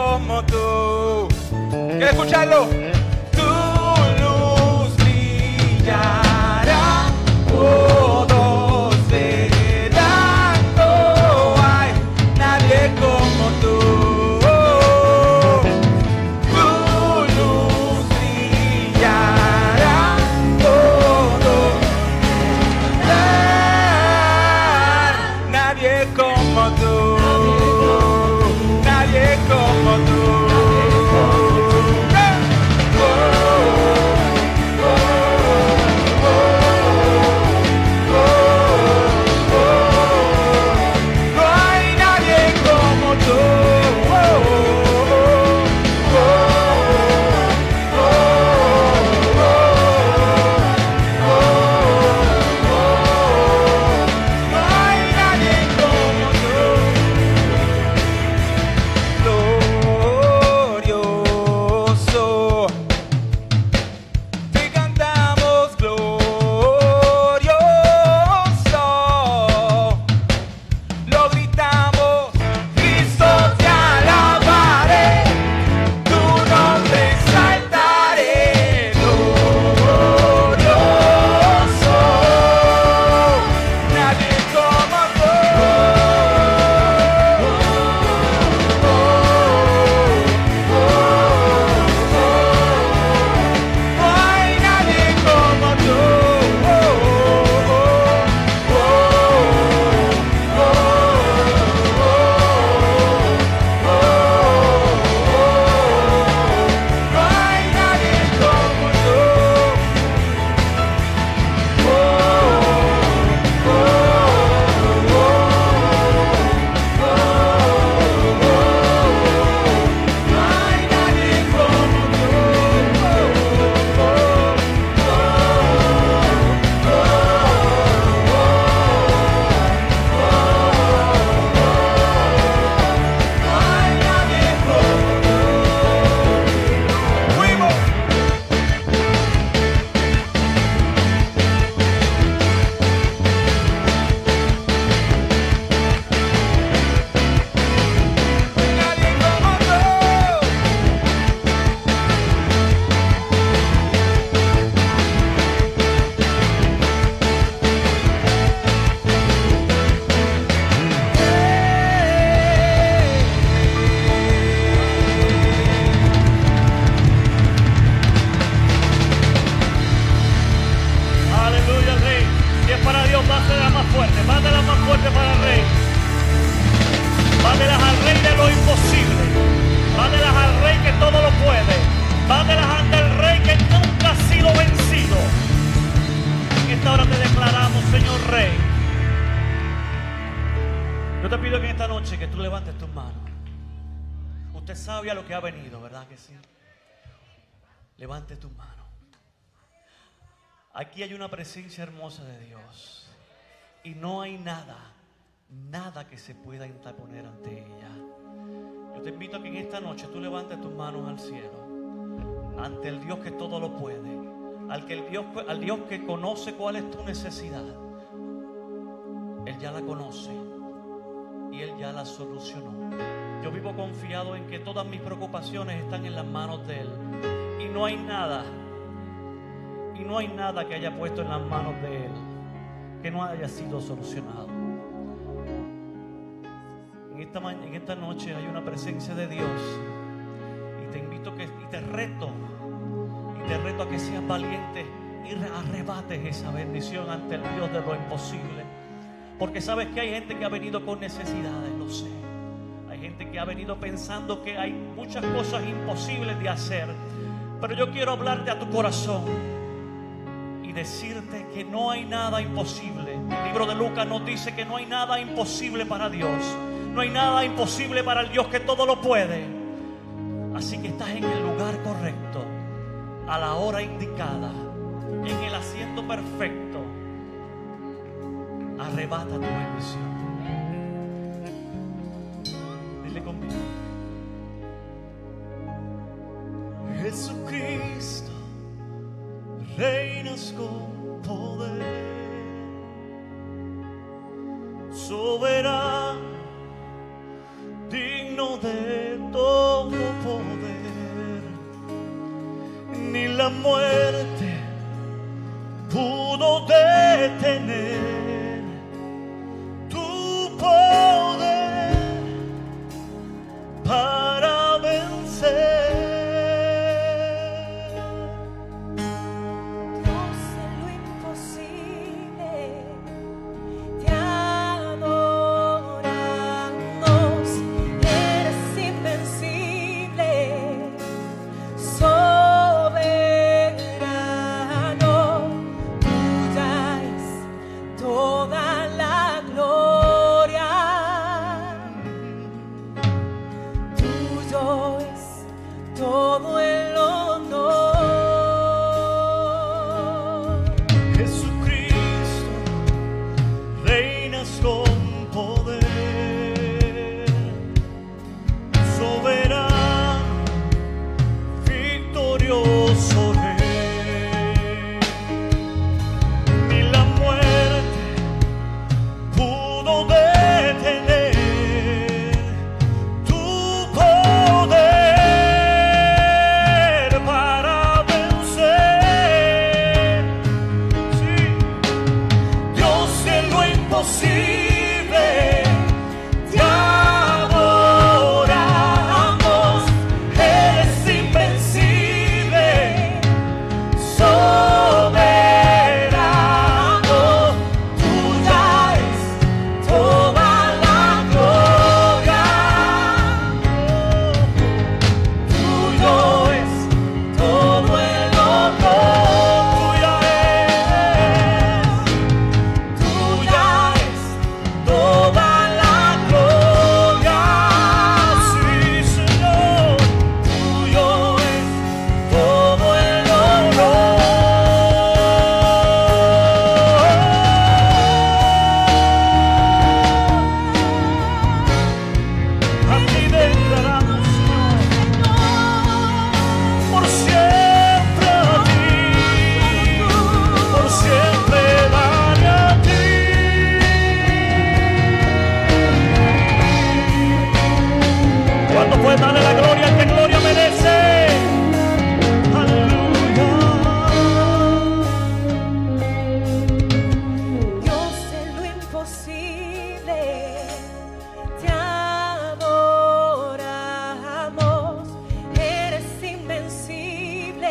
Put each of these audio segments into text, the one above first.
como tú. ¿Quieres escucharlo? Tu luz brillará, todos verán, no hay nadie como tú. Tu luz brillará, todos verán, nadie como tú. Nadie como tú. No hay nadie como tú. No hay nadie como tú. Glorioso, te cantamos glorioso, lo gritamos, Cristo te alabaré, tu nombre exaltaré, glorioso, nadie como tú. No hay nadie como tú. No hay nadie como tú. No hay nadie como No hay nadie como fuimos. Nadie como tú. Aleluya, Rey. Si es para Dios, dásela más fuerte. Dásela más fuerte para el Rey. Dáselas al Rey de lo imposible. Dáselas al Rey que todo lo puede. Dáselas ante el Rey que nunca ha sido vencido. En esta hora te declaramos, Señor Rey. Yo te pido que en esta noche que tú levantes tus manos. Usted sabe a lo que ha venido, ¿verdad que sí? Levante tus manos. Aquí hay una presencia hermosa de Dios. Y no hay nada que se pueda interponer ante ella. Yo te invito a que en esta noche tú levantes tus manos al cielo. Ante el Dios que todo lo puede. Al Dios que conoce cuál es tu necesidad. Él ya la conoce. Y Él ya la solucionó. Yo vivo confiado en que todas mis preocupaciones están en las manos de Él. Y no hay nada que haya puesto en las manos de Él que no haya sido solucionado. En esta noche hay una presencia de Dios. Y te invito y te reto a que seas valiente y arrebates esa bendición ante el Dios de lo imposible. Porque sabes que hay gente que ha venido con necesidades, lo sé. Hay gente que ha venido pensando que hay muchas cosas imposibles de hacer. Pero yo quiero hablarte a tu corazón y decirte que no hay nada imposible. El libro de Lucas nos dice que no hay nada imposible para Dios. No hay nada imposible para el Dios que todo lo puede. Así que estás en el lugar correcto, a la hora indicada, en el asiento perfecto. Arrebata tu bendición. Dile conmigo. Jesucristo, reinas con poder, soberano, digno de todo la muerte pudo detener tu poder para vencer. Dios en lo imposible, te adoramos, eres invencible, soberano, tuya es toda la gloria, tuyo es todo el honor. Jesucristo, reinas con poder, soberano, victorioso Rey. Ni la muerte pudo detener tu poder para vencer. Sí. Dios en lo imposible, te adoramos, eres invencible, soberano, tuya es toda la gloria, tuyo es todo el honor, tuya es toda la gloria, sí Señor, tuyo es todo el honor. A ti declaramos, Señor, por siempre a ti, por siempre daré a ti. Cuando puedes darle la gloria al que gloria merece. Aleluya. Dios en lo imposible, te adoramos, eres invencible,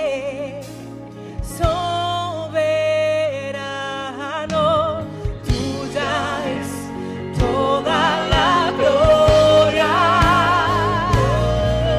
soberano, tuya es toda la gloria,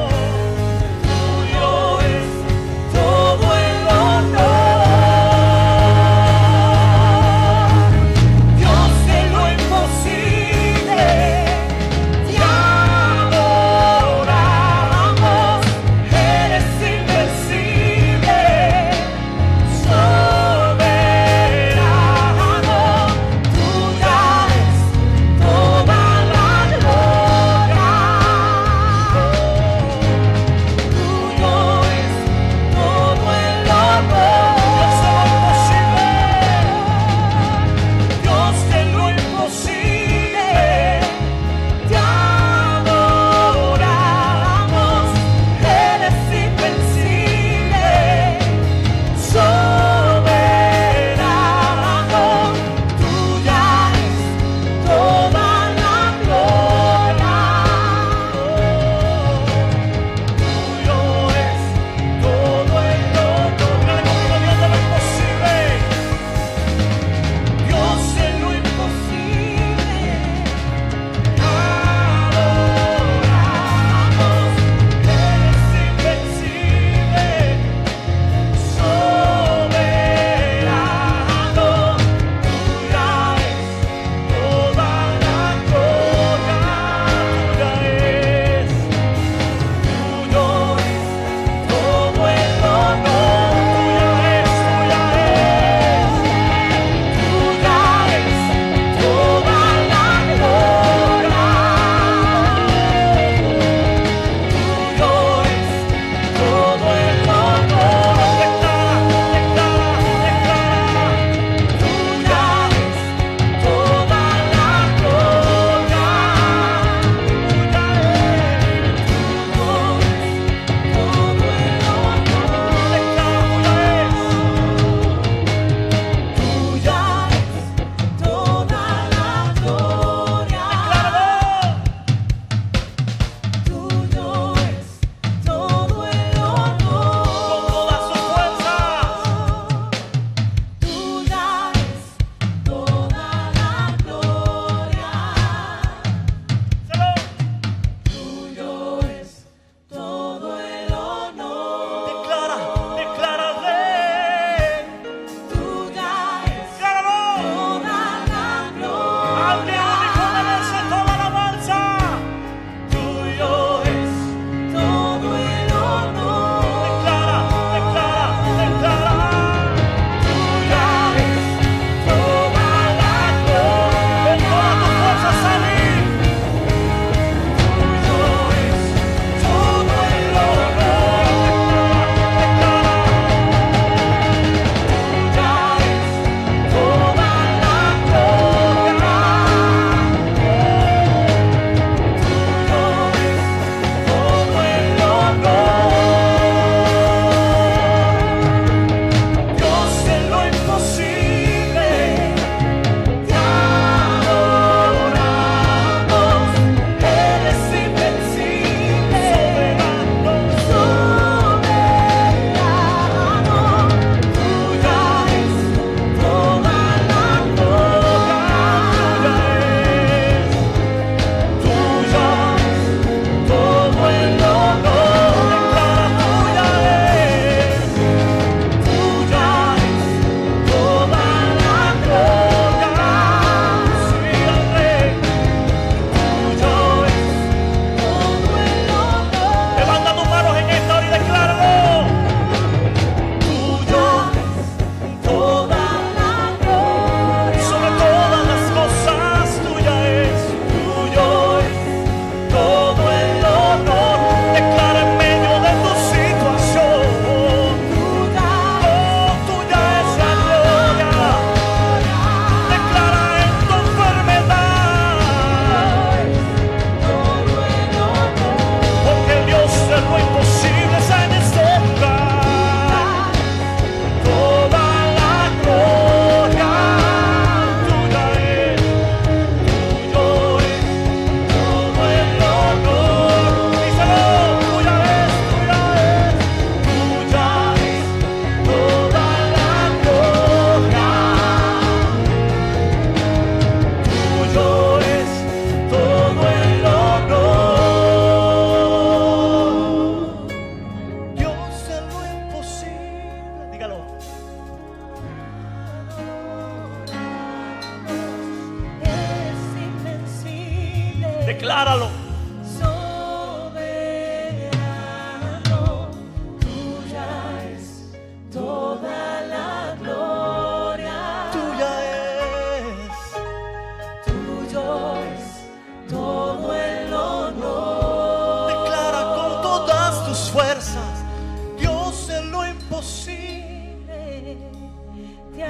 las fuerzas. Dios es lo imposible. Te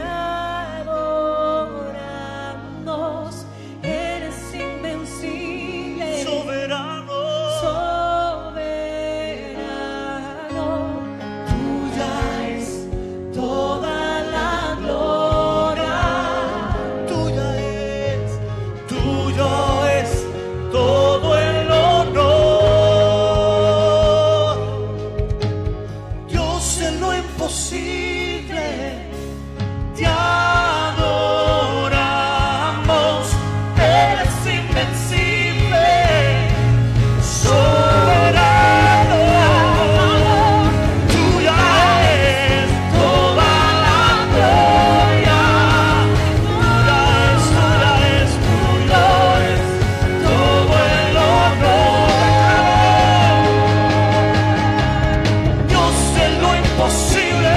adoramos, eres invencible, Soberano, soberano, tuya es toda la gloria, tuyo es todo el honor. Dios es lo imposible. Te adoramos, eres invencible, soberano, tuya es toda la gloria, tuya es todo el honor. Dios es lo imposible.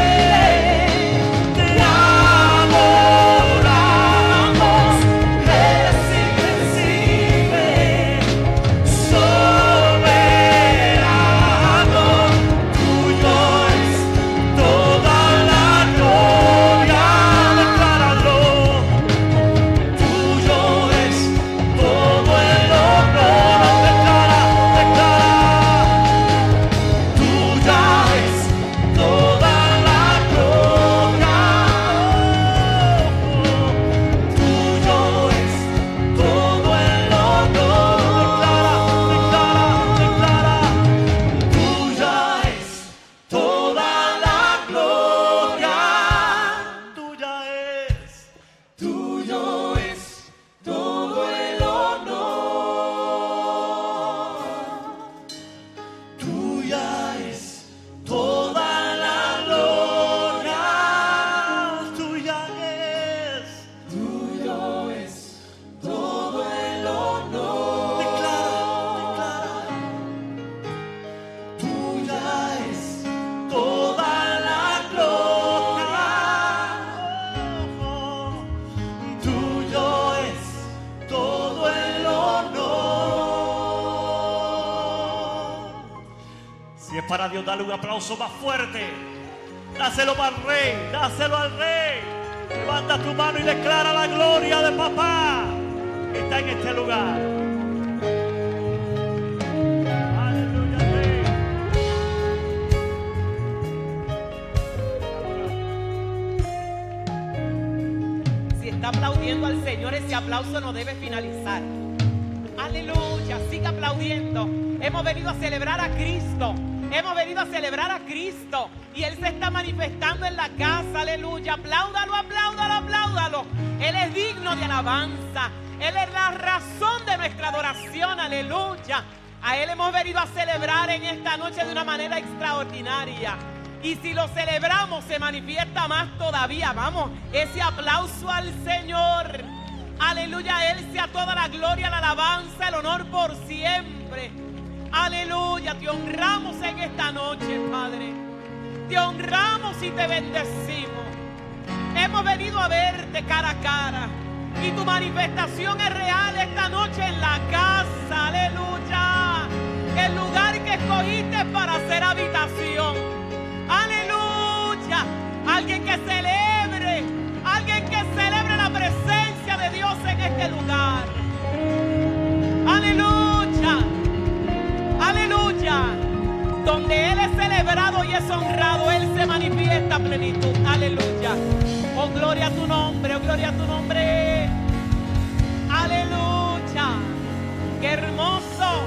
Para Dios, dale un aplauso más fuerte. Dáselo al Rey, dáselo al Rey. Levanta tu mano y declara la gloria de papá que está en este lugar. Aleluya, Rey. Si está aplaudiendo al Señor, ese aplauso no debe finalizar. Aleluya, siga aplaudiendo. Hemos venido a celebrar a Cristo. Hemos venido a celebrar a Cristo y Él se está manifestando en la casa, aleluya. Apláudalo, apláudalo, apláudalo. Él es digno de alabanza. Él es la razón de nuestra adoración, aleluya. A Él hemos venido a celebrar en esta noche de una manera extraordinaria. Y si lo celebramos, se manifiesta más todavía. Vamos, ese aplauso al Señor. Aleluya, a Él sea toda la gloria, la alabanza, el honor por siempre. Aleluya, te honramos en esta noche, Padre. Te honramos y te bendecimos. Hemos venido a verte cara a cara y tu manifestación es real esta noche en la casa. Aleluya, el lugar que escogiste para hacer habitación. Aleluya, alguien que celebre la presencia de Dios en este lugar. Aleluya. Aleluya. Donde Él es celebrado y es honrado, Él se manifiesta a plenitud. Aleluya. Oh, gloria a tu nombre, oh, gloria a tu nombre. Aleluya. Qué hermoso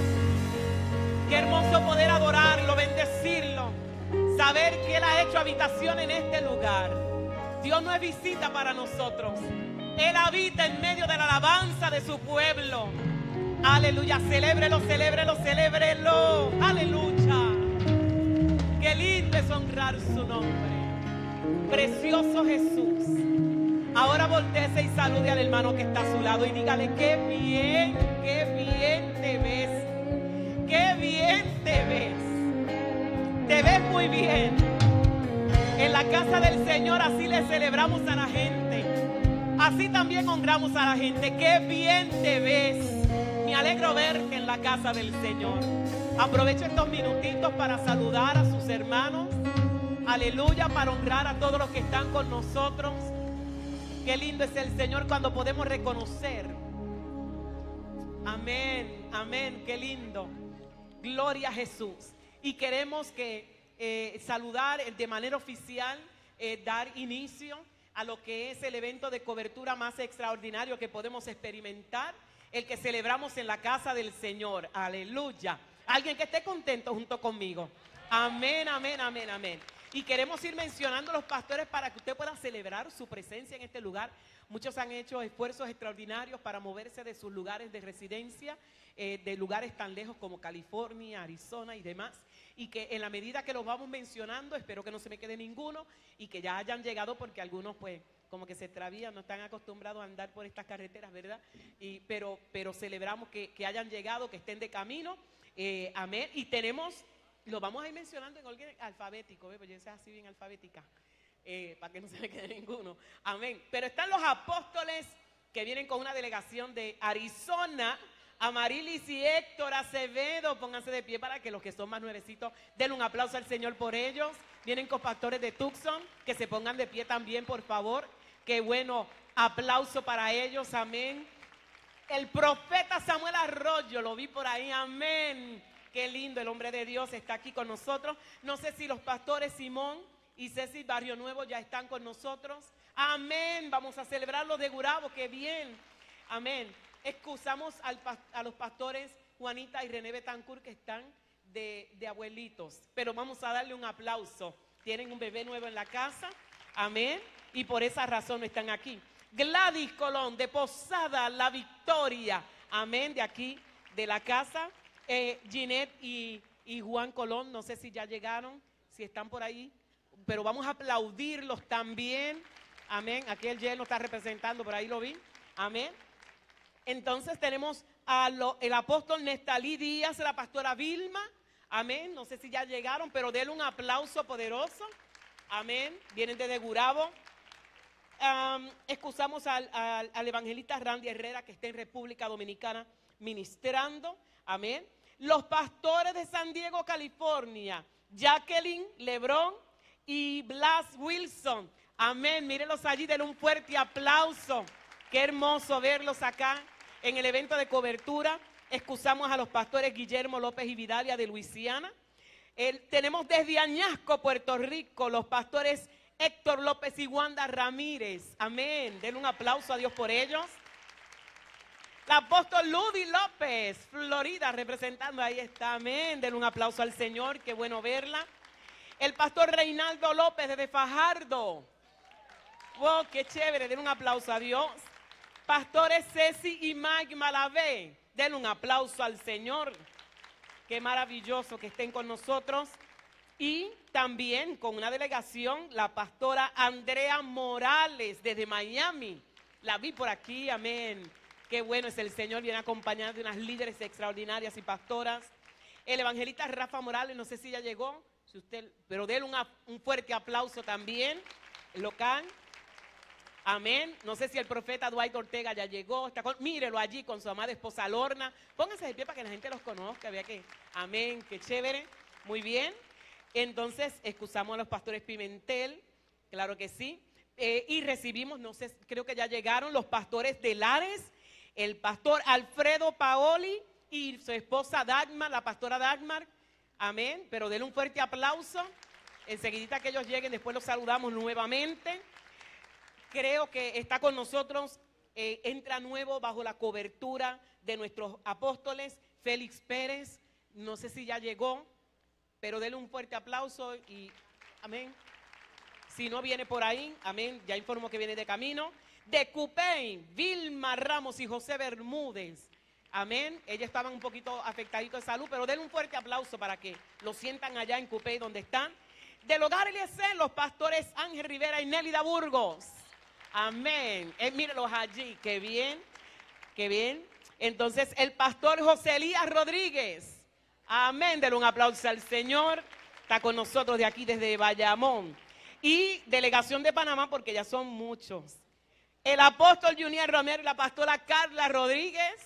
poder adorarlo, bendecirlo. Saber que Él ha hecho habitación en este lugar. Dios no es visita para nosotros. Él habita en medio de la alabanza de su pueblo. Aleluya, celébrelo, celébrelo, celébrelo. Aleluya. Qué lindo es honrar su nombre. Precioso Jesús. Ahora voltéese y salude al hermano que está a su lado y dígale: qué bien te ves. Qué bien te ves. Te ves muy bien. En la casa del Señor así le celebramos a la gente. Así también honramos a la gente. Qué bien te ves. Me alegro verte en la casa del Señor. Aprovecho estos minutitos para saludar a sus hermanos. Aleluya, para honrar a todos los que están con nosotros. Qué lindo es el Señor cuando podemos reconocer. Amén, amén, qué lindo. Gloria a Jesús. Y queremos saludar de manera oficial, dar inicio a lo que es el evento de cobertura más extraordinario que podemos experimentar, el que celebramos en la casa del Señor. Aleluya. Alguien que esté contento junto conmigo. Amén, amén, amén, amén. Y queremos ir mencionando a los pastores para que usted pueda celebrar su presencia en este lugar. Muchos han hecho esfuerzos extraordinarios para moverse de sus lugares de residencia, de lugares tan lejos como California, Arizona y demás. Y que en la medida que los vamos mencionando, espero que no se me quede ninguno y que ya hayan llegado, porque algunos pues como que se extravían, no están acostumbrados a andar por estas carreteras, ¿verdad? Pero celebramos que hayan llegado, que estén de camino. Amén. Y tenemos, lo vamos a ir mencionando en orden alfabético, pues yo sé así bien alfabética, para que no se me quede ninguno. Amén. Pero están los apóstoles que vienen con una delegación de Arizona, Amarilis y Héctor Acevedo. Pónganse de pie para que los que son más nuevecitos denle un aplauso al Señor por ellos. Vienen con pastores de Tucson, que se pongan de pie también, por favor. Qué bueno, aplauso para ellos, amén. El profeta Samuel Arroyo, lo vi por ahí, amén. Qué lindo, el hombre de Dios está aquí con nosotros. No sé si los pastores Simón y Ceci Barrio Nuevo ya están con nosotros. Amén, vamos a celebrarlo de Gurabo, qué bien, amén. Excusamos a los pastores Juanita y René Betancourt, que están de abuelitos, pero vamos a darle un aplauso. Tienen un bebé nuevo en la casa, amén, y por esa razón no están aquí. Gladys Colón, de Posada La Victoria, amén, de aquí, de la casa. Ginette y Juan Colón, no sé si ya llegaron, si están por ahí, pero vamos a aplaudirlos también, amén. Aquí el Yel lo está representando, por ahí lo vi, amén. Entonces tenemos el apóstol Nestalí Díaz, la pastora Vilma, amén. No sé si ya llegaron, pero denle un aplauso poderoso, amén. Vienen desde Gurabo. Excusamos al evangelista Randy Herrera, que está en República Dominicana ministrando, amén. Los pastores de San Diego, California, Jacqueline Lebrón y Blas Wilson, amén. Mírenlos allí, denle un fuerte aplauso. Qué hermoso verlos acá en el evento de cobertura. Excusamos a los pastores Guillermo López y Vidalia de Luisiana. Tenemos desde Añasco, Puerto Rico, los pastores Héctor López y Wanda Ramírez, amén. Denle un aplauso a Dios por ellos. La apóstol Ludy López, Florida, representando, ahí está, amén. Denle un aplauso al Señor, qué bueno verla. El pastor Reinaldo López desde Fajardo. Wow, qué chévere, denle un aplauso a Dios. Pastores Ceci y Mike Malavé, denle un aplauso al Señor. Qué maravilloso que estén con nosotros. Y también con una delegación, la pastora Andrea Morales desde Miami. La vi por aquí, amén. Qué bueno es el Señor, viene acompañado de unas líderes extraordinarias y pastoras. El evangelista Rafa Morales, no sé si ya llegó, pero denle un fuerte aplauso también, local. Amén. No sé si el profeta Dwight Ortega ya llegó. Mírelo allí con su amada esposa Lorna. Pónganse de pie para que la gente los conozca. Vea que, amén, qué chévere. Muy bien. Entonces, excusamos a los pastores Pimentel. Claro que sí. Y recibimos, no sé, creo que ya llegaron los pastores de Lares. El pastor Alfredo Paoli y su esposa Dagmar, la pastora Dagmar. Amén. Pero denle un fuerte aplauso. Enseguidita que ellos lleguen, después los saludamos nuevamente. Creo que está con nosotros, entra nuevo bajo la cobertura de nuestros apóstoles, Félix Pérez. No sé si ya llegó, pero denle un fuerte aplauso y amén. Si no viene por ahí, amén, ya informo que viene de camino. De Cupey, Vilma Ramos y José Bermúdez, amén. Ellos estaban un poquito afectaditos de salud, pero denle un fuerte aplauso para que lo sientan allá en Cupey donde están. Del Hogar Eliezer, los pastores Ángel Rivera y Nélida Burgos. Amén. Mírenlos allí, qué bien, qué bien. Entonces, el pastor José Elías Rodríguez. Amén. Denle un aplauso al Señor. Está con nosotros de aquí desde Bayamón. Y delegación de Panamá, porque ya son muchos. El apóstol Junior Romero y la pastora Carla Rodríguez.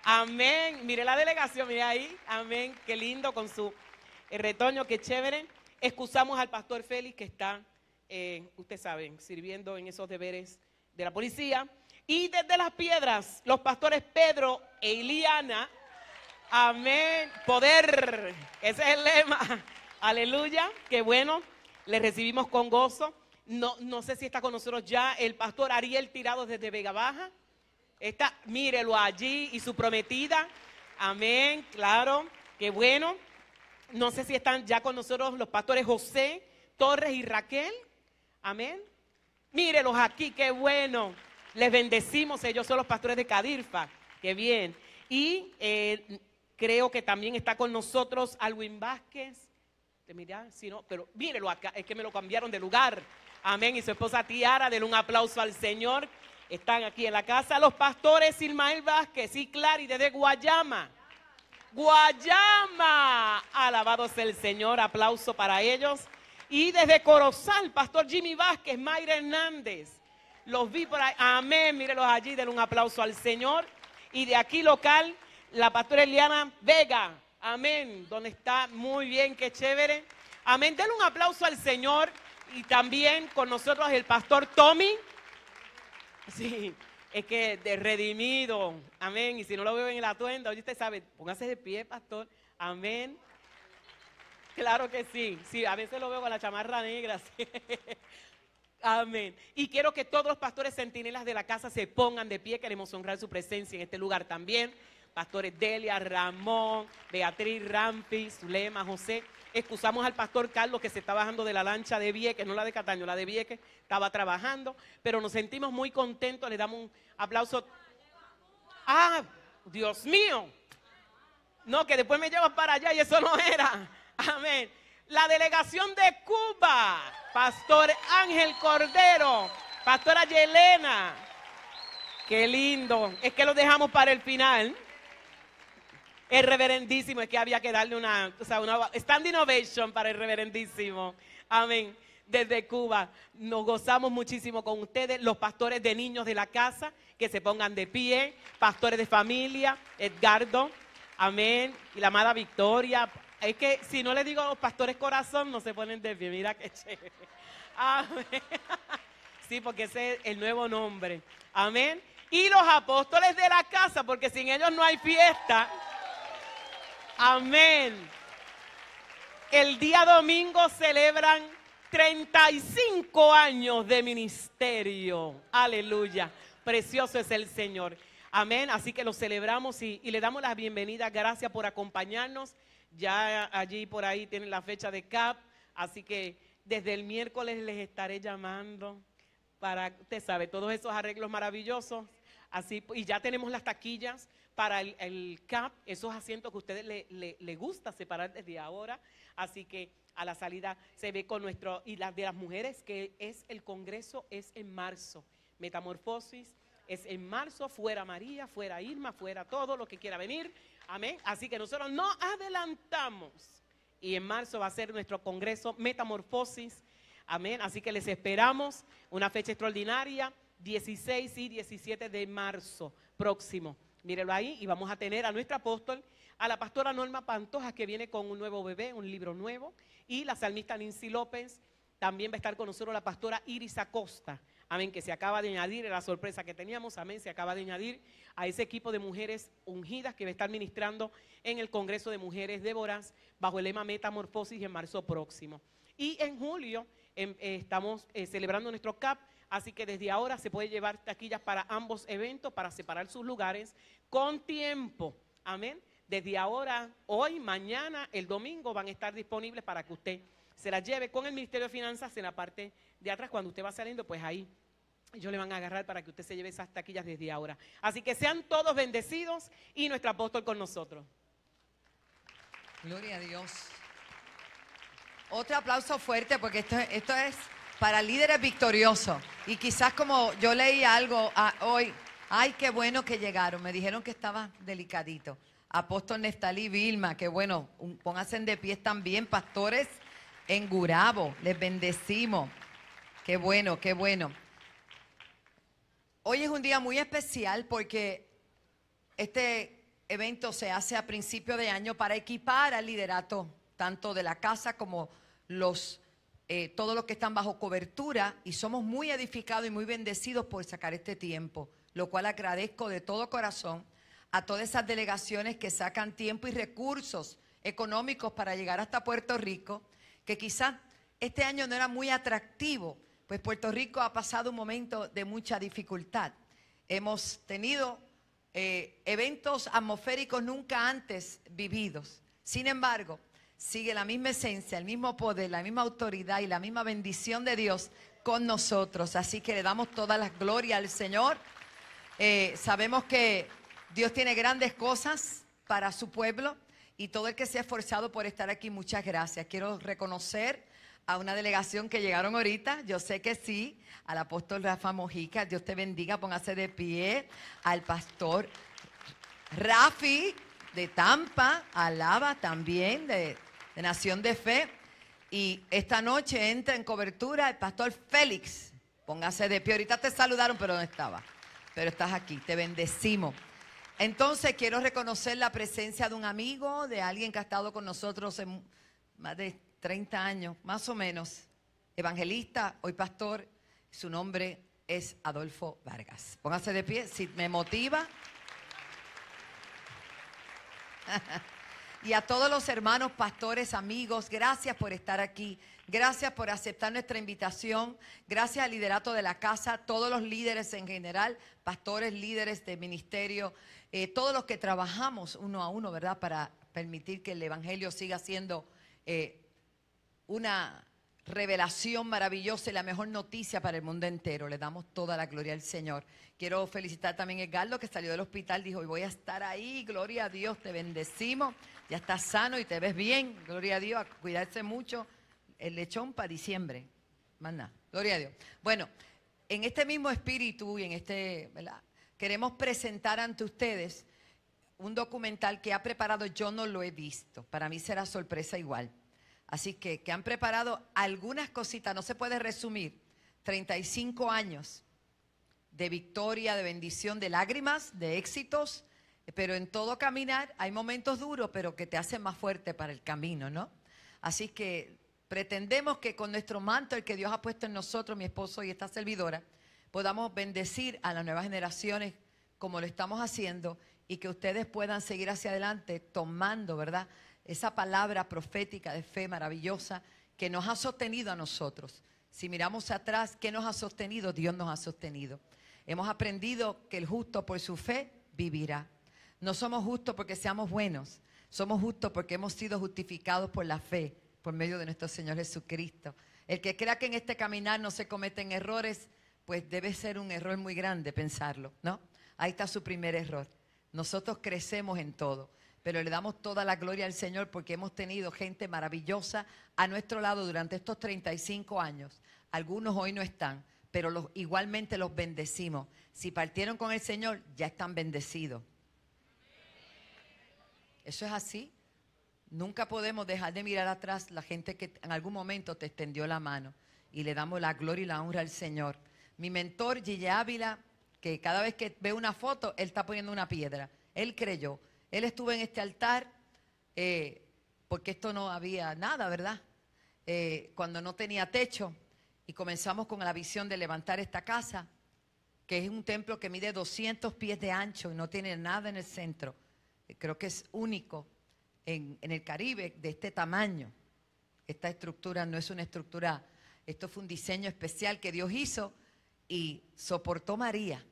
Amén. Mire la delegación, mire ahí. Amén. Qué lindo con su retoño, qué chévere. Excusamos al pastor Félix que está, ustedes saben, sirviendo en esos deberes de la policía. Y desde Las Piedras, los pastores Pedro e Iliana. Amén. Poder. Ese es el lema. Aleluya. Qué bueno. Les recibimos con gozo. No sé si está con nosotros ya el pastor Ariel Tirado desde Vega Baja. Está, mírelo allí y su prometida. Amén. Claro. Qué bueno. No sé si están ya con nosotros los pastores José Torres y Raquel. Amén. Mírelos aquí. Qué bueno. Les bendecimos. Ellos son los pastores de Cadirfa. Qué bien. Y creo que también está con nosotros Alwin Vázquez. Mira, si no, pero mírelo acá, es que me lo cambiaron de lugar. Amén. Y su esposa Tiara, denle un aplauso al Señor. Están aquí en la casa los pastores Ismael Vázquez y Clary desde Guayama. Guayama. Alabado sea el Señor. Aplauso para ellos. Y desde Corozal, pastor Jimmy Vázquez, Mayra Hernández. Los vi por ahí. Amén. Mírenlos allí, denle un aplauso al Señor. Y de aquí local, la pastora Eliana Vega. Amén. Donde está muy bien, qué chévere. Amén. Denle un aplauso al Señor. Y también con nosotros el pastor Tommy. Sí, es que de redimido. Amén. Y si no lo veo en el atuendo, hoy usted sabe, póngase de pie, pastor. Amén. Claro que sí. Sí, a veces lo veo con la chamarra negra. Sí. Amén. Y quiero que todos los pastores centinelas de la casa se pongan de pie. Queremos honrar su presencia en este lugar también. Pastores Delia, Ramón, Beatriz, Rampi, Zulema, José. Excusamos al pastor Carlos que se está bajando de la lancha de Vieques, no la de Cataño, la de Vieques, estaba trabajando, pero nos sentimos muy contentos, le damos un aplauso. ¡Ah, Dios mío! No, que después me llevas para allá y eso no era. Amén. La delegación de Cuba, pastor Ángel Cordero, pastora Yelena. Qué lindo, es que lo dejamos para el final. El reverendísimo, es que había que darle una standing ovation para el reverendísimo. Amén. Desde Cuba nos gozamos muchísimo con ustedes, los pastores de niños de la casa, que se pongan de pie, pastores de familia, Edgardo, amén, y la amada Victoria. Es que si no le digo a los pastores corazón, no se ponen de pie, mira qué chévere. Amén. Sí, porque ese es el nuevo nombre. Amén. Y los apóstoles de la casa, porque sin ellos no hay fiesta. Amén. El día domingo celebran 35 años de ministerio. Aleluya. Precioso es el Señor. Amén. Así que lo celebramos y le damos la bienvenida. Gracias por acompañarnos. Ya allí por ahí tienen la fecha de CAP. Así que desde el miércoles les estaré llamando para, usted sabe, todos esos arreglos maravillosos. Así, y ya tenemos las taquillas para el CAP, esos asientos que a ustedes les gusta separar desde ahora. Así que a la salida se ve con nuestro, y las de las mujeres, que es el congreso, es en marzo. Metamorfosis es en marzo, fuera María, fuera Irma, fuera todo lo que quiera venir. Amén. Así que nosotros no adelantamos. Y en marzo va a ser nuestro congreso Metamorfosis. Amén. Así que les esperamos, una fecha extraordinaria, 16 y 17 de marzo próximo. Mírenlo ahí y vamos a tener a nuestra apóstol, a la pastora Norma Pantoja, que viene con un nuevo bebé, un libro nuevo, y la salmista Nancy López. También va a estar con nosotros la pastora Iris Acosta, amén, que se acaba de añadir, era la sorpresa que teníamos, amén, se acaba de añadir a ese equipo de mujeres ungidas que va a estar ministrando en el Congreso de Mujeres Déboras, bajo el lema Metamorfosis en marzo próximo. Y en julio estamos celebrando nuestro CAP. Así que desde ahora se puede llevar taquillas para ambos eventos, para separar sus lugares con tiempo. Amén. Desde ahora, hoy, mañana, el domingo van a estar disponibles para que usted se las lleve con el Ministerio de Finanzas en la parte de atrás. Cuando usted va saliendo, pues ahí ellos le van a agarrar para que usted se lleve esas taquillas desde ahora. Así que sean todos bendecidos y nuestro apóstol con nosotros. Gloria a Dios. Otro aplauso fuerte porque esto es para líderes victoriosos. Y quizás como yo leí algo hoy, ay, qué bueno que llegaron. Me dijeron que estaba delicadito. Apóstol Neftalí Vilma, qué bueno. Pónganse de pie también, pastores en Gurabo. Les bendecimos. Qué bueno, qué bueno. Hoy es un día muy especial porque este evento se hace a principio de año para equipar al liderato, tanto de la casa como todos los que están bajo cobertura, y somos muy edificados y muy bendecidos por sacar este tiempo, lo cual agradezco de todo corazón a todas esas delegaciones que sacan tiempo y recursos económicos para llegar hasta Puerto Rico, que quizás este año no era muy atractivo, pues Puerto Rico ha pasado un momento de mucha dificultad. Hemos tenido eventos atmosféricos nunca antes vividos. Sin embargo, sigue la misma esencia, el mismo poder, la misma autoridad y la misma bendición de Dios con nosotros. Así que le damos todas las glorias al Señor. Sabemos que Dios tiene grandes cosas para su pueblo y todo el que se ha esforzado por estar aquí, muchas gracias. Quiero reconocer a una delegación que llegaron ahorita, yo sé que sí, al apóstol Rafa Mojica, Dios te bendiga, póngase de pie, al pastor Rafi de Tampa, alaba también de Nación de Fe, y esta noche entra en cobertura el pastor Félix, póngase de pie, ahorita te saludaron pero no estaba, pero estás aquí, te bendecimos. Entonces quiero reconocer la presencia de un amigo, de alguien que ha estado con nosotros en más de 30 años, más o menos, evangelista, hoy pastor, su nombre es Adolfo Vargas. Póngase de pie, si me motiva. Y a todos los hermanos, pastores, amigos, gracias por estar aquí, gracias por aceptar nuestra invitación, gracias al liderato de la casa, todos los líderes en general, pastores, líderes de ministerio, todos los que trabajamos uno a uno, ¿verdad?, para permitir que el evangelio siga siendo una revelación maravillosa y la mejor noticia para el mundo entero. Le damos toda la gloria al Señor. Quiero felicitar también a Edgardo, que salió del hospital, dijo, hoy voy a estar ahí, gloria a Dios, te bendecimos, ya estás sano y te ves bien, gloria a Dios, a cuidarse mucho, el lechón para diciembre, más nada, gloria a Dios. Bueno, en este mismo espíritu y en ¿verdad?, queremos presentar ante ustedes un documental que ha preparado, yo no lo he visto, para mí será sorpresa igual. Así que han preparado algunas cositas, no se puede resumir, 35 años de victoria, de bendición, de lágrimas, de éxitos, pero en todo caminar hay momentos duros, pero que te hacen más fuerte para el camino, ¿no? Así que pretendemos que con nuestro manto, el que Dios ha puesto en nosotros, mi esposo y esta servidora, podamos bendecir a las nuevas generaciones como lo estamos haciendo y que ustedes puedan seguir hacia adelante tomando, ¿verdad?, esa palabra profética de fe maravillosa que nos ha sostenido a nosotros. Si miramos atrás, ¿qué nos ha sostenido? Dios nos ha sostenido. Hemos aprendido que el justo por su fe vivirá. No somos justos porque seamos buenos, somos justos porque hemos sido justificados por la fe, por medio de nuestro Señor Jesucristo. El que crea que en este caminar no se cometen errores, pues debe ser un error muy grande pensarlo, ¿no? Ahí está su primer error. Nosotros crecemos en todo, pero le damos toda la gloria al Señor porque hemos tenido gente maravillosa a nuestro lado durante estos 35 años. Algunos hoy no están, pero igualmente los bendecimos. Si partieron con el Señor, ya están bendecidos. Eso es así. Nunca podemos dejar de mirar atrás la gente que en algún momento te extendió la mano, y le damos la gloria y la honra al Señor. Mi mentor, Gille Ávila, que cada vez que ve una foto, él está poniendo una piedra. Él creyó. Él estuvo en este altar porque esto no había nada, ¿verdad? Cuando no tenía techo, y comenzamos con la visión de levantar esta casa, que es un templo que mide 200 pies de ancho y no tiene nada en el centro. Creo que es único en el Caribe de este tamaño. Esta estructura no es una estructura, esto fue un diseño especial que Dios hizo y soportó María.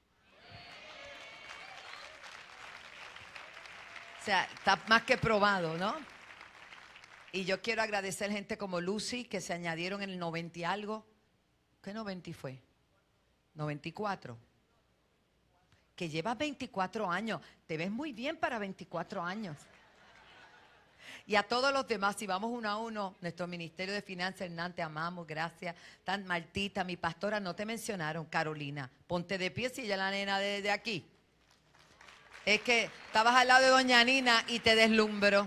O sea, está más que probado, ¿no? Y yo quiero agradecer gente como Lucy, que se añadieron en el 90 y algo. ¿Qué 90 fue? 94. Que llevas 24 años. Te ves muy bien para 24 años. Y a todos los demás, si vamos uno a uno, nuestro Ministerio de Finanzas, Hernán, te amamos, gracias. Tan Martita, mi pastora, no te mencionaron, Carolina. Ponte de pie si ella es la nena de aquí. Es que estabas al lado de doña Nina y te deslumbró.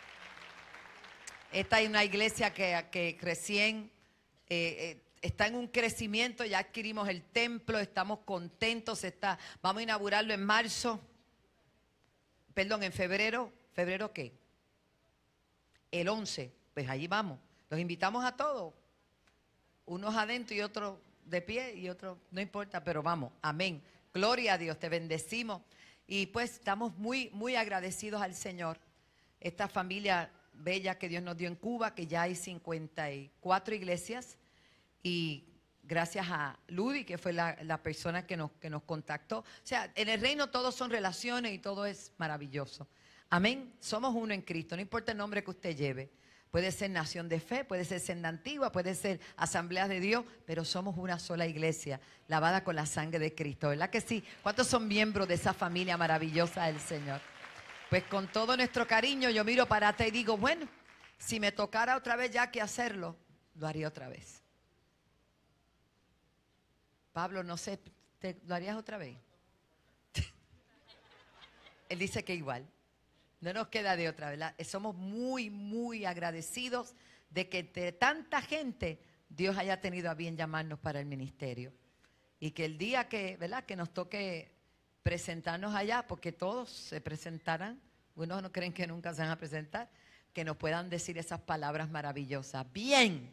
Esta es una iglesia que recién está en un crecimiento, ya adquirimos el templo, estamos contentos, vamos a inaugurarlo en marzo. perdón, en febrero, ¿febrero qué? El 11, pues allí vamos. Los invitamos a todos, unos adentro y otros de pie y otros, no importa, pero vamos, amén. Gloria a Dios, te bendecimos. Y pues estamos muy, muy agradecidos al Señor. Esta familia bella que Dios nos dio en Cuba, que ya hay 54 iglesias. Y gracias a Ludi, que fue la persona que nos contactó. O sea, en el reino todos son relaciones y todo es maravilloso. Amén. Somos uno en Cristo, no importa el nombre que usted lleve. Puede ser Nación de Fe, puede ser Senda Antigua, puede ser Asamblea de Dios, pero somos una sola iglesia, lavada con la sangre de Cristo. ¿Verdad que sí? ¿Cuántos son miembros de esa familia maravillosa del Señor? Pues con todo nuestro cariño yo miro para atrás y digo, bueno, si me tocara otra vez ya que hacerlo, lo haría otra vez. Pablo, no sé, ¿lo harías otra vez? Él dice que igual. No nos queda de otra, ¿verdad? Somos muy, muy agradecidos de que de tanta gente Dios haya tenido a bien llamarnos para el ministerio. Y que el día que, ¿verdad?, que nos toque presentarnos allá, porque todos se presentarán, unos no creen que nunca se van a presentar, que nos puedan decir esas palabras maravillosas. Bien,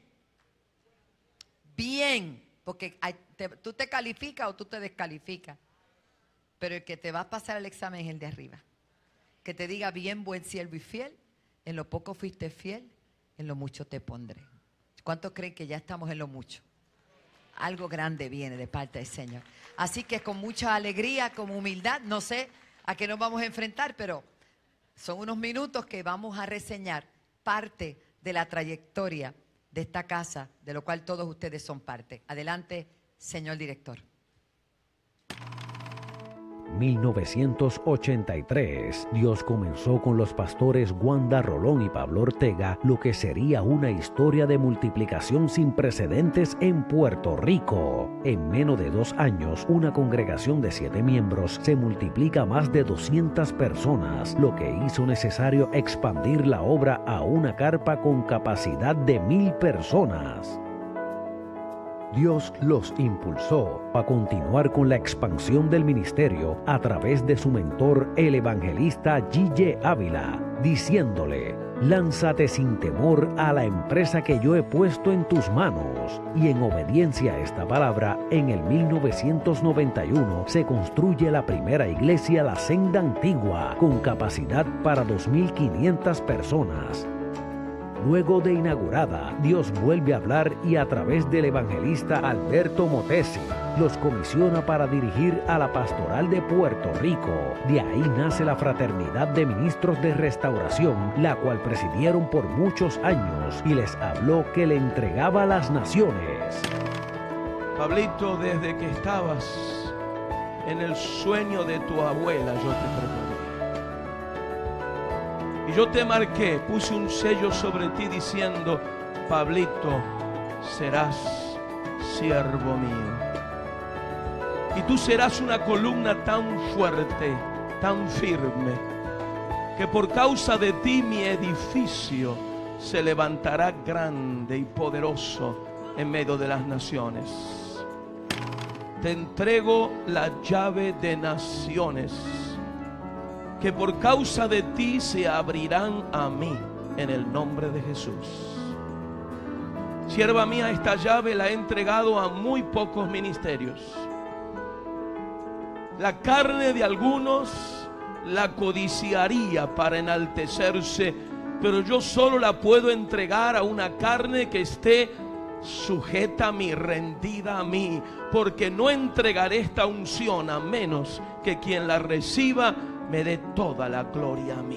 bien, porque tú te calificas o tú te descalificas, pero el que te va a pasar el examen es el de arriba. Que te diga, bien, buen siervo y fiel, en lo poco fuiste fiel, en lo mucho te pondré. ¿Cuántos creen que ya estamos en lo mucho? Algo grande viene de parte del Señor. Así que con mucha alegría, con humildad, no sé a qué nos vamos a enfrentar, pero son unos minutos que vamos a reseñar parte de la trayectoria de esta casa, de lo cual todos ustedes son parte. Adelante, señor director. 1983, Dios comenzó con los pastores Wanda Rolón y Pablo Ortega lo que sería una historia de multiplicación sin precedentes en Puerto Rico. En menos de 2 años, una congregación de 7 miembros se multiplica a más de 200 personas, lo que hizo necesario expandir la obra a una carpa con capacidad de 1000 personas. Dios los impulsó a continuar con la expansión del ministerio a través de su mentor, el evangelista G.J. Ávila, diciéndole: lánzate sin temor a la empresa que yo he puesto en tus manos. Y en obediencia a esta palabra, en el 1991 se construye la primera iglesia, la Senda Antigua, con capacidad para 2.500 personas. Luego de inaugurada, Dios vuelve a hablar y a través del evangelista Alberto Motesi los comisiona para dirigir a la pastoral de Puerto Rico. De ahí nace la Fraternidad de Ministros de Restauración, la cual presidieron por muchos años y les habló que le entregaba a las naciones. Pablito, desde que estabas en el sueño de tu abuela, yo te preparé. Y yo te marqué, puse un sello sobre ti diciendo: Pablito, serás siervo mío. Y tú serás una columna tan fuerte, tan firme, que por causa de ti mi edificio se levantará grande y poderoso en medio de las naciones. Te entrego la llave de naciones, que por causa de ti se abrirán a mí, en el nombre de Jesús. Sierva mía, esta llave la he entregado a muy pocos ministerios. La carne de algunos la codiciaría para enaltecerse, pero yo solo la puedo entregar a una carne que esté sujeta a mí, rendida a mí, porque no entregaré esta unción a menos que quien la reciba me dé toda la gloria a mí.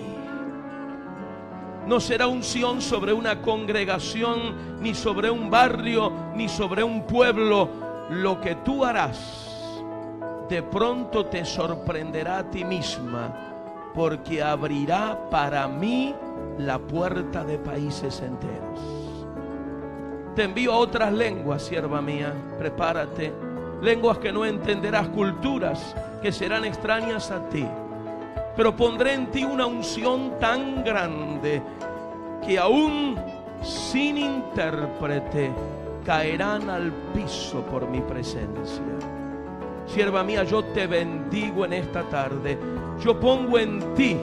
No será unción sobre una congregación, ni sobre un barrio, ni sobre un pueblo. Lo que tú harás de pronto te sorprenderá a ti misma, porque abrirá para mí la puerta de países enteros. Te envío a otras lenguas, sierva mía, prepárate. Lenguas que no entenderás, culturas que serán extrañas a ti. Pero pondré en ti una unción tan grande que aún sin intérprete caerán al piso por mi presencia. Sierva mía, yo te bendigo en esta tarde. Yo pongo en ti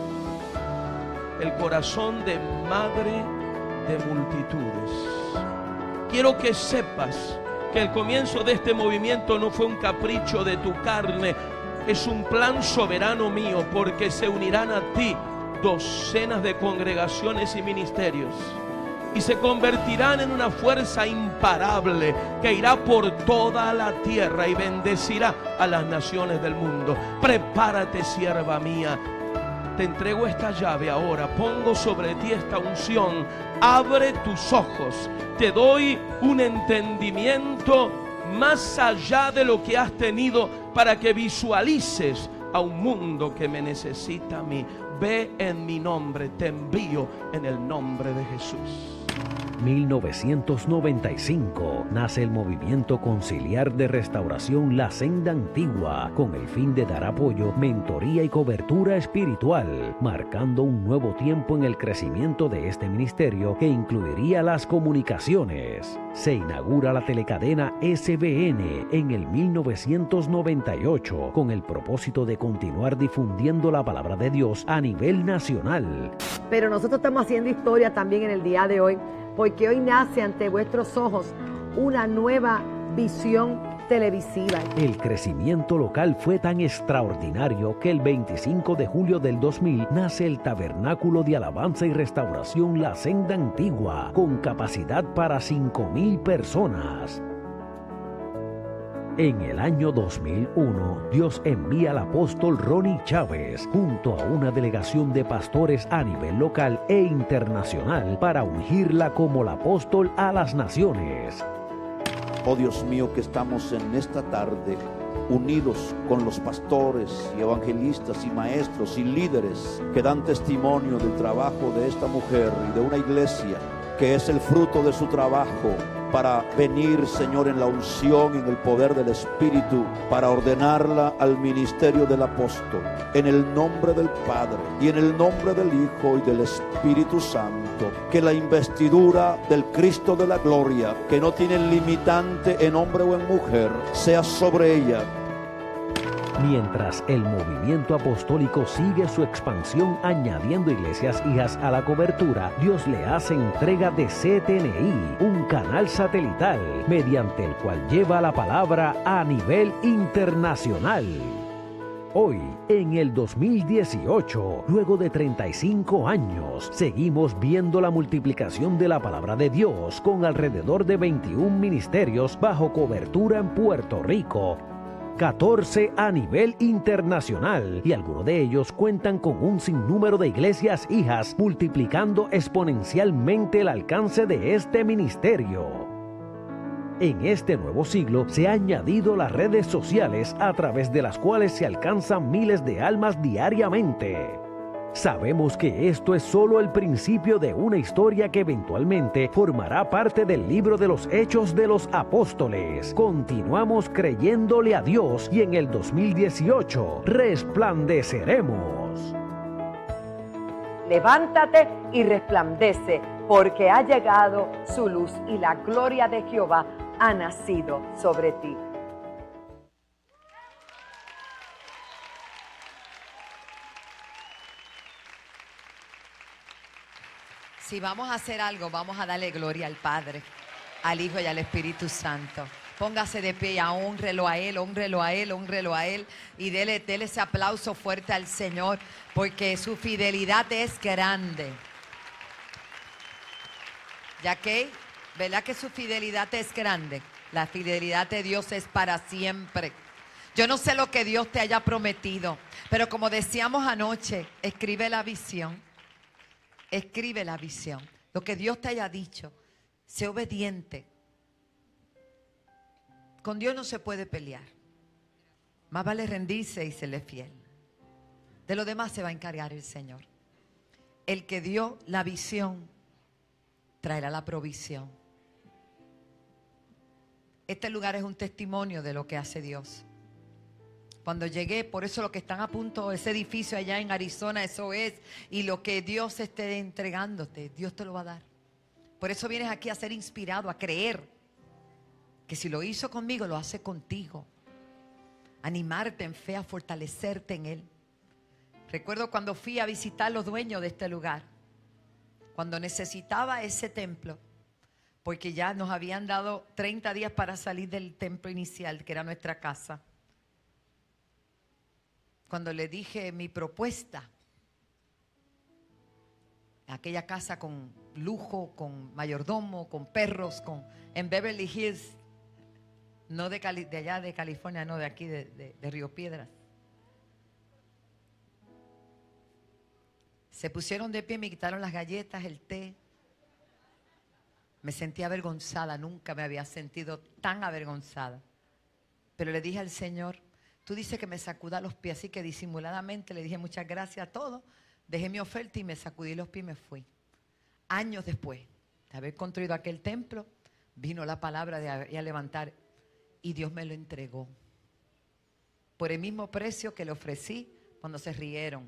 el corazón de madre de multitudes. Quiero que sepas que el comienzo de este movimiento no fue un capricho de tu carne, es un plan soberano mío, porque se unirán a ti docenas de congregaciones y ministerios y se convertirán en una fuerza imparable que irá por toda la tierra y bendecirá a las naciones del mundo. Prepárate, sierva mía. Te entrego esta llave ahora, pongo sobre ti esta unción, abre tus ojos, te doy un entendimiento más allá de lo que has tenido para que visualices a un mundo que me necesita a mí. Ve en mi nombre, te envío en el nombre de Jesús. 1995 nace el Movimiento Conciliar de Restauración La Senda Antigua, con el fin de dar apoyo, mentoría y cobertura espiritual, marcando un nuevo tiempo en el crecimiento de este ministerio que incluiría las comunicaciones. Se inaugura la telecadena SBN en el 1998 con el propósito de continuar difundiendo la palabra de Dios a nivel nacional. Pero nosotros estamos haciendo historia también en el día de hoy, porque hoy nace ante vuestros ojos una nueva visión televisiva. El crecimiento local fue tan extraordinario que el 25 de julio del 2000 nace el Tabernáculo de Alabanza y Restauración La Senda Antigua, con capacidad para 5,000 personas. En el año 2001, Dios envía al apóstol Ronnie Chávez junto a una delegación de pastores a nivel local e internacional para ungirla como el apóstol a las naciones. Oh Dios mío, que estamos en esta tarde unidos con los pastores y evangelistas y maestros y líderes que dan testimonio del trabajo de esta mujer y de una iglesia que es el fruto de su trabajo, para venir, Señor, en la unción, en el poder del Espíritu, para ordenarla al ministerio del apóstol, en el nombre del Padre y en el nombre del Hijo y del Espíritu Santo. Que la investidura del Cristo de la gloria, que no tiene limitante en hombre o en mujer, sea sobre ella. Mientras el movimiento apostólico sigue su expansión añadiendo iglesias hijas a la cobertura, Dios le hace entrega de CTNI, un canal satelital, mediante el cual lleva la palabra a nivel internacional. Hoy, en el 2018, luego de 35 años, seguimos viendo la multiplicación de la palabra de Dios con alrededor de 21 ministerios bajo cobertura en Puerto Rico, 14 a nivel internacional, y algunos de ellos cuentan con un sinnúmero de iglesias hijas, multiplicando exponencialmente el alcance de este ministerio. En este nuevo siglo se han añadido las redes sociales a través de las cuales se alcanzan miles de almas diariamente. Sabemos que esto es solo el principio de una historia que eventualmente formará parte del libro de los Hechos de los Apóstoles. Continuamos creyéndole a Dios y en el 2018 resplandeceremos. Levántate y resplandece, porque ha llegado su luz y la gloria de Jehová ha nacido sobre ti. Si vamos a hacer algo, vamos a darle gloria al Padre, al Hijo y al Espíritu Santo. Póngase de pie y hónrelo a Él, hónrelo a Él, hónrelo a Él. Y dele ese aplauso fuerte al Señor, porque su fidelidad es grande. ¿Ya que? ¿Verdad que su fidelidad es grande? La fidelidad de Dios es para siempre. Yo no sé lo que Dios te haya prometido, pero como decíamos anoche, escribe la visión. Escribe la visión. Lo que Dios te haya dicho, sé obediente. Con Dios no se puede pelear. Más vale rendirse y serle fiel. De lo demás se va a encargar el Señor. El que dio la visión traerá la provisión. Este lugar es un testimonio de lo que hace Dios. Cuando llegué, por eso lo que están a punto, ese edificio allá en Arizona, eso es, y lo que Dios esté entregándote, Dios te lo va a dar. Por eso vienes aquí a ser inspirado, a creer que si lo hizo conmigo, lo hace contigo. animarte en fe, a fortalecerte en Él. Recuerdo cuando fui a visitar a los dueños de este lugar, cuando necesitaba ese templo, porque ya nos habían dado 30 días para salir del templo inicial, que era nuestra casa. Cuando le dije mi propuesta, aquella casa con lujo, con mayordomo, con perros, en Beverly Hills, no de allá de California, no de aquí de Río Piedras. Se pusieron de pie, me quitaron las galletas, el té. Me sentí avergonzada, nunca me había sentido tan avergonzada. Pero le dije al Señor, tú dices que me sacuda los pies, así que disimuladamente le dije muchas gracias a todos. Dejé mi oferta y me sacudí los pies y me fui. Años después de haber construido aquel templo, vino la palabra de ir a levantar y Dios me lo entregó. Por el mismo precio que le ofrecí cuando se rieron.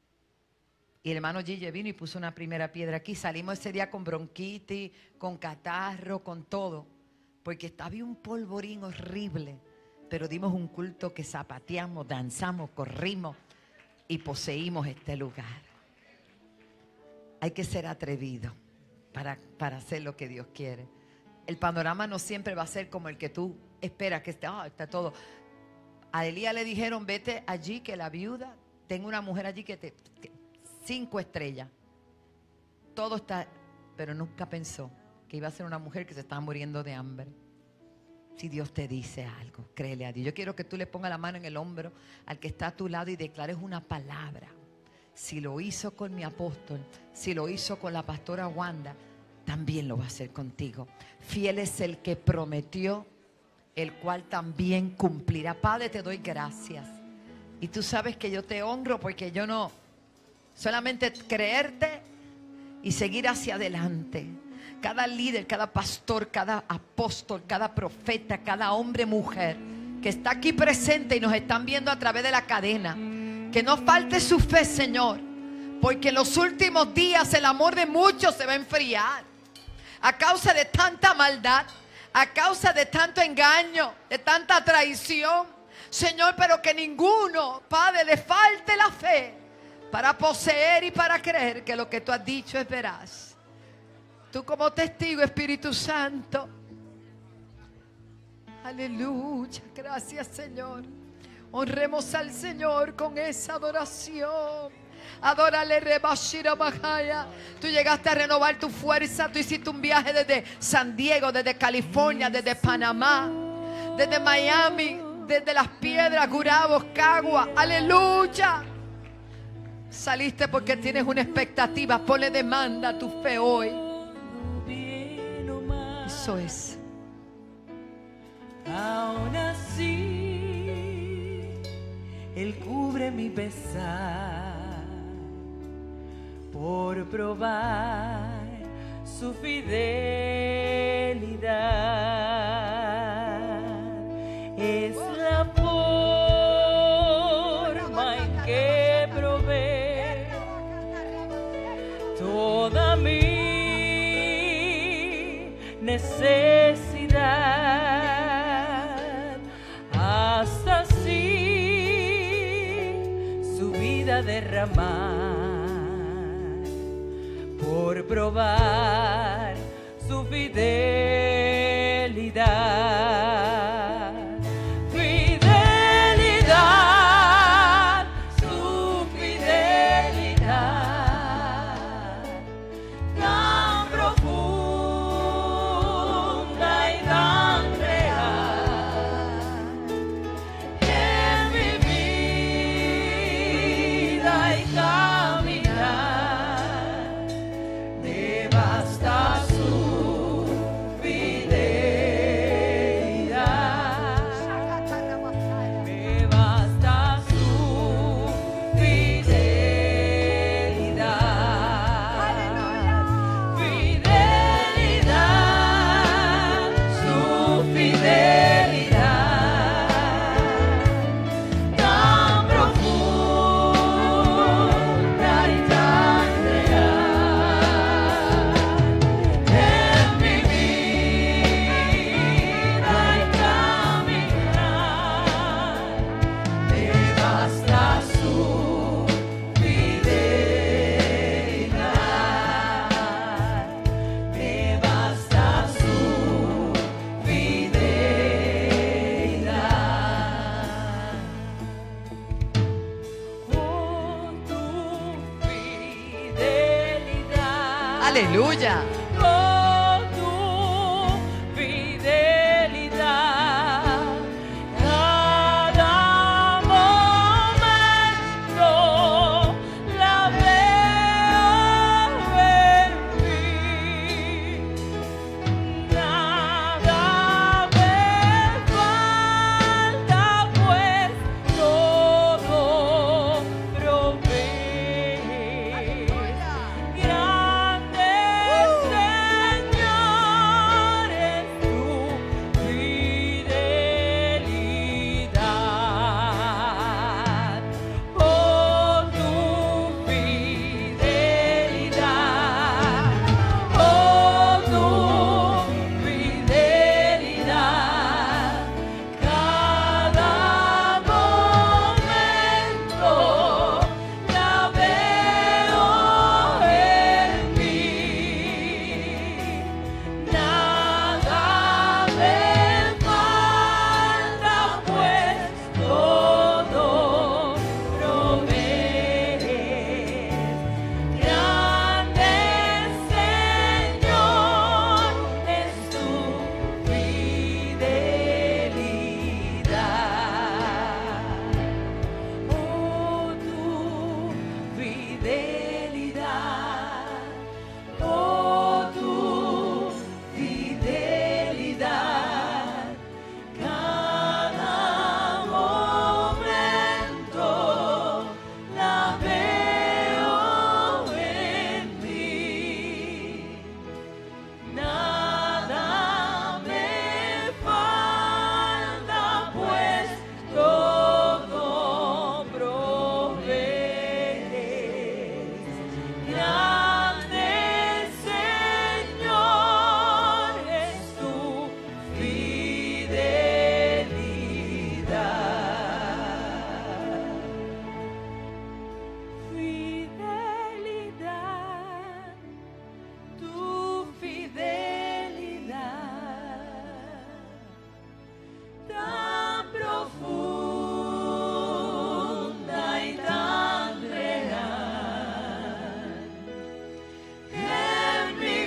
Y el hermano Gille vino y puso una primera piedra aquí. Salimos ese día con bronquitis, con catarro, con todo. Porque había un polvorín horrible. Pero dimos un culto que zapateamos, danzamos, corrimos y poseímos este lugar. Hay que ser atrevido para hacer lo que Dios quiere. El panorama no siempre va a ser como el que tú esperas, que está todo. A Elías le dijeron, vete allí que la viuda, tengo una mujer allí que 5 estrellas. Todo está, pero nunca pensó que iba a ser una mujer que se estaba muriendo de hambre. Si Dios te dice algo, créele a Dios. Yo quiero que tú le pongas la mano en el hombro al que está a tu lado y declares una palabra. Si lo hizo con mi apóstol, si lo hizo con la pastora Wanda, también lo va a hacer contigo. Fiel es el que prometió, el cual también cumplirá. Padre, te doy gracias. Y tú sabes que yo te honro porque yo no solamente creerte y seguir hacia adelante. Cada líder, cada pastor, cada apóstol, cada profeta, cada hombre, mujer que está aquí presente y nos están viendo a través de la cadena, que no falte su fe, Señor, porque en los últimos días el amor de muchos se va a enfriar a causa de tanta maldad, a causa de tanto engaño, de tanta traición, Señor, pero que ninguno, Padre, le falte la fe para poseer y para creer que lo que tú has dicho es veraz. Tú como testigo, Espíritu Santo. Aleluya. Gracias, Señor. Honremos al Señor con esa adoración. Adórale, Rebashira Bahaya. Tú llegaste a renovar tu fuerza. Tú hiciste un viaje desde San Diego, desde California, desde Panamá, desde Miami, desde Las Piedras, Gurabo, Cagua. Aleluya. Saliste porque tienes una expectativa. Ponle demanda a tu fe hoy. Eso es. Aún así, Él cubre mi pesar por probar su fidelidad. Es la forma en que provee toda mi necesidad, hasta así su vida derramar por probar su fidelidad. Fidelidad, su fidelidad tan profunda y tan real en mi vida y caminar. Me basta su fidelidad. Aleluya. Con tu fidelidad, cada momento la veo en mí. Nada me falta, pues todo provees. Grande Señor es tu fidelidad. Oh, tu fidelidad. Oh, tu fidelidad. Cada momento la veo en mí. Nada me falta, pues todo provees. Grande Señor es tu fidelidad. Oh, tu fidelidad. Oh, tu fidelidad. Cada momento la veo en mí. Nada me falta, pues todo provees. Grande Señor es tu fidelidad. Fidelidad, tu fidelidad, tan profunda y tan real, en mi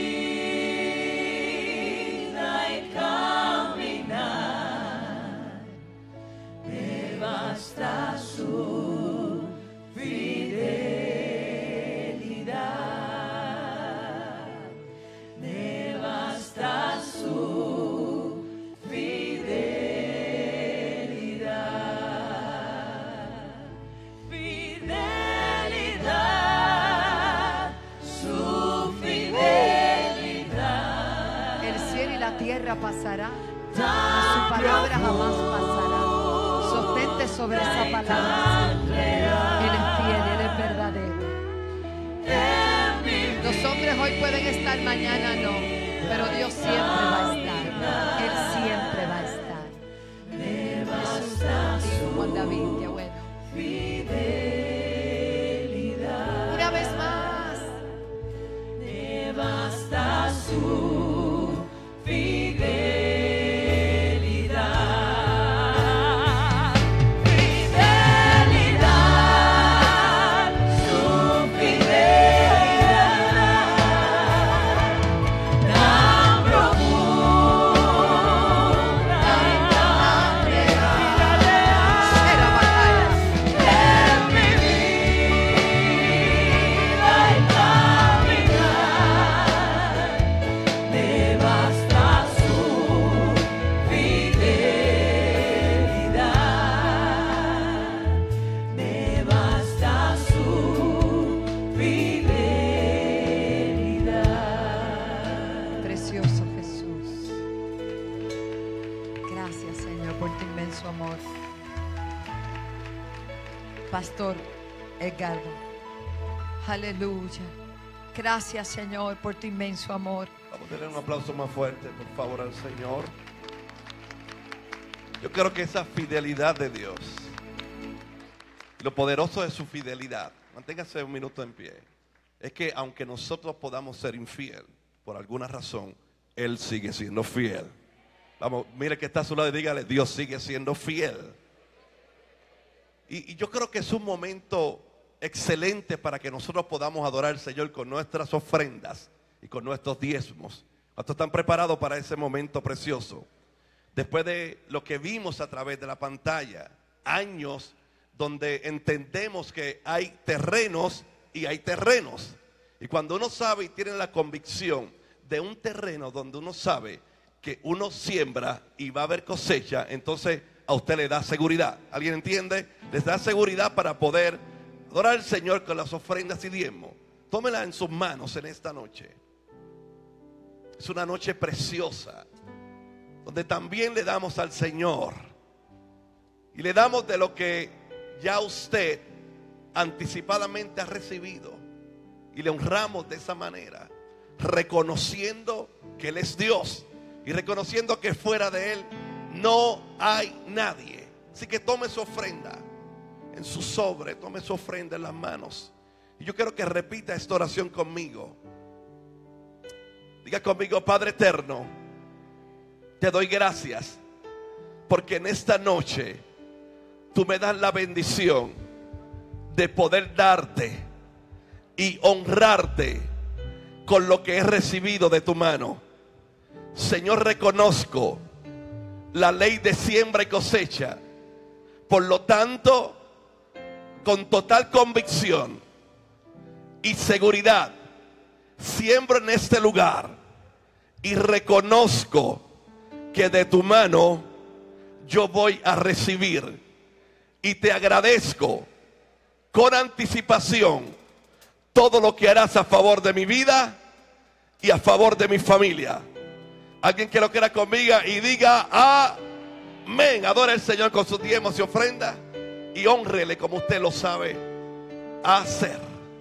vida y caminar, me basta su fidelidad. Me basta su fidelidad. Fidelidad, su fidelidad. El cielo y la tierra pasará, mas su palabra jamás pasará. Sostente sobre esa palabra. Él es fiel, Él es verdadero. Los hombres hoy pueden estar, mañana no, pero Dios siempre va a estar. Él siempre va a estar. Jesús contigo, Juan David, qué bueno. Una vez más. Me basta su fidelidad. Fidelidad, su fidelidad, tan profunda y tan real, en mi vida y caminar, me basta su fidelidad. Me basta su fidelidad. Precioso Jesús. Gracias, Señor, por tu inmenso amor. Pastor Edgardo. Aleluya. Gracias, Señor, por tu inmenso amor. Vamos a tener un aplauso más fuerte, por favor, al Señor. Yo creo que esa fidelidad de Dios, lo poderoso de su fidelidad, manténgase un minuto en pie, es que aunque nosotros podamos ser infiel, por alguna razón, Él sigue siendo fiel. Vamos, mire que está a su lado y dígale, Dios sigue siendo fiel. Y yo creo que es un momento excelente para que nosotros podamos adorar al Señor con nuestras ofrendas y con nuestros diezmos. ¿Cuántos están preparados para ese momento precioso? Después de lo que vimos a través de la pantalla, años donde entendemos que hay terrenos y hay terrenos. Y cuando uno sabe y tiene la convicción de un terreno donde uno sabe que uno siembra y va a haber cosecha, entonces a usted le da seguridad. ¿Alguien entiende? Les da seguridad para poder adorar al Señor con las ofrendas y diezmos. Tómela en sus manos en esta noche. Es una noche preciosa, donde también le damos al Señor y le damos de lo que ya usted anticipadamente ha recibido, y le honramos de esa manera, reconociendo que Él es Dios y reconociendo que fuera de Él no hay nadie. Así que tome su ofrenda en su sobre, tome su ofrenda en las manos, y yo quiero que repita esta oración conmigo. Diga conmigo: Padre eterno, te doy gracias porque en esta noche tú me das la bendición de poder darte y honrarte con lo que he recibido de tu mano. Señor, reconozco la ley de siembra y cosecha. Por lo tanto, con total convicción y seguridad, siembro en este lugar y reconozco que de tu mano yo voy a recibir, y te agradezco con anticipación todo lo que harás a favor de mi vida y a favor de mi familia. Alguien que lo quiera conmigo y diga amén. Adora al Señor con sus diezmos y ofrendas y hónrele como usted lo sabe hacer.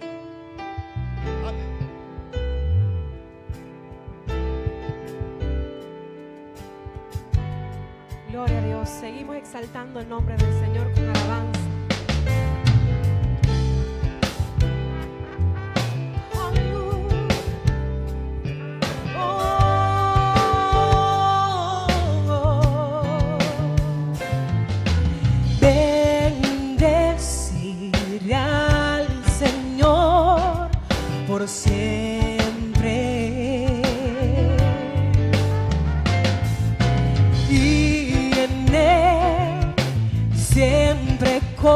Gloria a Dios. Seguimos exaltando el nombre del Señor con alabanza. Bendeciré al Señor por siempre, y en Él siempre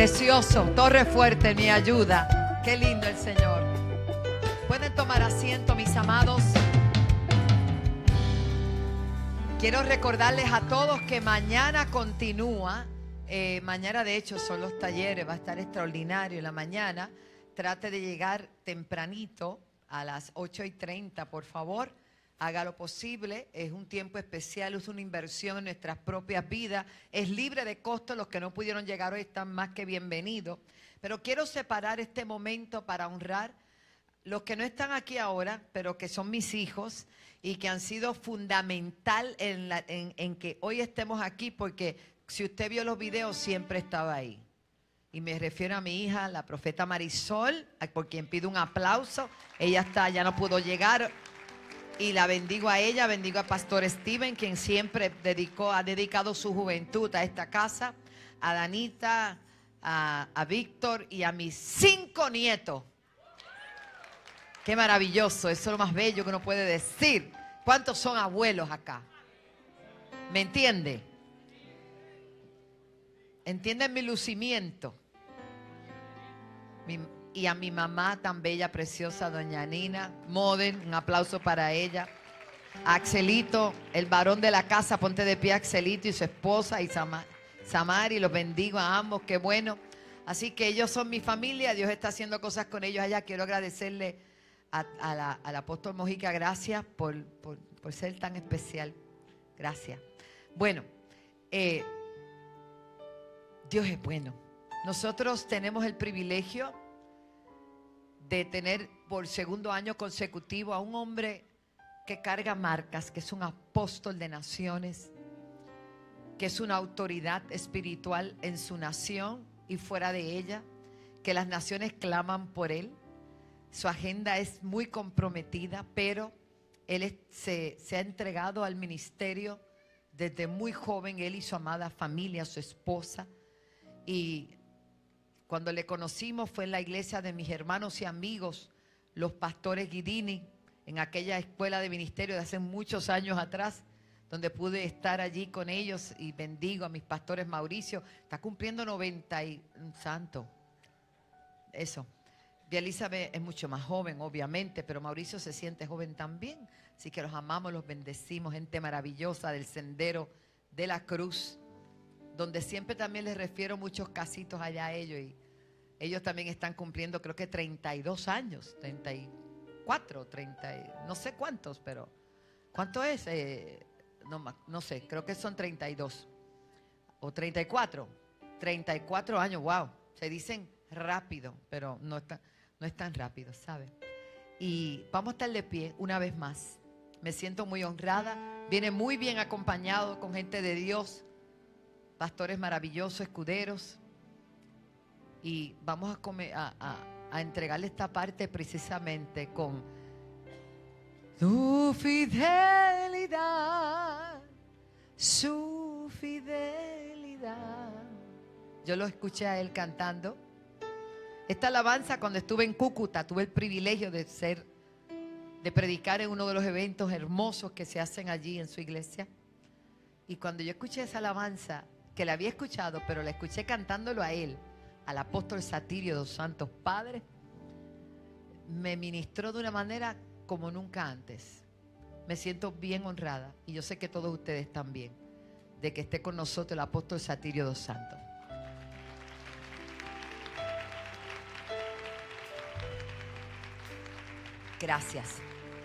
Precioso, torre fuerte, mi ayuda. Qué lindo el Señor. Pueden tomar asiento, mis amados. Quiero recordarles a todos que mañana continúa. Mañana, de hecho, son los talleres. Va a estar extraordinario en la mañana. Trate de llegar tempranito a las 8:30, por favor. Haga lo posible. Es un tiempo especial, es una inversión en nuestras propias vidas. Es libre de costo. Los que no pudieron llegar hoy están más que bienvenidos. Pero quiero separar este momento para honrar los que no están aquí ahora, pero que son mis hijos y que han sido fundamental en que hoy estemos aquí, porque si usted vio los videos, siempre estaba ahí. Y me refiero a mi hija, la profeta Marisol, por quien pido un aplauso. Ella ya no pudo llegar. Y la bendigo a ella, bendigo a Pastor Steven, quien siempre ha dedicado su juventud a esta casa, a Danita, a Víctor y a mis 5 nietos. Qué maravilloso, eso es lo más bello que uno puede decir. ¿Cuántos son abuelos acá? ¿Me entiende? ¿Entienden mi lucimiento? Y a mi mamá tan bella, preciosa, doña Nina Moden, un aplauso para ella. A Axelito, el varón de la casa, ponte de pie, Axelito y su esposa y Samari, los bendigo a ambos, qué bueno. Así que ellos son mi familia, Dios está haciendo cosas con ellos allá. Quiero agradecerle al apóstol Mojica, gracias por ser tan especial. Gracias. Bueno, Dios es bueno. Nosotros tenemos el privilegio de tener por segundo año consecutivo a un hombre que carga marcas, que es un apóstol de naciones, que es una autoridad espiritual en su nación y fuera de ella, que las naciones claman por él. Su agenda es muy comprometida, pero él se ha entregado al ministerio desde muy joven, él y su amada familia, su esposa. Y cuando le conocimos fue en la iglesia de mis hermanos y amigos, los pastores Guidini, en aquella escuela de ministerio de hace muchos años atrás, donde pude estar allí con ellos, y bendigo a mis pastores. Mauricio está cumpliendo 90 y un santo. Eso. Y Elizabeth es mucho más joven, obviamente, pero Mauricio se siente joven también. Así que los amamos, los bendecimos, gente maravillosa del Sendero de la Cruz, donde siempre también les refiero muchos casitos allá a ellos. Y ellos también están cumpliendo, creo que 32 años, 34, 30, no sé cuántos, pero ¿cuánto es? No sé, creo que son 32 o 34. 34 años, wow. Se dicen rápido, pero no es tan rápido, ¿sabe? Y vamos a estar de pie una vez más. Me siento muy honrada. Viene muy bien acompañado con gente de Dios, pastores maravillosos, escuderos. Y vamos a entregarle esta parte precisamente con su fidelidad, su fidelidad. Yo lo escuché a él cantando esta alabanza cuando estuve en Cúcuta. Tuve el privilegio de predicar en uno de los eventos hermosos que se hacen allí en su iglesia. Y cuando yo escuché esa alabanza, que la había escuchado, pero la escuché cantándolo a él, al apóstol Satirio dos Santos Padres, me ministró de una manera como nunca antes. Me siento bien honrada, y yo sé que todos ustedes también, de que esté con nosotros el apóstol Satirio dos Santos. Gracias.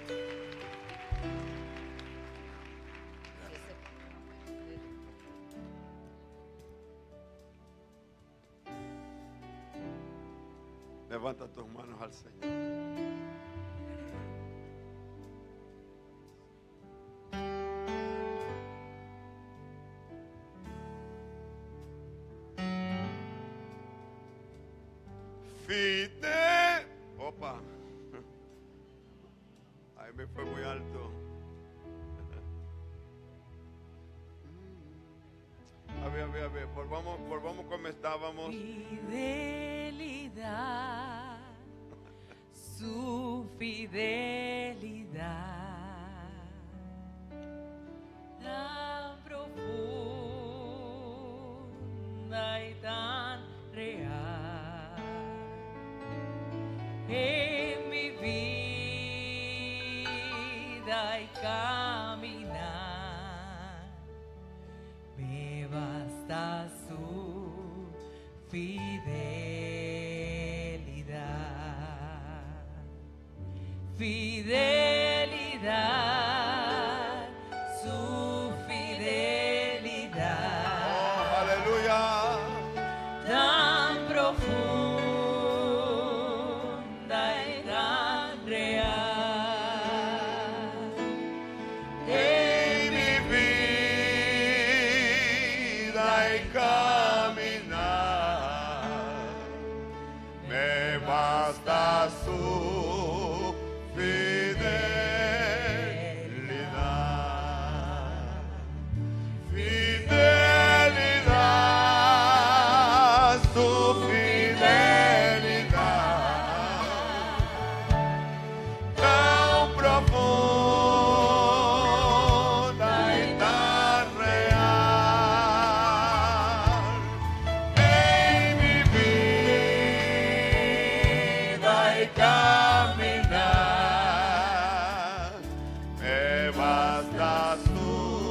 Levanta tus manos al Señor. Fidel. Opa. Ahí me fue muy alto. A ver. Volvamos como estábamos. Fidelidad, su fidelidad, tan profunda y tan real. fidelidad, su fidelidad. Oh, aleluya. Tan profunda y tan real. En mi vida y caminar, me basta su fidelidad. Fidelidad, su fidelidad, tan profunda y tan real. En mi vida y caminar, me basta su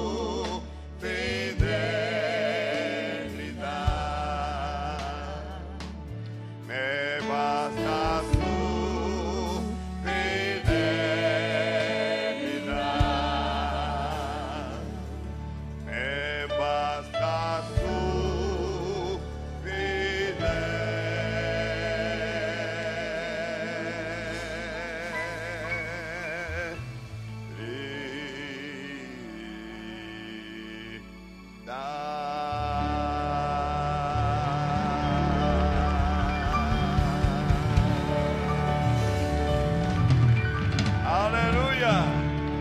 fidelidad. Me basta su fidelidad. Me basta su Aleluya.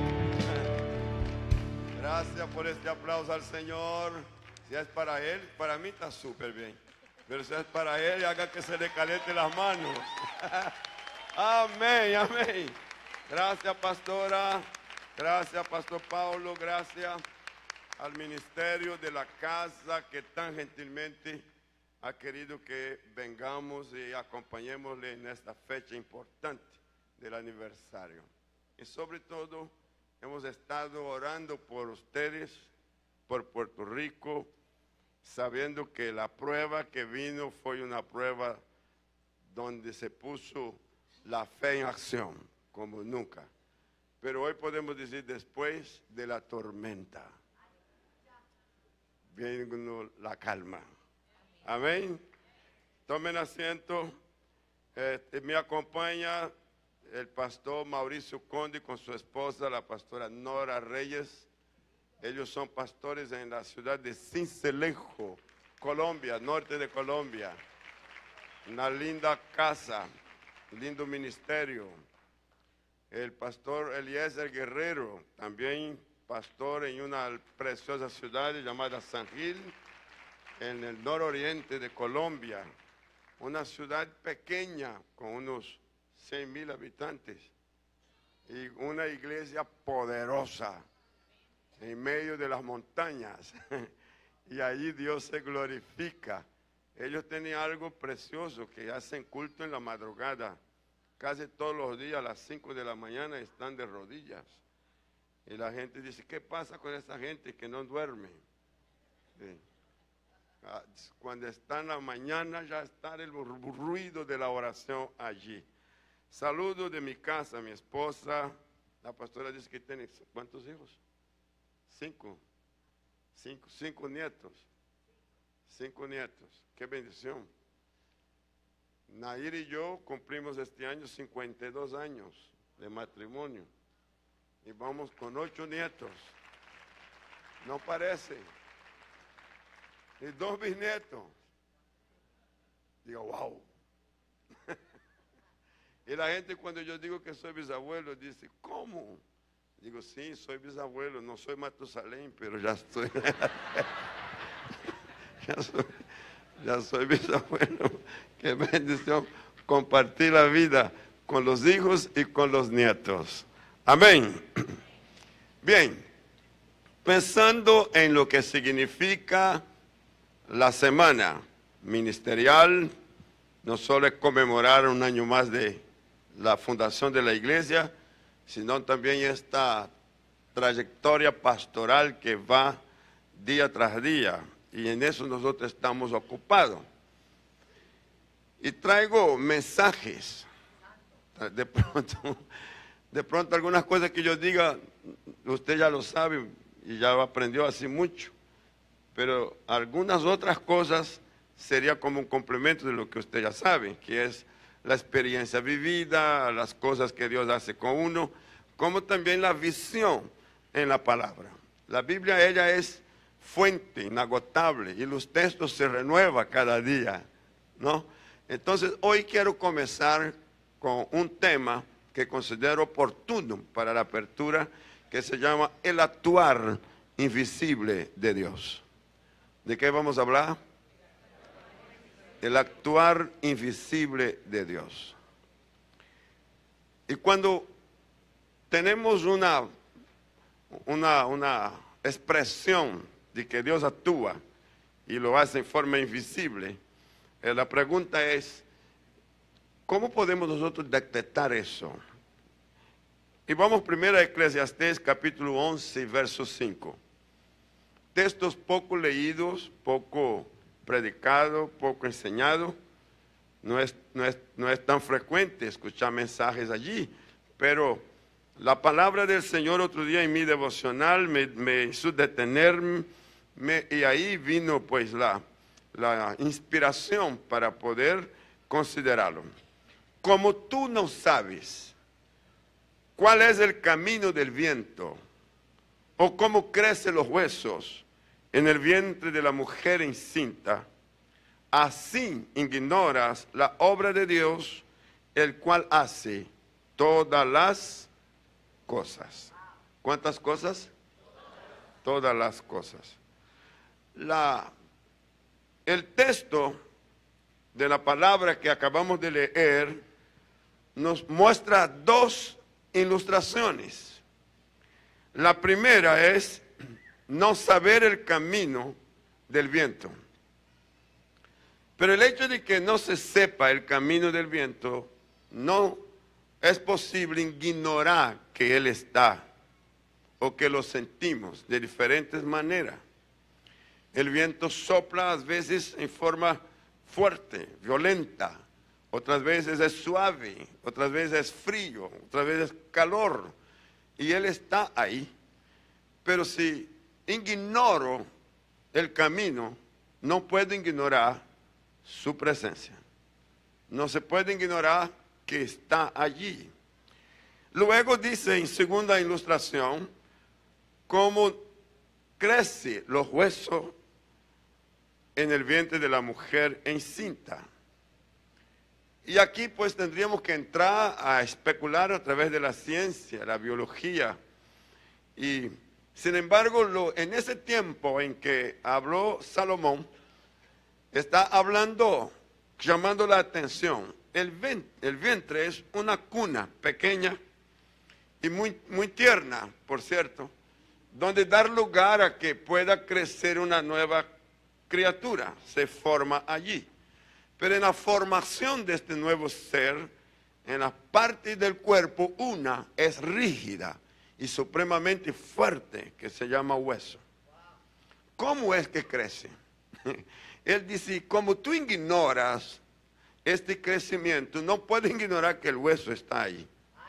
Gracias por este aplauso al Señor. Si es para Él, para mí está súper bien. Pero si es para Él, haga que se le caliente las manos. Amén, amén. Gracias, pastora. Gracias, pastor Paulo. Gracias al ministerio de la casa que tan gentilmente ha querido que vengamos y acompañémosle en esta fecha importante del aniversario. Y sobre todo, hemos estado orando por ustedes, por Puerto Rico, sabiendo que la prueba que vino fue una prueba donde se puso la fe en acción, como nunca. Pero hoy podemos decir, después de la tormenta, viene la calma. Amén. Tomen asiento. Me acompaña el pastor Mauricio Conde con su esposa, la pastora Nora Reyes. Ellos son pastores en la ciudad de Sincelejo, Colombia, norte de Colombia. Una linda casa, lindo ministerio. El pastor Eliezer Guerrero, también pastor en una preciosa ciudad llamada San Gil, en el nororiente de Colombia. Una ciudad pequeña con unos 100,000 habitantes y una iglesia poderosa en medio de las montañas. Y allí Dios se glorifica. Ellos tenían algo precioso, que hacen culto en la madrugada. Casi todos los días a las 5 de la mañana están de rodillas. Y la gente dice, ¿qué pasa con esa gente que no duerme? Sí. Cuando está en la mañana ya está el ruido de la oración allí. Saludo de mi casa, mi esposa. La pastora dice que tiene, ¿cuántos hijos? 5 nietos. 5 nietos. Qué bendición. Nair y yo cumplimos este año 52 años de matrimonio. Y vamos con 8 nietos. No parece. Y 2 bisnietos. Digo, wow. Y la gente, cuando yo digo que soy bisabuelo, dice, ¿cómo? Digo, sí, soy bisabuelo, no soy Matusalén, pero ya estoy. ya soy bisabuelo. Qué bendición compartir la vida con los hijos y con los nietos. Amén. Bien, pensando en lo que significa la semana ministerial, no solo es conmemorar un año más de la fundación de la iglesia, sino también esta trayectoria pastoral que va día tras día, y en eso nosotros estamos ocupados. Y traigo mensajes, de pronto De pronto algunas cosas que yo diga, usted ya lo sabe y ya aprendió así mucho. Pero algunas otras cosas sería como un complemento de lo que usted ya sabe, que es la experiencia vivida, las cosas que Dios hace con uno, como también la visión en la palabra. La Biblia, ella es fuente inagotable y los textos se renuevan cada día, ¿no? Entonces, hoy quiero comenzar con un tema que considero oportuno para la apertura, que se llama el actuar invisible de Dios. ¿De qué vamos a hablar? El actuar invisible de Dios. Y cuando tenemos una expresión de que Dios actúa y lo hace en forma invisible, la pregunta es, ¿cómo podemos nosotros detectar eso? Y vamos primero a Eclesiastés capítulo 11, verso 5. Textos poco leídos, poco predicado, poco enseñado. No es tan frecuente escuchar mensajes allí, pero la palabra del Señor otro día en mi devocional me hizo detenerme y ahí vino pues la inspiración para poder considerarlo. Como tú no sabes cuál es el camino del viento o cómo crecen los huesos en el vientre de la mujer encinta, así ignoras la obra de Dios, el cual hace todas las cosas. ¿Cuántas cosas? Todas las cosas. El texto de la palabra que acabamos de leer nos muestra dos ilustraciones. La primera es no saber el camino del viento. Pero el hecho de que no se sepa el camino del viento, no es posible ignorar que Él está o que lo sentimos de diferentes maneras. El viento sopla a veces en forma fuerte, violenta, otras veces es suave, otras veces es frío, otras veces es calor, y Él está ahí. Pero si ignoro el camino, no puedo ignorar su presencia. No se puede ignorar que está allí. Luego dice en segunda ilustración, cómo crecen los huesos en el vientre de la mujer encinta. Y aquí pues tendríamos que entrar a especular a través de la ciencia, la biología. Y sin embargo, en ese tiempo en que habló Salomón, está hablando, llamando la atención. El vientre es una cuna pequeña y muy tierna, por cierto, donde dar lugar a que pueda crecer una nueva criatura, se forma allí. Pero en la formación de este nuevo ser, en la parte del cuerpo, una es rígida y supremamente fuerte, que se llama hueso. ¿Cómo es que crece? Él dice, como tú ignoras este crecimiento, no puedes ignorar que el hueso está ahí.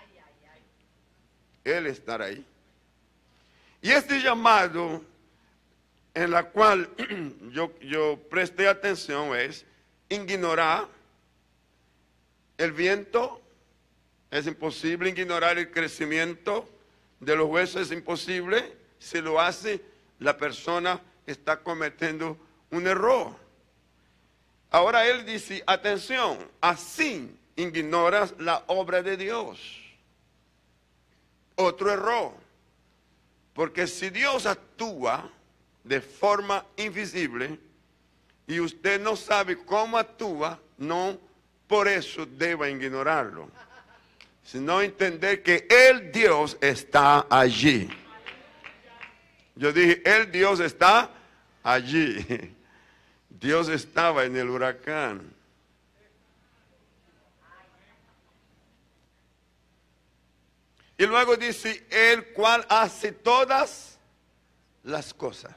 Él estará ahí. Y este llamado en la cual yo presté atención es ignorar el viento. Es imposible ignorar el crecimiento de los huesos, es imposible. Si lo hace, la persona está cometiendo un error. Ahora él dice, atención, así ignoras la obra de Dios. Otro error. Porque si Dios actúa de forma invisible y usted no sabe cómo actúa, no por eso deba ignorarlo, sino entender que el Dios está allí. Yo dije, el Dios está allí. Dios estaba en el huracán. Y luego dice, el cual hace todas las cosas.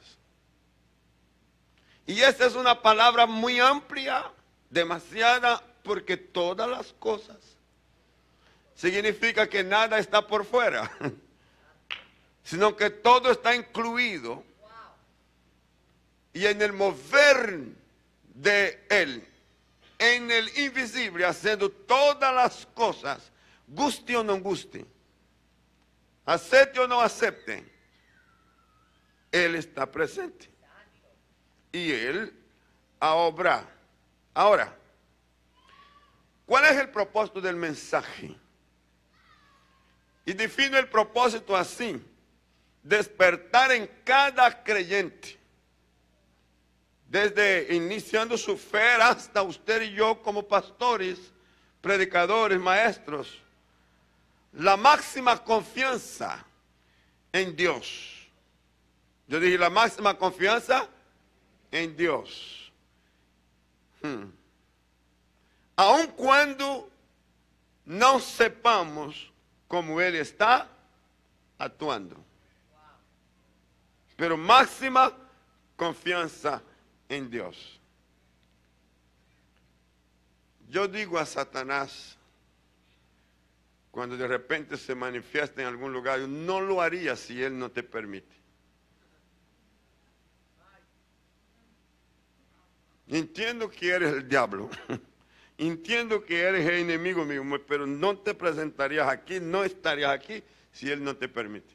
Y esta es una palabra muy amplia, demasiada, porque todas las cosas. significa que nada está por fuera, sino que todo está incluido. Y en el mover de Él, en el invisible, haciendo todas las cosas, guste o no guste, acepte o no acepte, Él está presente. Y Él ha obrado. Ahora, ¿cuál es el propósito del mensaje? Y defino el propósito así: despertar en cada creyente, desde iniciando su fe hasta usted y yo como pastores, predicadores, maestros, la máxima confianza en Dios. Yo dije la máxima confianza en Dios. Aun cuando no sepamos cómo Él está actuando. Pero máxima confianza en Dios. Yo digo a Satanás, cuando de repente se manifiesta en algún lugar, yo no lo haría si Él no te permite. Entiendo que eres el diablo. Entiendo que eres el enemigo mío, pero no te presentarías aquí, no estarías aquí si Él no te permite.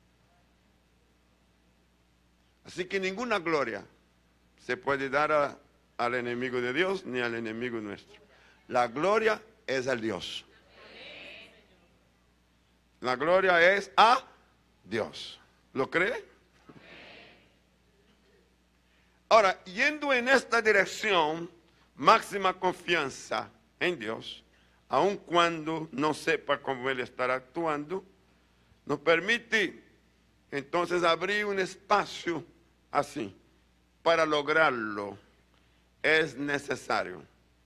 Así que ninguna gloria se puede dar al enemigo de Dios ni al enemigo nuestro. La gloria es al Dios. La gloria es a Dios. ¿Lo cree? Ahora, yendo en esta dirección, máxima confianza en Dios, aun cuando no sepa cómo Él estará actuando, nos permite entonces abrir un espacio así. Para lograrlo es necesario.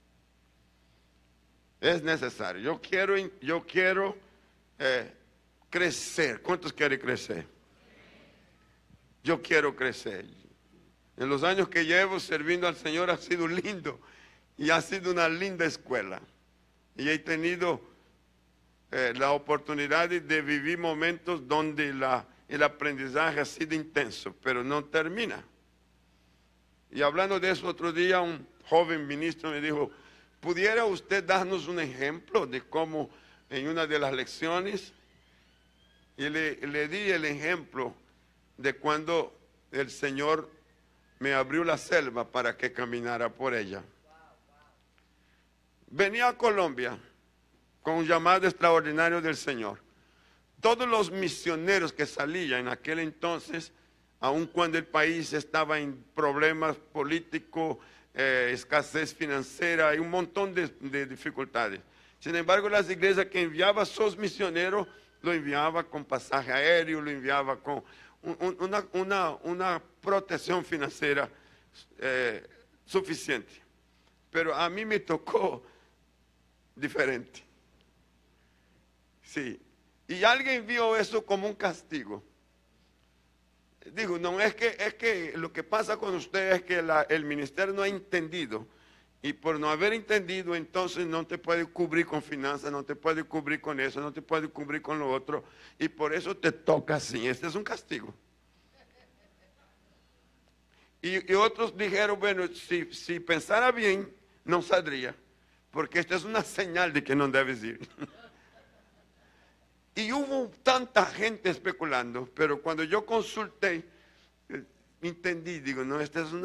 Es necesario. Yo quiero crecer. ¿Cuántos quieren crecer? Yo quiero crecer. En los años que llevo sirviendo al Señor ha sido lindo y ha sido una linda escuela. Y he tenido la oportunidad de vivir momentos donde el aprendizaje ha sido intenso, pero no termina. Y hablando de eso otro día, un joven ministro me dijo, ¿pudiera usted darnos un ejemplo de cómo en una de las lecciones? Y le di el ejemplo de cuando el Señor me abrió la selva para que caminara por ella. Venía a Colombia con un llamado extraordinario del Señor. Todos los misioneros que salían en aquel entonces, aun cuando el país estaba en problemas políticos, escasez financiera y un montón de dificultades. Sin embargo, las iglesias que enviaban a sus misioneros, lo enviaba con pasaje aéreo, lo enviaba con una protección financiera suficiente. Pero a mí me tocó diferente. Sí. Y alguien vio eso como un castigo. Digo, no, es que lo que pasa con usted es que el ministerio no ha entendido. Y por no haber entendido, entonces no te puede cubrir con finanzas, no te puede cubrir con eso, no te puede cubrir con lo otro. Y por eso te toca así. Este es un castigo. Y otros dijeron, bueno, si pensara bien, no saldría. Porque esta es una señal de que no debes ir. Y hubo tanta gente especulando, pero cuando yo consulté, entendí, digo, no, esta es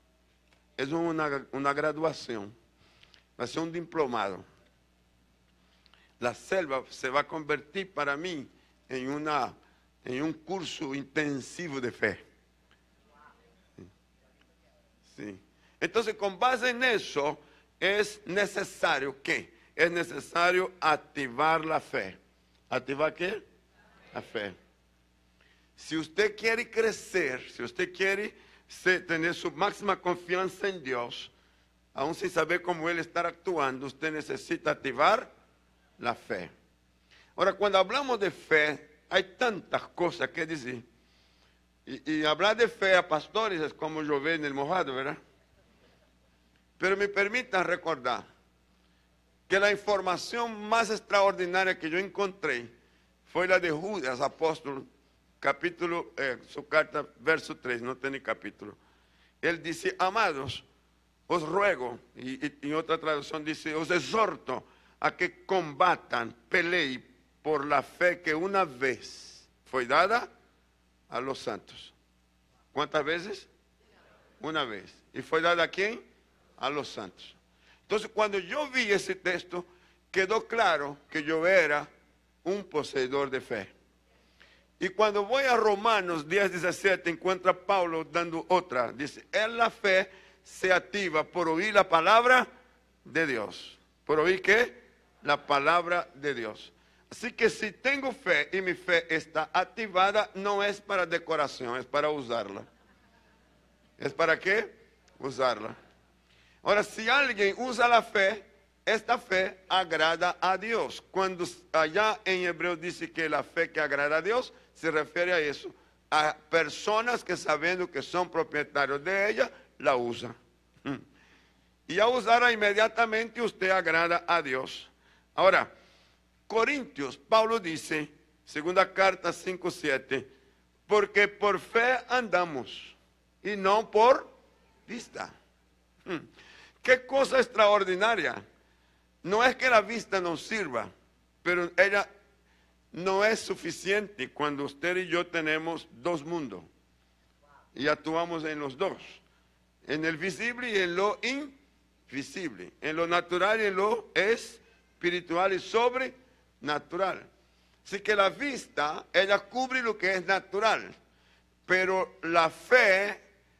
una graduación, va a ser un diplomado. La selva se va a convertir para mí en un curso intensivo de fe. Sí. Entonces, con base en eso, es necesario, ¿qué? Es necesario activar la fe. ¿Activar qué? La fe. Si usted quiere crecer, si usted quiere tener su máxima confianza en Dios, aún sin saber cómo Él está actuando, usted necesita activar la fe. Ahora, cuando hablamos de fe, hay tantas cosas que decir. Y hablar de fe a pastores es como llover en el mojado, ¿verdad? Pero me permitan recordar que la información más extraordinaria que yo encontré fue la de Judas, apóstol, capítulo, su carta, verso 3, no tiene capítulo. Él dice, amados, os ruego, y en otra traducción dice, os exhorto a que combatan, peleen por la fe que una vez fue dada a los santos. ¿Cuántas veces? Una vez. ¿Y fue dada a quién? A los santos. Entonces, cuando yo vi ese texto, quedó claro que yo era un poseedor de fe. Y cuando voy a Romanos 10:17, encuentro a Pablo dando otra. Dice, en la fe se activa por oír la palabra de Dios. ¿Por oír qué? La palabra de Dios. Así que si tengo fe y mi fe está activada, no es para decoración, es para usarla. ¿Es para qué? Usarla. Ahora, si alguien usa la fe, esta fe agrada a Dios. Cuando allá en Hebreos dice que la fe que agrada a Dios, se refiere a eso. A personas que sabiendo que son propietarios de ella, la usan. Y a usarla inmediatamente usted agrada a Dios. Ahora, Corintios, Pablo dice, segunda carta 5:7, porque por fe andamos y no por vista. Qué cosa extraordinaria. No es que la vista nos sirva, pero ella no es suficiente cuando usted y yo tenemos dos mundos y actuamos en los dos, en el visible y en lo invisible, en lo natural y en lo espiritual y sobrenatural. Así que la vista, ella cubre lo que es natural, pero la fe,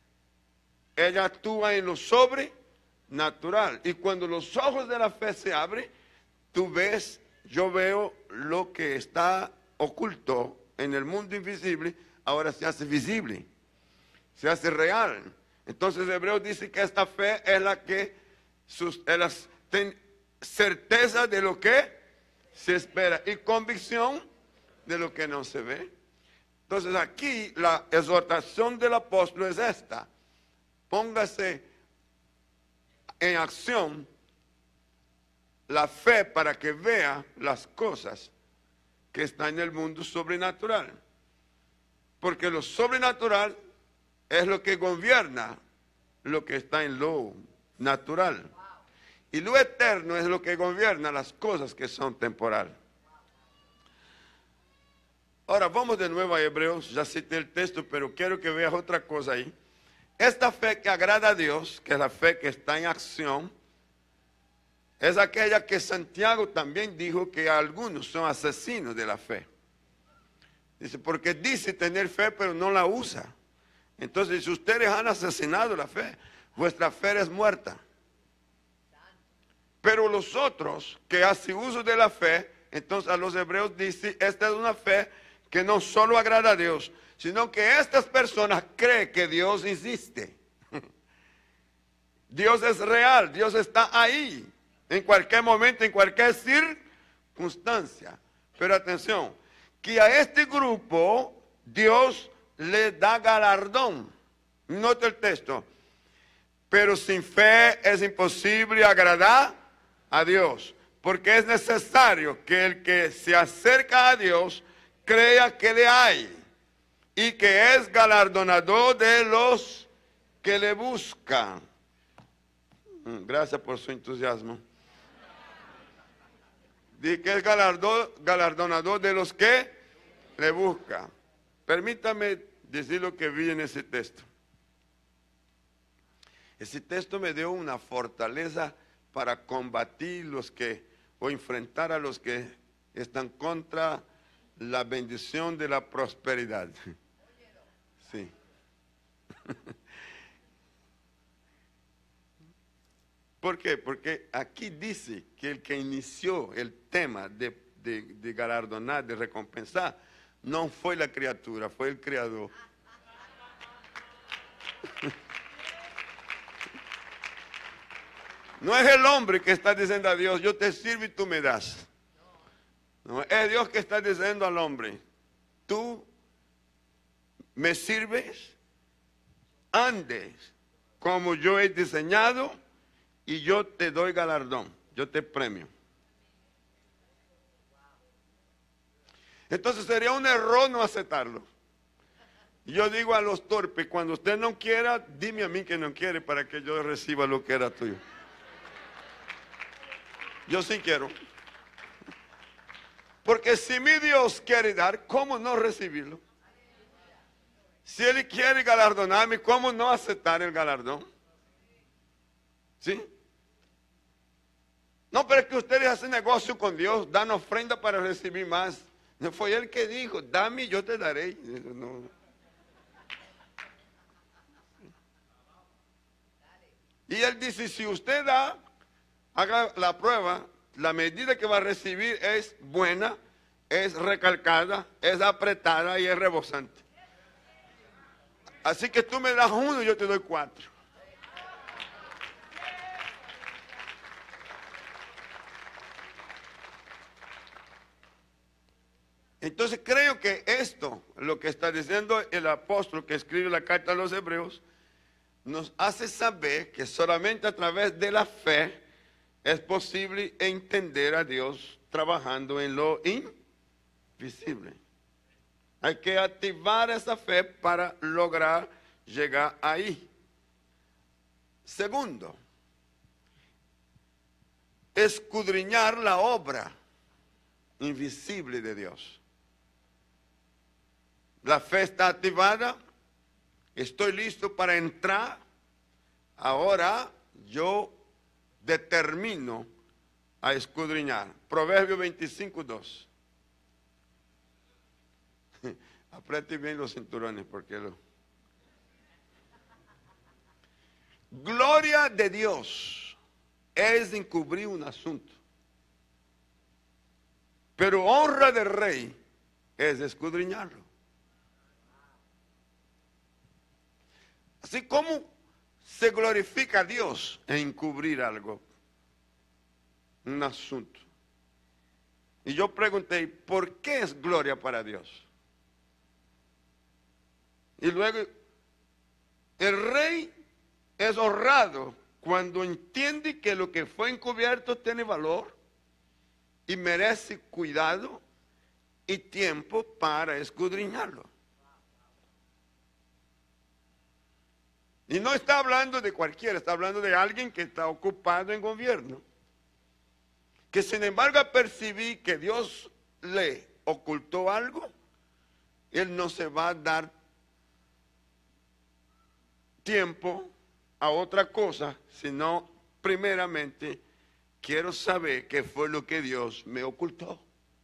ella actúa en lo sobrenatural. Y cuando los ojos de la fe se abren, tú ves, yo veo lo que está oculto en el mundo invisible, ahora se hace visible, se hace real. Entonces Hebreos dice que esta fe es la que tiene certeza de lo que se espera y convicción de lo que no se ve. Entonces aquí la exhortación del apóstol es esta: póngase en acción la fe para que vea las cosas que están en el mundo sobrenatural, porque lo sobrenatural es lo que gobierna lo que está en lo natural, y lo eterno es lo que gobierna las cosas que son temporales. Ahora vamos de nuevo a Hebreos, ya cité el texto, pero quiero que veas otra cosa ahí. Esta fe que agrada a Dios, que es la fe que está en acción, es aquella que Santiago también dijo que algunos son asesinos de la fe. Dice, porque dice tener fe, pero no la usa. Entonces, si ustedes han asesinado la fe, vuestra fe es muerta. Pero los otros que hacen uso de la fe, entonces a los hebreos dice, esta es una fe que no solo agrada a Dios, sino que estas personas creen que Dios existe. Dios es real, Dios está ahí, en cualquier momento, en cualquier circunstancia. Pero atención, que a este grupo Dios le da galardón. Nota el texto. Pero sin fe es imposible agradar a Dios, porque es necesario que el que se acerca a Dios crea que le hay y que es galardonador de los que le buscan. Gracias por su entusiasmo. Dice que es galardonador de los que le buscan. Permítame decir lo que vi en ese texto. Ese texto me dio una fortaleza para combatir o enfrentar a los que están contra la bendición de la prosperidad. Sí. ¿Por qué? Porque aquí dice que el que inició el tema de galardonar, de recompensar, no fue la criatura, fue el Creador. No es el hombre que está diciendo a Dios, yo te sirvo y tú me das. No, es Dios que está diciendo al hombre, tú me sirves, andes como yo he diseñado y yo te doy galardón, yo te premio. Entonces sería un error no aceptarlo. Yo digo a los torpes, cuando usted no quiera, dime a mí que no quiere para que yo reciba lo que era tuyo. Yo sí quiero. Porque si mi Dios quiere dar, ¿cómo no recibirlo? Si Él quiere galardonarme, ¿cómo no aceptar el galardón? ¿Sí? No, pero es que ustedes hacen negocio con Dios, dan ofrenda para recibir más. No fue Él que dijo, dame y yo te daré. No. Y Él dice, si usted da, haga la prueba, la medida que va a recibir es buena, es recalcada, es apretada y es rebosante. Así que tú me das 1 y yo te doy 4. Entonces creo que esto, lo que está diciendo el apóstol que escribe la carta a los hebreos, nos hace saber que solamente a través de la fe es posible entender a Dios trabajando en lo invisible. Hay que activar esa fe para lograr llegar ahí. Segundo, escudriñar la obra invisible de Dios. La fe está activada, estoy listo para entrar. Ahora yo determino a escudriñar. Proverbio 25:2. Apriete bien los cinturones porque Gloria de Dios es encubrir un asunto, pero honra del rey es escudriñarlo. Así como se glorifica a Dios en encubrir algo, un asunto. Y yo pregunté, ¿por qué es gloria para Dios? Y luego, el rey es honrado cuando entiende que lo que fue encubierto tiene valor y merece cuidado y tiempo para escudriñarlo. Y no está hablando de cualquiera, está hablando de alguien que está ocupado en gobierno. Que sin embargo percibí que Dios le ocultó algo, Él no se va a dar tiempo a otra cosa, sino primeramente quiero saber qué fue lo que Dios me ocultó.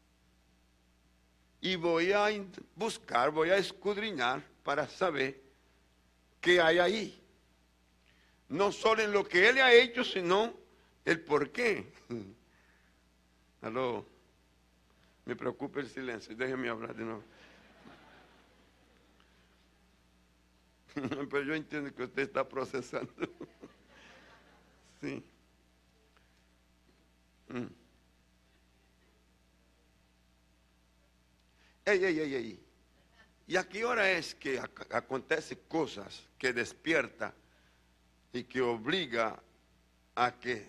Y voy a buscar, voy a escudriñar para saber qué hay ahí. No solo en lo que Él ha hecho, sino el por qué. Aló, me preocupa el silencio, déjeme hablar de nuevo. Pero yo entiendo que usted está procesando. Sí. Ey. ¿Y a qué hora es que acontecen cosas que despierta y que obliga a que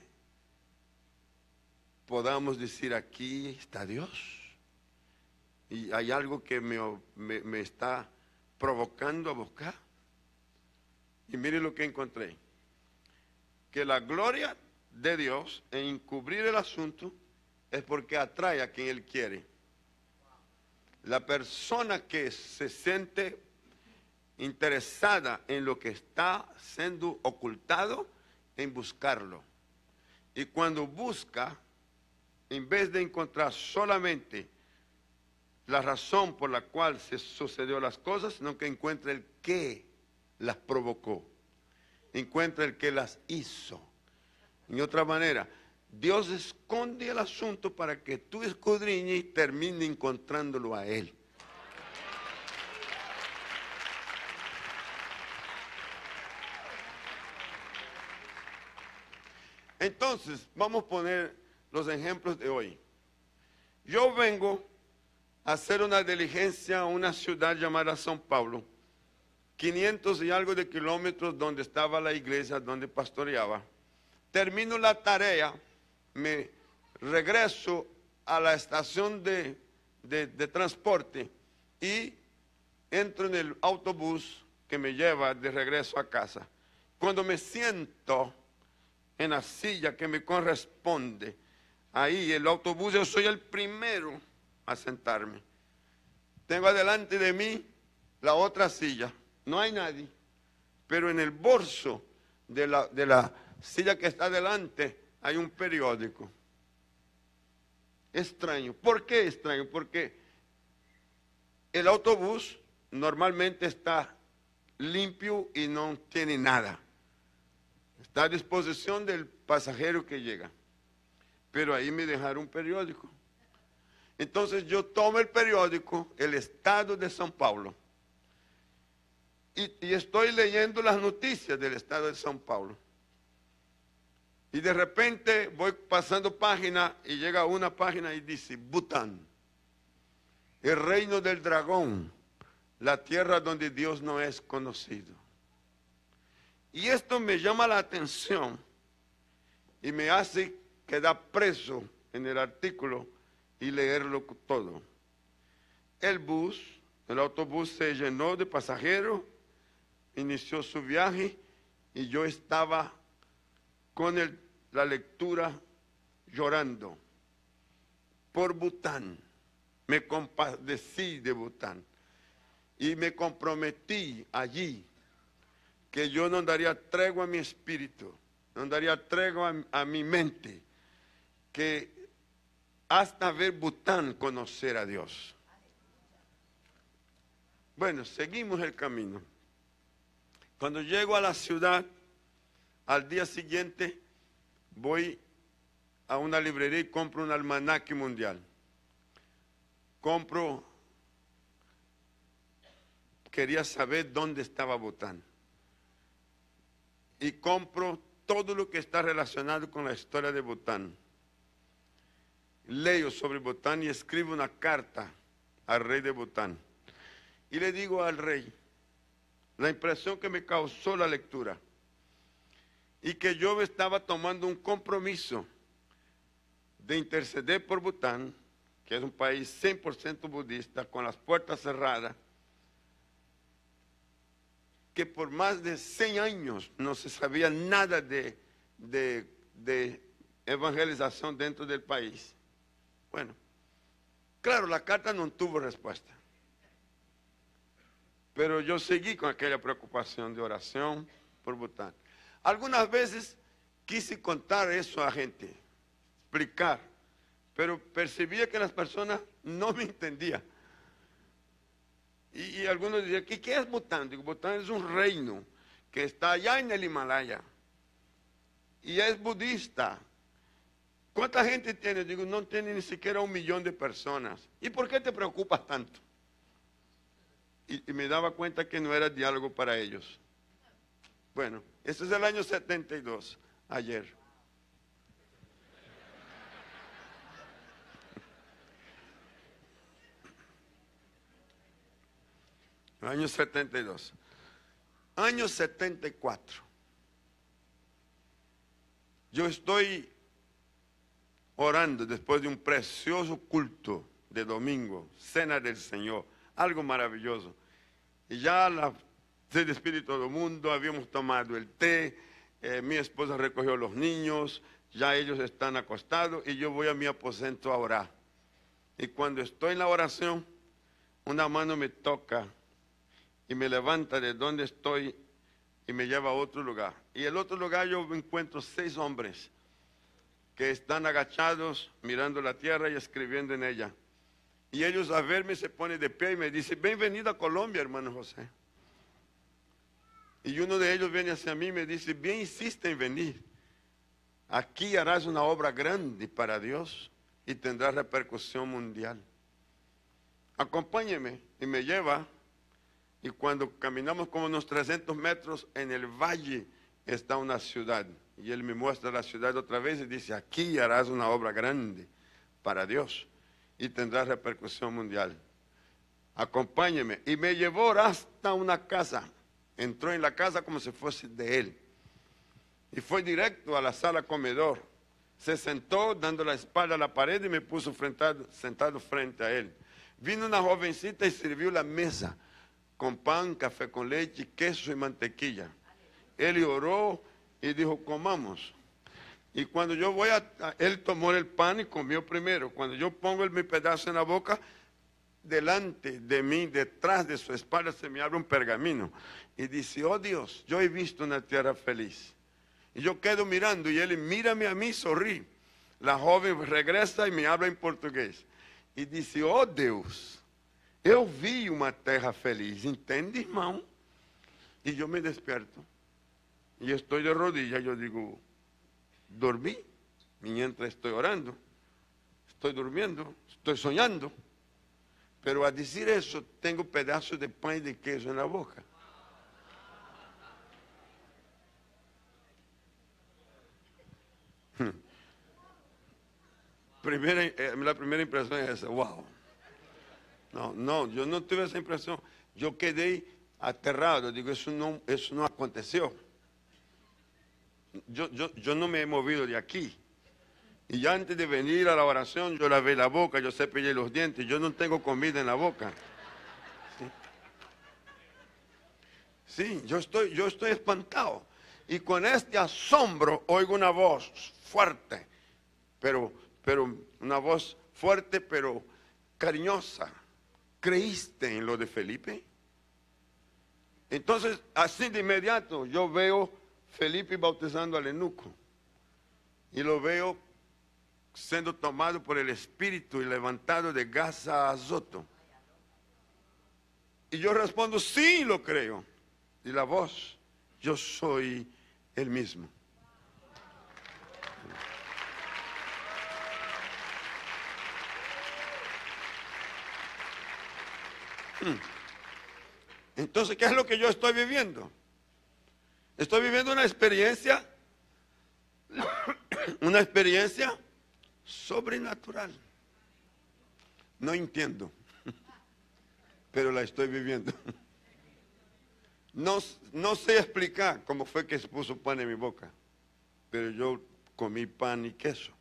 podamos decir aquí está Dios? Y hay algo que me está provocando a buscar. Y mire lo que encontré. Que la gloria de Dios en encubrir el asunto es porque atrae a quien Él quiere. La persona que se siente interesada en lo que está siendo ocultado, en buscarlo. Y cuando busca, en vez de encontrar solamente la razón por la cual se sucedió las cosas, sino que encuentra el qué las provocó, encuentra el que las hizo. En otra manera, Dios esconde el asunto para que tú escudriñes y termine encontrándolo a Él. Entonces, vamos a poner los ejemplos de hoy. Yo vengo a hacer una diligencia a una ciudad llamada São Paulo, 500 y algo de kilómetros donde estaba la iglesia, donde pastoreaba. Termino la tarea, me regreso a la estación de de transporte y entro en el autobús que me lleva de regreso a casa. Cuando me siento en la silla que me corresponde, ahí el autobús, yo soy el primero a sentarme. Tengo adelante de mí la otra silla, no hay nadie, pero en el bolso de la silla que está adelante hay un periódico. Extraño. ¿Por qué extraño? Porque el autobús normalmente está limpio y no tiene nada. Está a disposición del pasajero que llega. Pero ahí me dejaron un periódico. Entonces yo tomo el periódico, El Estado de São Paulo. Y estoy leyendo las noticias del Estado de São Paulo. Y de repente voy pasando página y llega una página y dice, Bután, el reino del dragón, la tierra donde Dios no es conocido. Y esto me llama la atención y me hace quedar preso en el artículo y leerlo todo. El autobús se llenó de pasajeros, inició su viaje y yo estaba con la lectura llorando por Bután. Me compadecí de Bután y me comprometí allí que yo no daría tregua a mi espíritu, no daría tregua a mi mente, que hasta ver Bután conocer a Dios. Bueno, seguimos el camino. Cuando llego a la ciudad, al día siguiente voy a una librería y compro un almanaque mundial. Quería saber dónde estaba Bután. Y compro todo lo que está relacionado con la historia de Bután. Leo sobre Bután y escribo una carta al rey de Bután. Y le digo al rey la impresión que me causó la lectura. Y que yo estaba tomando un compromiso de interceder por Bután, que es un país 100% budista, con las puertas cerradas, que por más de 100 años no se sabía nada de evangelización dentro del país. Bueno, claro, la carta no tuvo respuesta, pero yo seguí con aquella preocupación de oración por Bután. Algunas veces quise contar eso a gente, explicar, pero percibía que las personas no me entendían. Y algunos decían, ¿qué es Bután? Digo, Bután es un reino que está allá en el Himalaya y es budista. ¿Cuánta gente tiene? Digo, no tiene ni siquiera 1 millón de personas. ¿Y por qué te preocupas tanto? Y me daba cuenta que no era diálogo para ellos. Bueno, este es el año 72, ayer. Año 72. Año 74. Yo estoy orando después de un precioso culto de domingo, cena del Señor, algo maravilloso. Y ya se despidió todo el mundo, habíamos tomado el té, mi esposa recogió los niños, ya ellos están acostados y yo voy a mi aposento a orar. Y cuando estoy en la oración, una mano me toca y me levanta de donde estoy y me lleva a otro lugar. Y en el otro lugar yo encuentro 6 hombres que están agachados mirando la tierra y escribiendo en ella. Y ellos a verme se ponen de pie y me dicen, bienvenido a Colombia, hermano José. Y uno de ellos viene hacia mí y me dice, bien hiciste en venir. Aquí harás una obra grande para Dios y tendrá repercusión mundial. Acompáñeme. Y me lleva. Y cuando caminamos como unos 300 metros, en el valle está una ciudad. Y él me muestra la ciudad otra vez y dice, aquí harás una obra grande para Dios y tendrá repercusión mundial. Acompáñeme. Y me llevó hasta una casa. Entró en la casa como si fuese de él. Y fue directo a la sala comedor. Se sentó dando la espalda a la pared y me puso sentado frente a él. Vino una jovencita y sirvió la mesa con pan, café con leche, queso y mantequilla. Él oró y dijo, comamos. Y cuando yo voy él tomó el pan y comió primero. Cuando yo pongo mi pedazo en la boca, delante de mí, detrás de su espalda, se me abre un pergamino. Y dice, oh Dios, yo he visto una tierra feliz. Y yo quedo mirando y él, mírame a mí, sonríe. La joven regresa y me habla en portugués. E disse, oh Deus, eu vi uma terra feliz, entende, irmão? E eu me desperto, e estou de rodillas, eu digo, dormí, mientras estoy orando, estoy durmiendo, estoy soñando, pero a decir eso, tengo pedazos de pan y de queso en la boca. La primera impresión es esa, wow. No, yo no tuve esa impresión. Yo quedé aterrado, digo, eso no aconteció. Yo no me he movido de aquí. Y ya antes de venir a la oración, yo lavé la boca, yo cepillé los dientes, yo no tengo comida en la boca. Sí, yo estoy espantado. Y con este asombro oigo una voz fuerte, pero una voz fuerte, pero cariñosa. ¿Creíste en lo de Felipe? Entonces, así de inmediato, yo veo Felipe bautizando al eunuco. Y lo veo siendo tomado por el Espíritu y levantado de Gaza a Azoto. Y yo respondo, sí, lo creo. Y la voz, yo soy el mismo. Entonces, ¿qué es lo que yo estoy viviendo? Estoy viviendo una experiencia sobrenatural. No entiendo, pero la estoy viviendo. No sé explicar cómo fue que se puso pan en mi boca, pero yo comí pan y queso.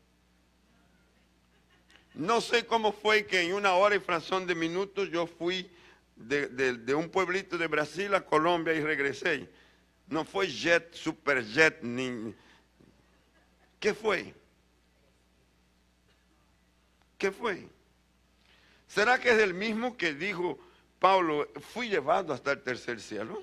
No sé cómo fue que en 1 hora y fracción de minutos yo fui de un pueblito de Brasil a Colombia y regresé. No fue jet, superjet, ni... ¿Qué fue? ¿Qué fue? ¿Será que es el mismo que dijo Pablo, fui llevado hasta el tercer cielo?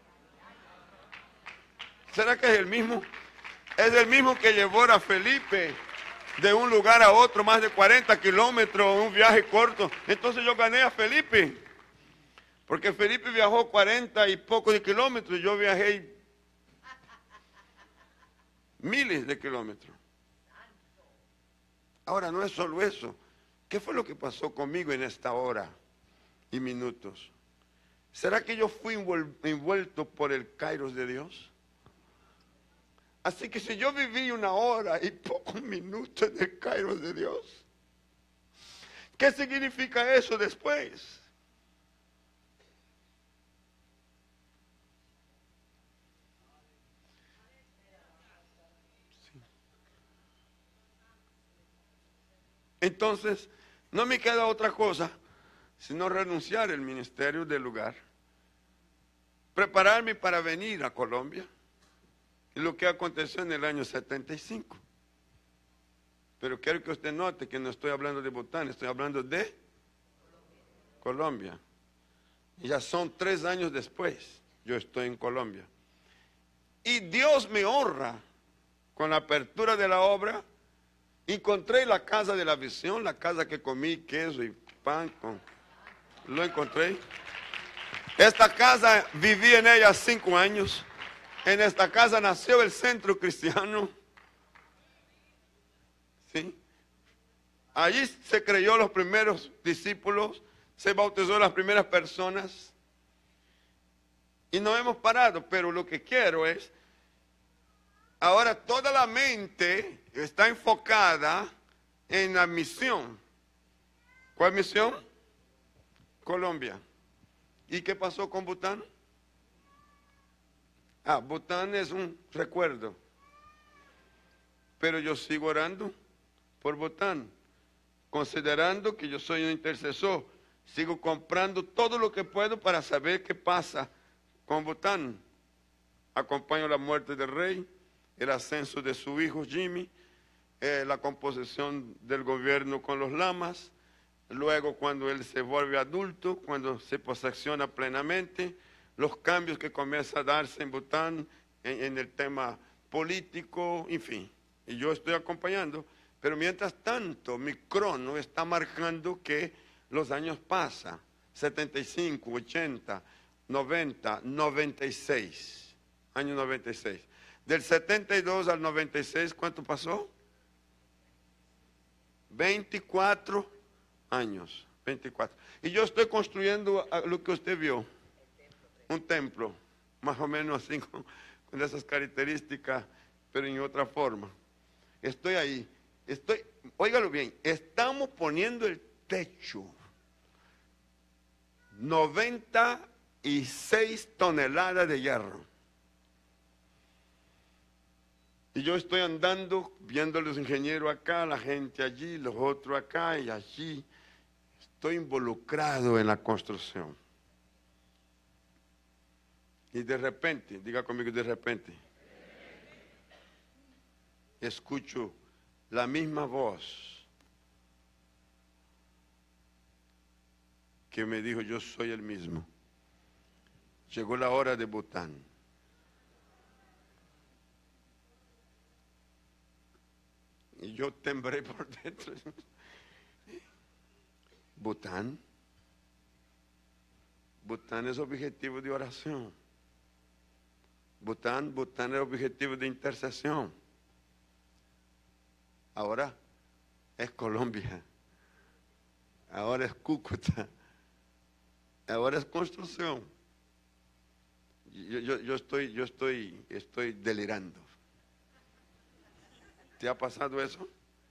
¿Será que es el mismo? Es el mismo que llevó a Felipe de un lugar a otro, más de 40 kilómetros, un viaje corto. Entonces yo gané a Felipe. Porque Felipe viajó 40 y pocos de kilómetros, yo viajé miles de kilómetros. Ahora, no es solo eso. ¿Qué fue lo que pasó conmigo en esta hora y minutos? ¿Será que yo fui envuelto por el kairos de Dios? Así que si yo viví 1 hora y pocos minutos en el kairos de Dios, ¿qué significa eso después? Entonces, no me queda otra cosa sino renunciar al ministerio del lugar, prepararme para venir a Colombia, y lo que aconteció en el año 75. Pero quiero que usted note que no estoy hablando de Bután, estoy hablando de Colombia. Y ya son 3 años después, yo estoy en Colombia. Y Dios me honra con la apertura de la obra. Encontré la casa de la visión, la casa que comí queso y pan. Lo encontré. Esta casa, viví en ella 5 años. En esta casa nació el centro cristiano. ¿Sí? Allí se creyó los primeros discípulos, se bautizó las primeras personas. Y no hemos parado, pero lo que quiero es, ahora toda la mente está enfocada en la misión. ¿Cuál misión? Colombia. ¿Y qué pasó con Bután? Bután es un recuerdo. Pero yo sigo orando por Bután, considerando que yo soy un intercesor. Sigo comprando todo lo que puedo para saber qué pasa con Bután. Acompaño la muerte del rey, el ascenso de su hijo Jimmy, la composición del gobierno con los lamas, luego cuando él se vuelve adulto, cuando se posesiona plenamente, los cambios que comienzan a darse en Bután en el tema político, en fin. Y yo estoy acompañando, pero mientras tanto mi crono está marcando que los años pasan, 75, 80, 90, 96, año 96. Del 72 al 96, ¿cuánto pasó? 24 años, 24. Y yo estoy construyendo lo que usted vio, un templo, más o menos así, con esas características, pero en otra forma. Estoy ahí, óigalo bien, estamos poniendo el techo. 96 toneladas de hierro. Y yo estoy andando, viendo a los ingenieros acá, la gente allí, los otros acá y allí. Estoy involucrado en la construcción. Y de repente, diga conmigo, de repente, escucho la misma voz que me dijo, yo soy el mismo. Llegó la hora de Bután. Y yo temblé por dentro. Bután. Bután es objetivo de oración. Bután es objetivo de intercesión. Ahora es Colombia. Ahora es Cúcuta. Ahora es construcción. Yo estoy delirando. ¿Te ha pasado eso?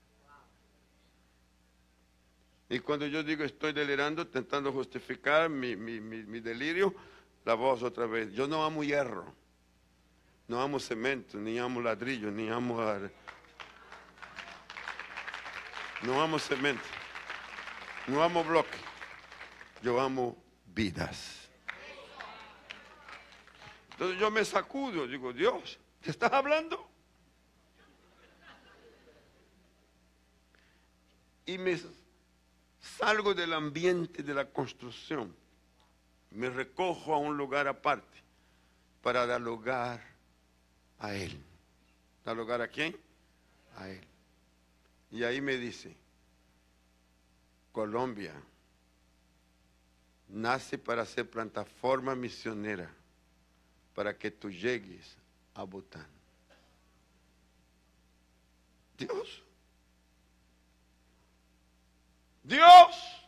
Y cuando yo digo estoy delirando, intentando justificar mi delirio, la voz otra vez. Yo no amo hierro, no amo cemento, ni amo ladrillo, ni amo... No amo cemento, no amo bloque, yo amo vidas. Entonces yo me sacudo, digo, Dios, ¿te estás hablando? Y me salgo del ambiente de la construcción, me recojo a un lugar aparte para dar lugar a Él. ¿Dar lugar a quién? A Él. Y ahí me dice, Colombia nace para ser plataforma misionera para que tú llegues a Bután. Dios. Dios.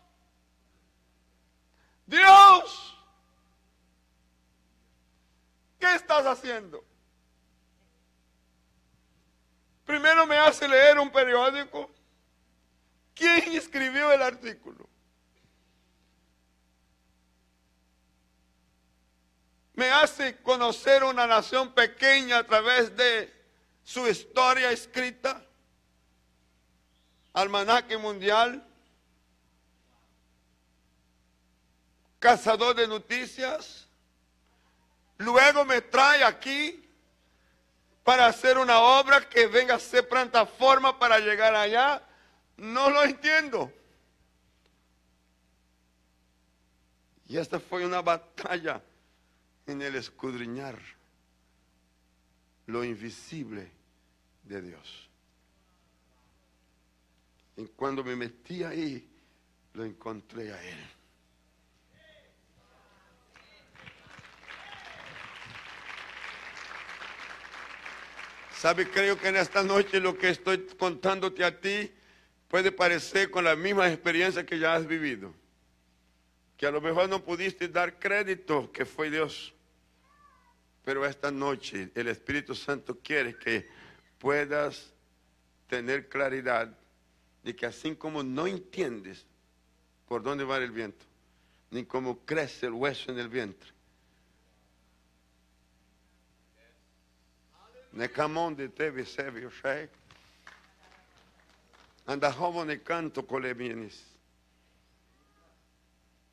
Dios. ¿Qué estás haciendo? Primero me hace leer un periódico. ¿Quién escribió el artículo? Me hace conocer una nación pequeña a través de su historia escrita. Almanaque mundial. Cazador de noticias. Luego me trae aquí para hacer una obra que venga a ser plataforma para llegar allá. No lo entiendo. Y esta fue una batalla en el escudriñar lo invisible de Dios. Y cuando me metí ahí, lo encontré a Él. ¿Sabe? Creo que en esta noche lo que estoy contándote a ti puede parecer con la misma experiencia que ya has vivido. Que a lo mejor no pudiste dar crédito que fue Dios. Pero esta noche el Espíritu Santo quiere que puedas tener claridad de que así como no entiendes por dónde va el viento, ni cómo crece el hueso en el vientre, Necamón de Teve Sevio Shai. Anda joven de canto con le vienes.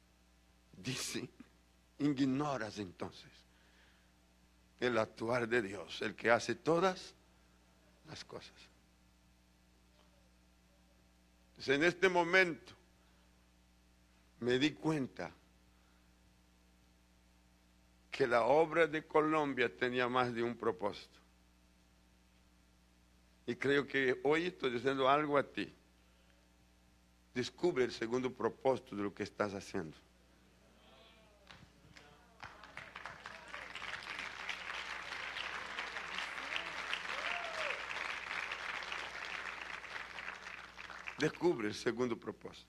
dice, ignoras entonces el actuar de Dios, el que hace todas las cosas. Entonces, en este momento me di cuenta que la obra de Colombia tenía más de un propósito. Y creo que hoy estoy diciendo algo a ti. Descubre el segundo propósito de lo que estás haciendo. Descubre el segundo propósito.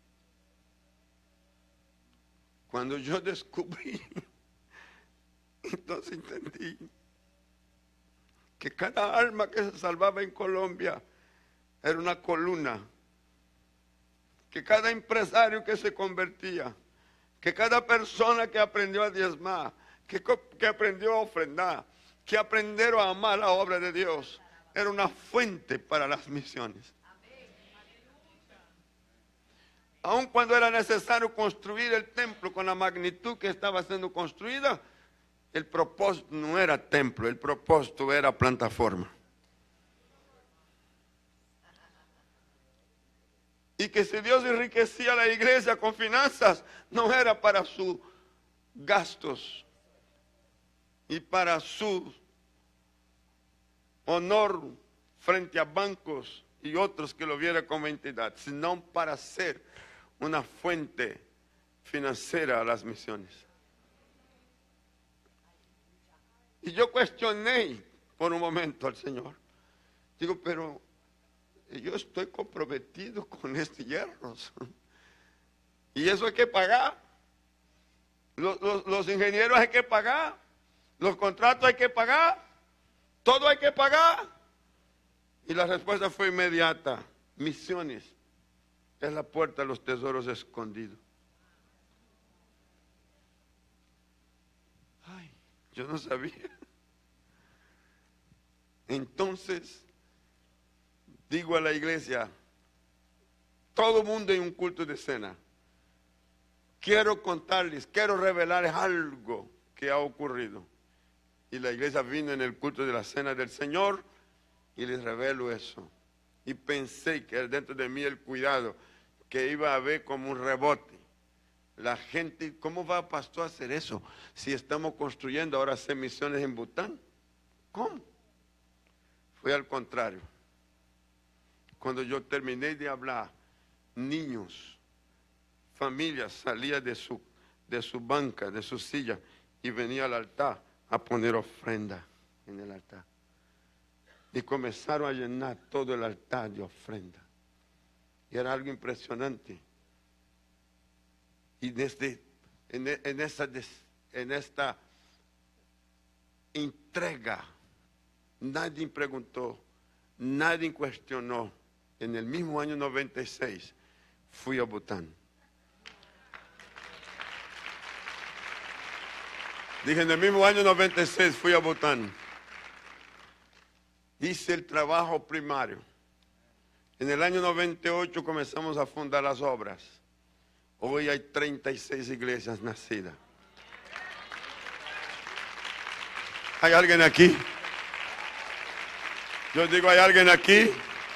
Cuando yo descubrí, entonces entendí que cada alma que se salvaba en Colombia era una columna, que cada empresario que se convertía, que cada persona que aprendió a diezmar, que aprendió a ofrendar, que aprendió a amar la obra de Dios, era una fuente para las misiones. Aun cuando era necesario construir el templo con la magnitud que estaba siendo construida, el propósito no era templo, el propósito era plataforma. Y que si Dios enriquecía a la iglesia con finanzas, no era para sus gastos y para su honor frente a bancos y otros que lo vieran como entidad, sino para ser una fuente financiera a las misiones. Y yo cuestioné por un momento al Señor. Digo, pero yo estoy comprometido con este hierro. Y eso hay que pagar. Los ingenieros hay que pagar. Los contratos hay que pagar. Todo hay que pagar. Y la respuesta fue inmediata. Misiones es la puerta a los tesoros escondidos. Ay, yo no sabía. Entonces, digo a la iglesia, todo mundo en un culto de cena, quiero contarles, quiero revelarles algo que ha ocurrido. Y la iglesia vino en el culto de la cena del Señor y les revelo eso. Y pensé que dentro de mí el cuidado, que iba a haber como un rebote. La gente, ¿cómo va pastor a hacer eso? Si estamos construyendo ahora hacer misiones en Bután. ¿Cómo? Fue al contrario. Cuando yo terminé de hablar, niños, familias salían de su banca, de su silla y venía al altar a poner ofrenda en el altar. Y comenzaron a llenar todo el altar de ofrenda. Y era algo impresionante. Y en esta entrega, nadie preguntó, nadie cuestionó. En el mismo año 96 fui a Bután. Dije, en el mismo año 96 fui a Bután. Hice el trabajo primario. En el año 98 comenzamos a fundar las obras. Hoy hay 36 iglesias nacidas. ¿Hay alguien aquí? Yo digo, ¿hay alguien aquí?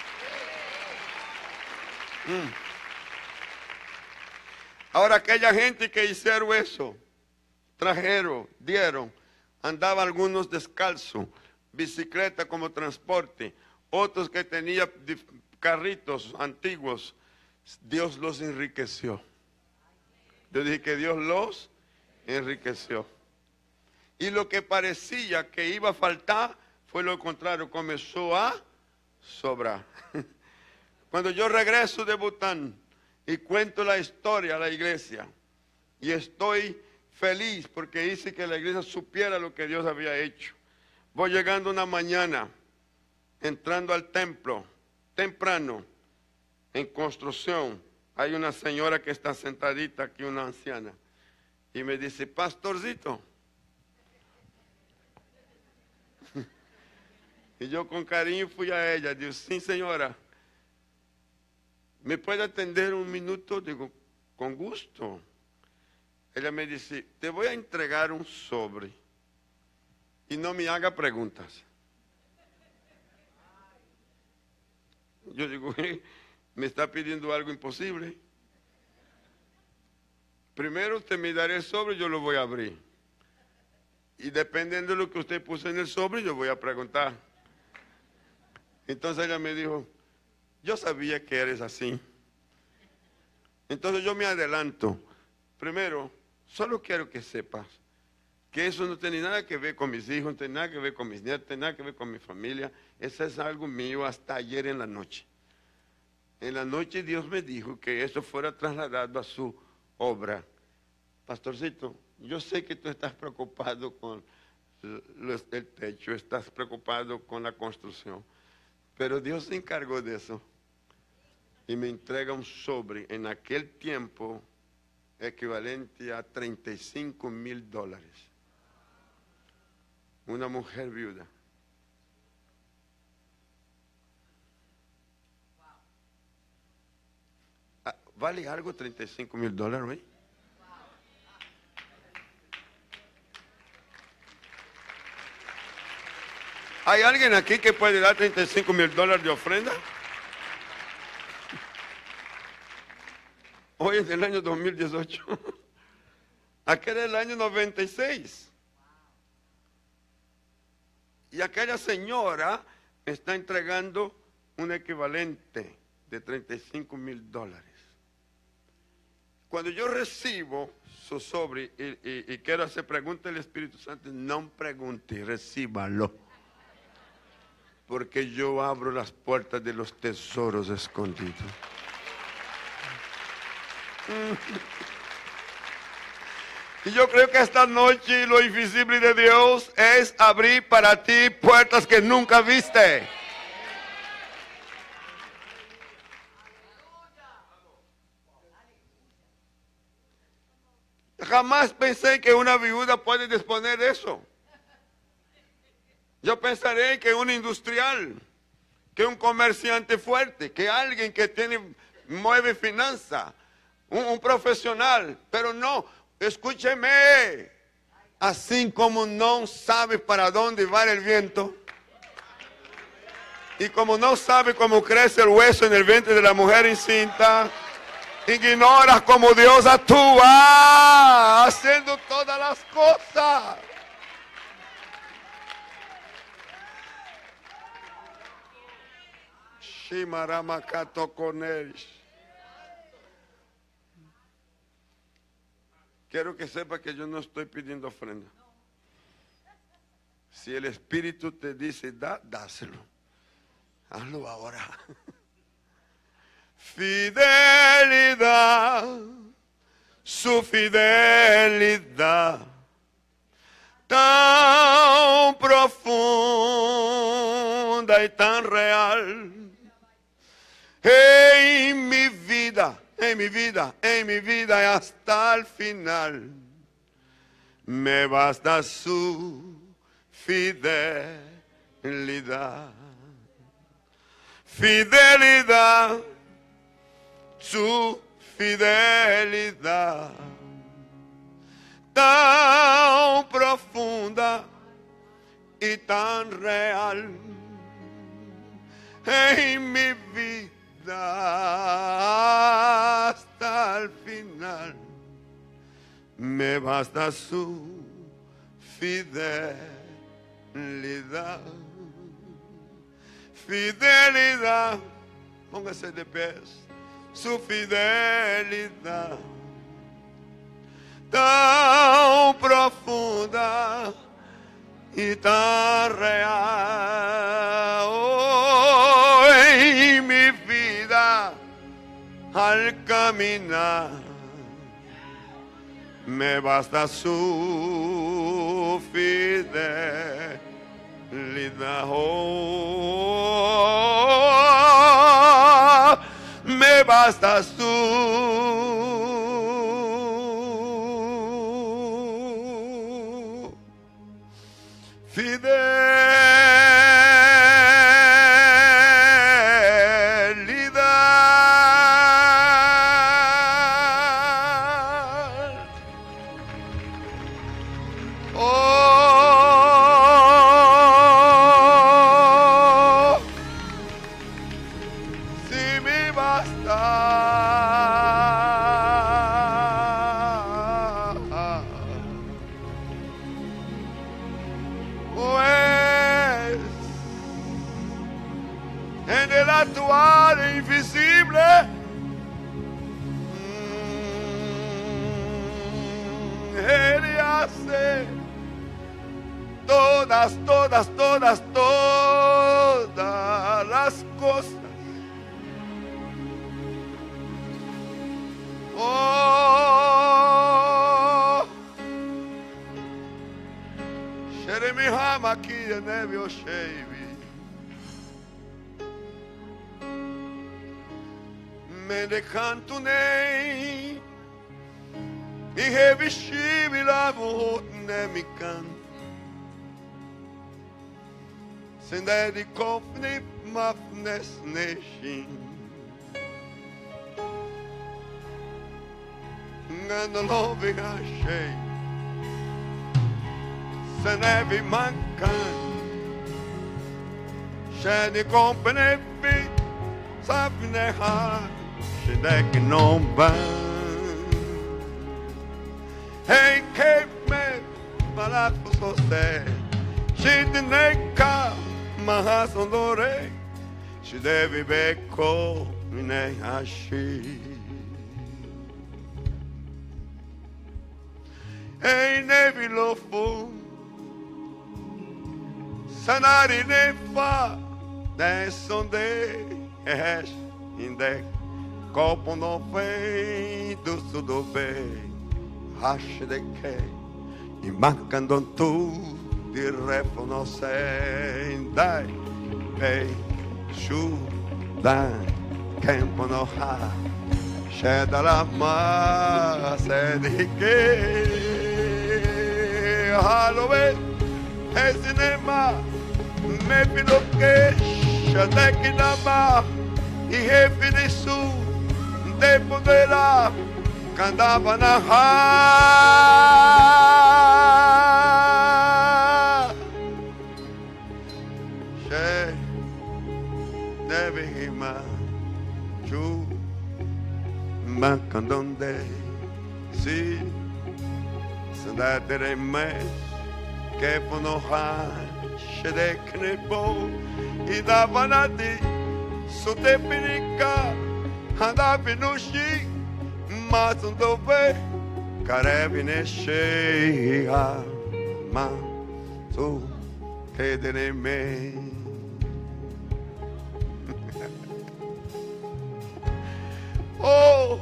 Ahora, aquella gente que hicieron eso, trajeron, dieron, andaban algunos descalzos, bicicleta como transporte, otros que tenían carritos antiguos, Dios los enriqueció. Yo dije que Dios los enriqueció. Y lo que parecía que iba a faltar fue lo contrario, comenzó a sobrar. Cuando yo regreso de Bután y cuento la historia a la iglesia, y estoy feliz porque hice que la iglesia supiera lo que Dios había hecho. Voy llegando una mañana, entrando al templo, temprano, en construcción. Hay una señora que está sentadita aquí, una anciana, y me dice, pastorcito. Y yo con cariño fui a ella, digo, sí señora, ¿me puede atender un minuto? Digo, con gusto. ella me dice, te voy a entregar un sobre y no me haga preguntas. Yo digo, me está pidiendo algo imposible. Primero usted me dará el sobre, yo lo voy a abrir. Y dependiendo de lo que usted puso en el sobre, yo voy a preguntar. Entonces ella me dijo, yo sabía que eres así. Entonces yo me adelanto. Primero, solo quiero que sepas que eso no tiene nada que ver con mis hijos, no tiene nada que ver con mis nietos, no tiene nada que ver con mi familia. Eso es algo mío hasta ayer en la noche. En la noche Dios me dijo que eso fuera trasladado a su obra. Pastorcito, yo sé que tú estás preocupado con el techo, estás preocupado con la construcción, pero Dios se encargó de eso y me entrega un sobre en aquel tiempo equivalente a $35,000. Una mujer viuda. ¿Vale algo $35,000 hoy? ¿Hay alguien aquí que puede dar $35,000 de ofrenda? Hoy es del año 2018. Aquel es el año 96. Y aquella señora me está entregando un equivalente de $35,000. Cuando yo recibo su sobre y quiero hacer pregunta al Espíritu Santo, no pregunte, recíbalo. Porque yo abro las puertas de los tesoros escondidos. Y yo creo que esta noche lo invisible de Dios es abrir para ti puertas que nunca viste. Jamás pensé que una viuda puede disponer de eso. Yo pensaré que un industrial, que un comerciante fuerte, que alguien que mueve finanzas, un profesional, pero no, escúcheme, así como no sabe para dónde va el viento, y como no sabe cómo crece el hueso en el vientre de la mujer encinta, ignoras cómo Dios actúa haciendo todas las cosas. Shimaramakato con él. Quiero que sepa que yo no estoy pidiendo ofrenda. Si el Espíritu te dice, dáselo. Hazlo ahora. Fidelidad, su fidelidad, tan profunda y tan real. En mi vida, en mi vida, en mi vida y hasta el final, me basta su fidelidad. Fidelidad, su fidelidad, tan profunda y tan real. En mi vida hasta el final, me basta su fidelidad. Fidelidad, póngase de pies, su fidelidad, tan profunda y tan real. Oh, en mi vida al caminar, me basta su fidelidad. Oh, me basta su fidelidad. en el actual e invisible. Él hace todas las cosas. Oh, Sheremi Hamaki Nevio Shevi Medekantunei Ihevishivi Lavot Nemikan Sendedi Kofni Mafnes Neshin and the loving shade. Senevi mancan, shani company feet, sapne ha, shidek no ban. Hey, Cape Man, Malaco se, shidneka, mahasondore, shidevi beko, mine hashi. Ei nevi lofu sanari nefa desonde es inde copo no fei do sudo be hash de ke imancando tu di refo no sei dai be shu dan campo no ha sheda la ma se di ke Halloween, Esinema, Mepiloke, Shatekinama, e Refinisu, Depodela, Candavanaha, She, Nevihima, Chu, Macandonde, Si. That they may keep on a high, shede knepo, ida vanati, sote pinica, handa pinushi, matundove, carabine shea, ma, so, kedere me. Oh,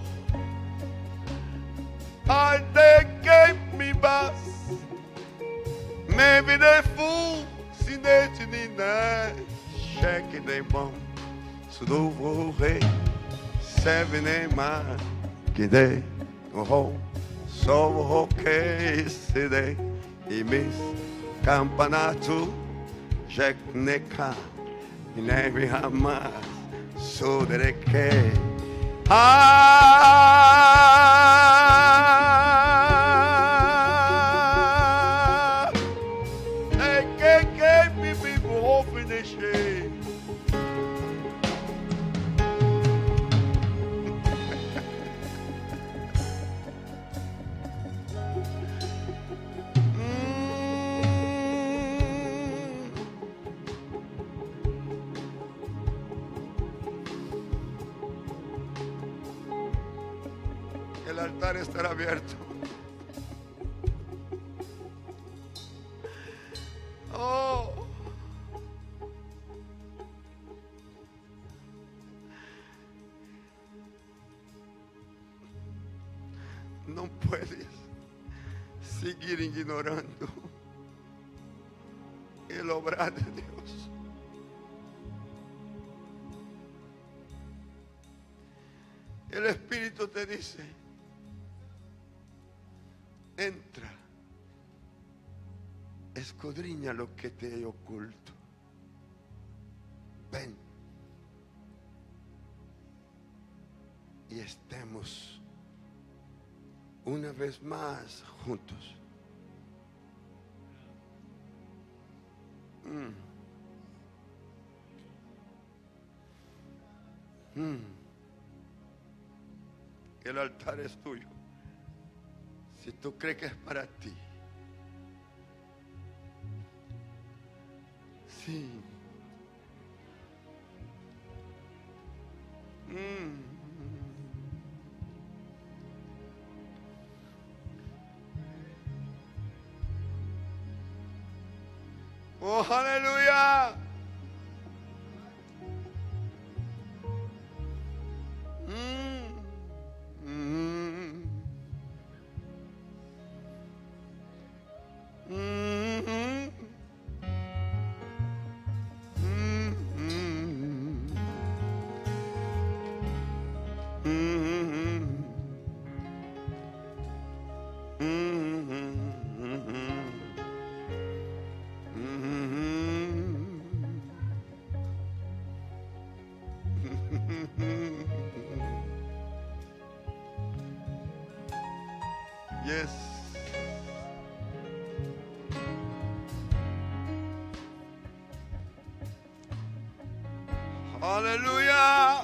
and they gave me bass. Maybe they fool, see they in that shaking they bomb. So do hey, 7 a.m. Kide, oh, so okay, see they, he miss Campanatu, Jack Neka, in every hammer, so that they can. El altar estará abierto. Oh. No puedes seguir ignorando el obrar de Dios. El Espíritu te dice, entra, escudriña lo que te he oculto. Ven y estemos una vez más juntos. El altar es tuyo. Si tú crees que es para ti, sí. Oh, aleluya. Yes. Aleluya.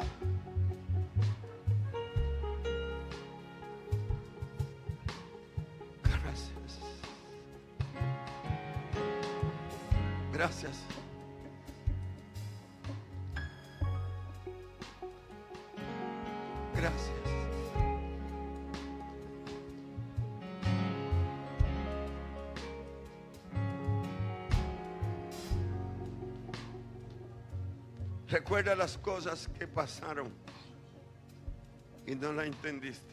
Gracias. Gracias. Gracias. Recuerda las cosas que pasaron y no la entendiste.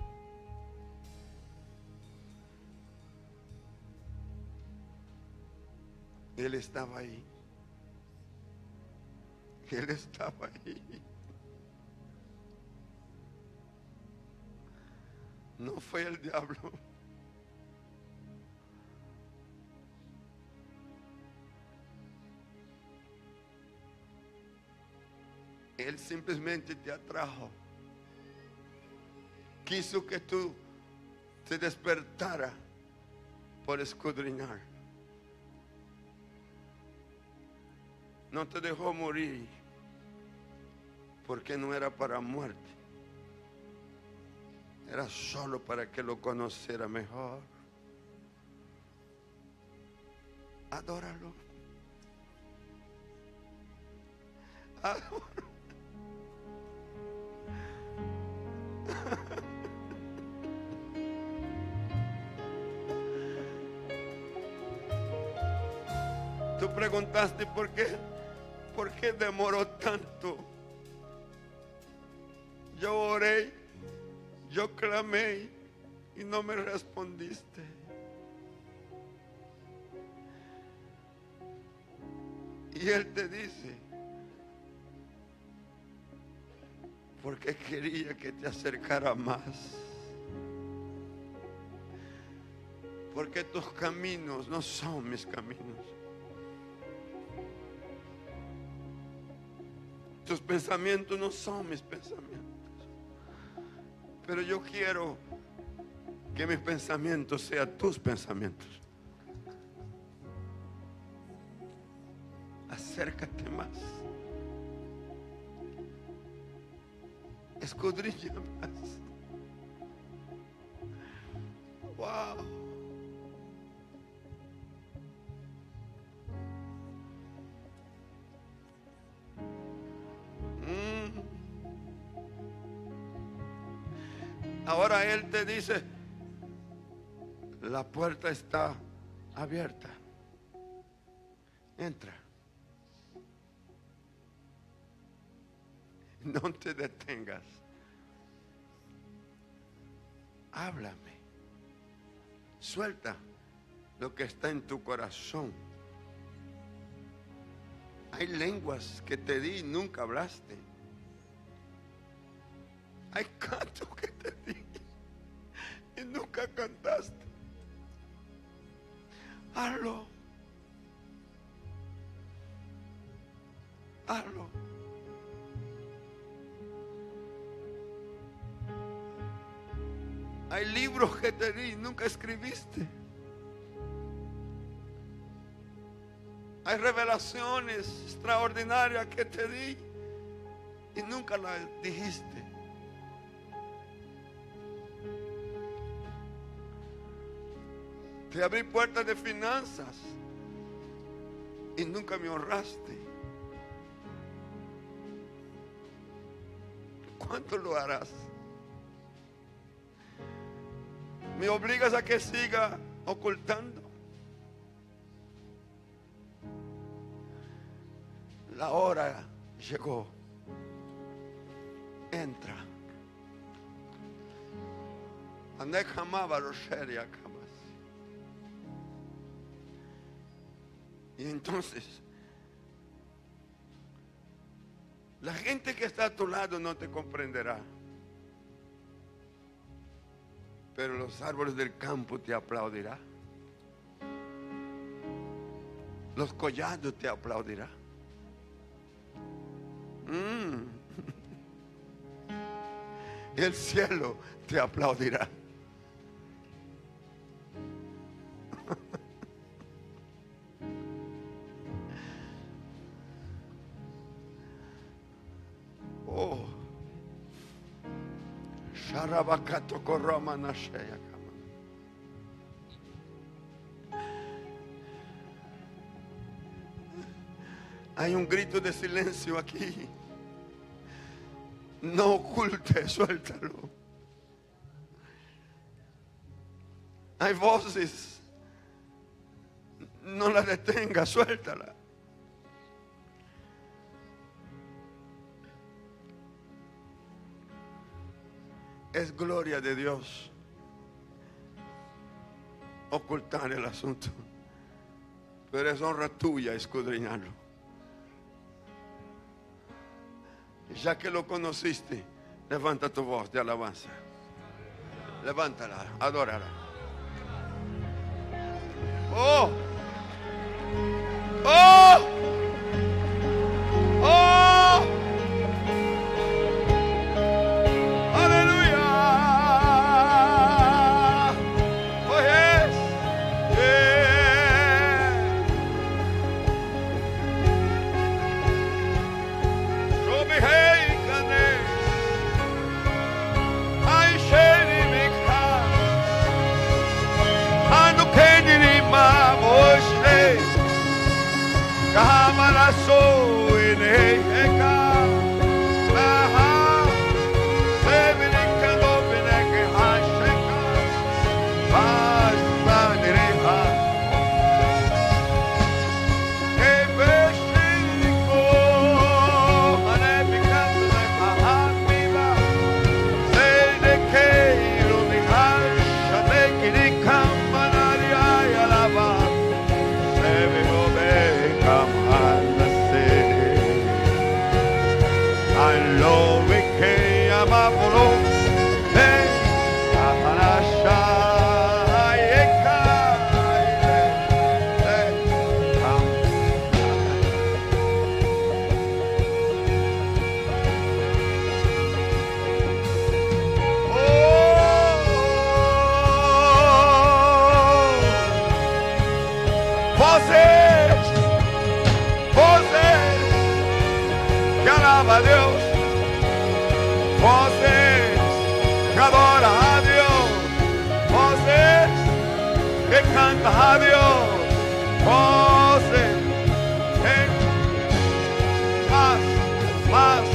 Él estaba ahí. Él estaba ahí. No fue el diablo. Él simplemente te atrajo. Quiso que tú te despertara por escudriñar. No te dejó morir porque no era para muerte. Era solo para que lo conociera mejor. Adóralo. Adóralo. Tú preguntaste por qué demoró tanto. Yo oré, yo clamé y no me respondiste. Y Él te dice, porque quería que te acercara más. Porque tus caminos no son mis caminos. Tus pensamientos no son mis pensamientos. Pero yo quiero que mis pensamientos sean tus pensamientos. Acércate más. Escudriña más. Wow. Ahora Él te dice, la puerta está abierta. Entra. No te detengas. Háblame. Suelta lo que está en tu corazón. Hay lenguas que te di y nunca hablaste. Hay cantos que te di y nunca cantaste. Hazlo. Hazlo. Hay libros que te di y nunca escribiste. Hay revelaciones extraordinarias que te di y nunca las dijiste. Te abrí puertas de finanzas y nunca me honraste. ¿Cuánto lo harás? ¿Me obligas a que siga ocultando? La hora llegó. Entra. Andé jamaba roseria camas. Y entonces, la gente que está a tu lado no te comprenderá. Pero los árboles del campo te aplaudirán. Los collados te aplaudirán. El cielo te aplaudirá. Oh, Sharabakato Koroma Nasheya. Hay un grito de silencio aquí. No oculte, suéltalo. Hay voces. No la detenga, suéltala. Es gloria de Dios ocultar el asunto, pero es honra tuya escudriñarlo. Ya que lo conociste, levanta tu voz de alabanza. Levántala, adórala. Oh, oh, oh. Aleluya. Oh, yes. Yeah. So behave, Gane. I shall make her. Anu keniri ma moshre. Kamara so in eka. A Dios, voces que adoran a Dios, voces que cantan a Dios, voces que más.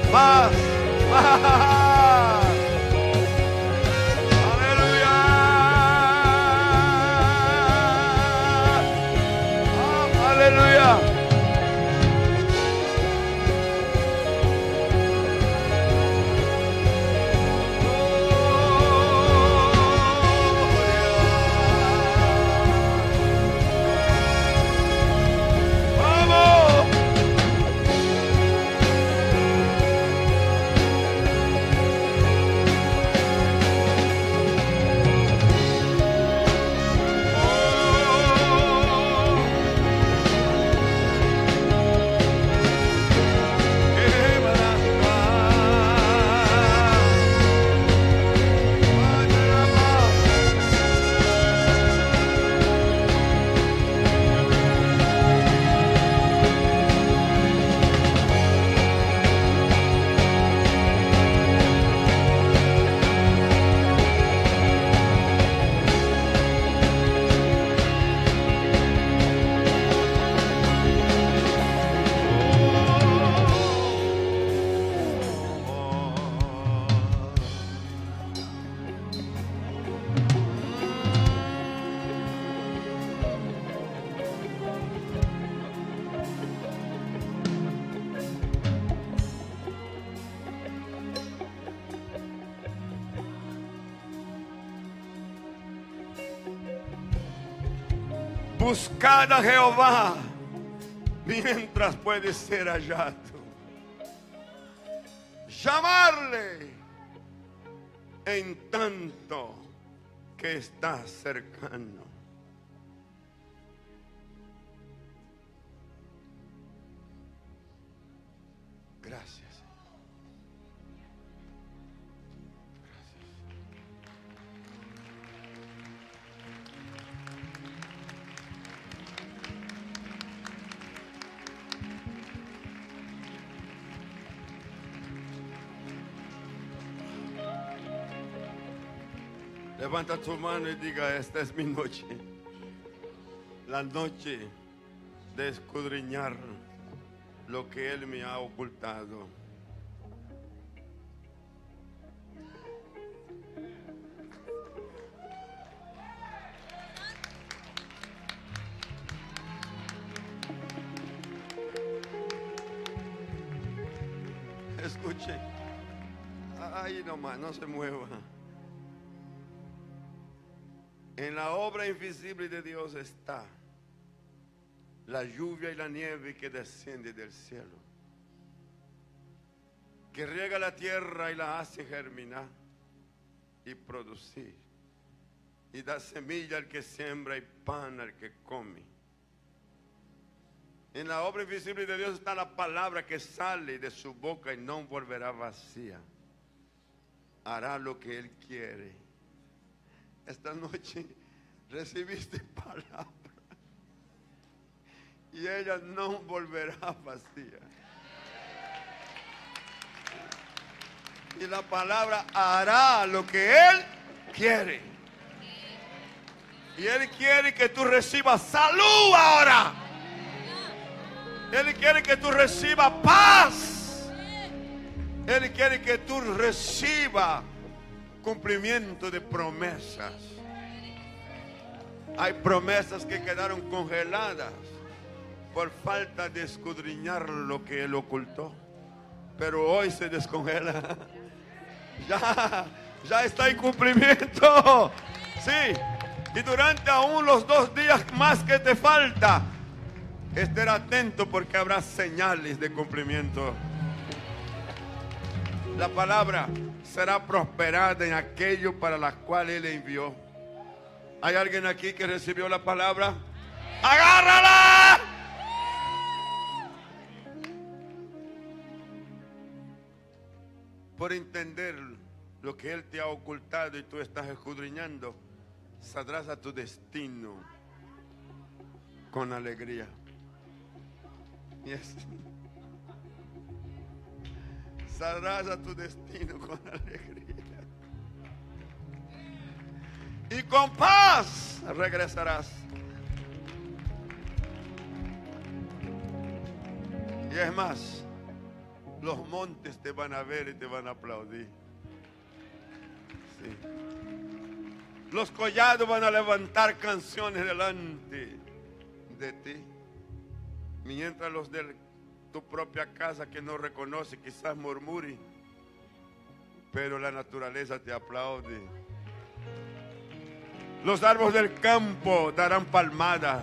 Aleluya, aleluya. Buscad a Jehová mientras puede ser hallado. Llamarle en tanto que está cercano. Gracias. Levanta tu mano y diga: esta es mi noche. La noche de escudriñar lo que Él me ha ocultado. Escuche. Ahí nomás, no se mueva. En la obra invisible de Dios está la lluvia y la nieve que desciende del cielo, que riega la tierra y la hace germinar y producir, y da semilla al que siembra y pan al que come. En la obra invisible de Dios está la palabra que sale de su boca y no volverá vacía. Hará lo que Él quiere. Esta noche recibiste palabra y ella no volverá vacía. Y la palabra hará lo que Él quiere. Y Él quiere que tú recibas salud ahora. Él quiere que tú recibas paz. Él quiere que tú recibas cumplimiento de promesas. Hay promesas que quedaron congeladas por falta de escudriñar lo que Él ocultó, pero hoy se descongela. Ya está en cumplimiento. Sí. Y durante aún los 2 días más que te falta, estar atento porque habrá señales de cumplimiento. La palabra será prosperada en aquello para la cual Él envió. ¿Hay alguien aquí que recibió la palabra? ¡Agárrala! Por entender lo que Él te ha ocultado y tú estás escudriñando, saldrás a tu destino con alegría. Yes. Saldrás a tu destino con alegría. Y con paz regresarás. Y es más, los montes te van a ver y te van a aplaudir. Sí. Los collados van a levantar canciones delante de ti. Mientras los de tu propia casa que no reconoce quizás murmuren, pero la naturaleza te aplaude. Los árboles del campo darán palmadas.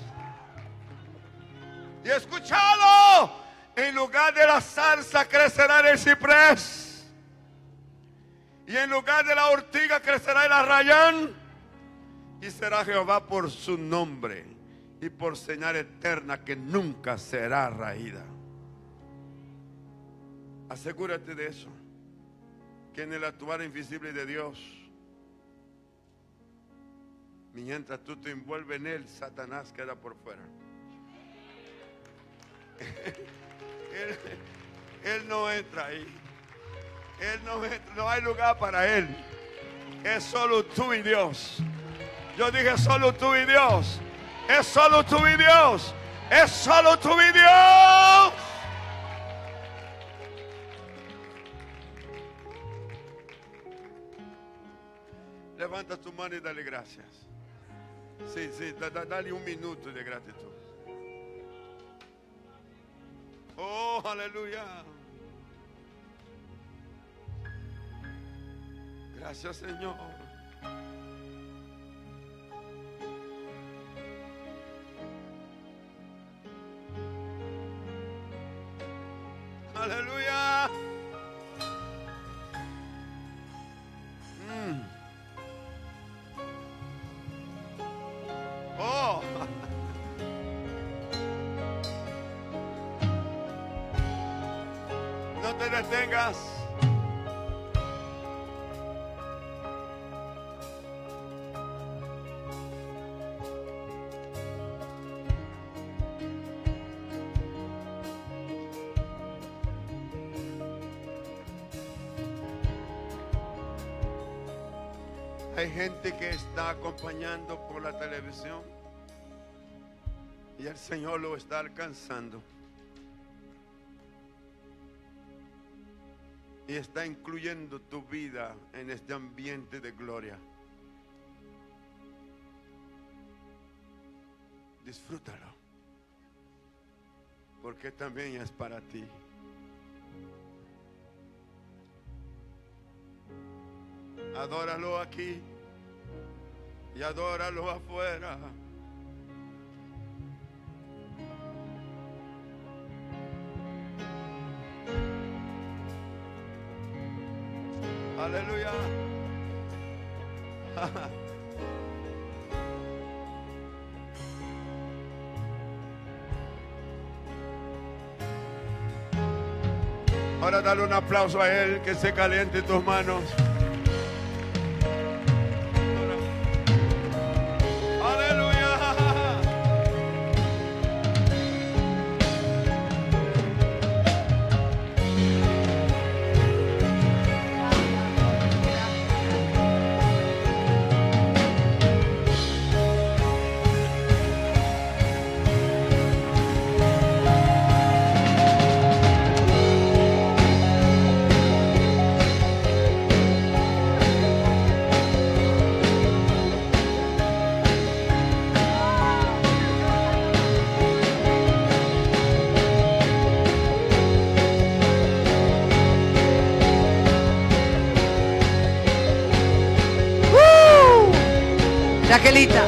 Y escúchalo, en lugar de la zarza crecerá el ciprés, y en lugar de la ortiga crecerá el arrayán, y será Jehová por su nombre y por señal eterna que nunca será raída. Asegúrate de eso, que en el actuar invisible de Dios, mientras tú te envuelves en Él, Satanás queda por fuera. Él no entra ahí. Él no entra, no hay lugar para Él. Es solo tú y Dios. Yo dije solo tú y Dios. Es solo tú y Dios. Es solo tú y Dios. Levanta tu mano y dale gracias. Sí, dale un minuto de gratitud. Oh, aleluya. Gracias, Señor. No te detengas. Hay gente que está acompañando por la televisión y el Señor lo está alcanzando y está incluyendo tu vida en este ambiente de gloria. Disfrútalo, porque también es para ti. Adóralo aquí y adóralo afuera. Aleluya. Ahora dale un aplauso a Él, que se caliente tus manos. Raquelita.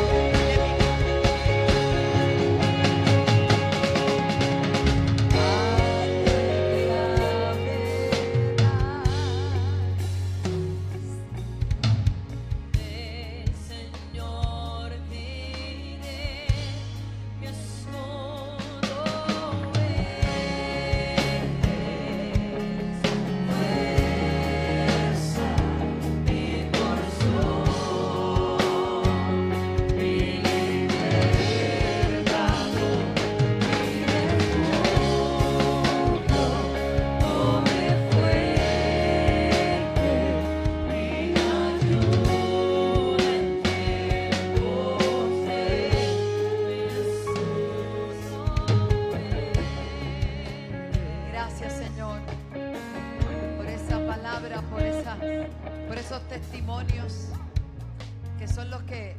Por esos testimonios que son los que,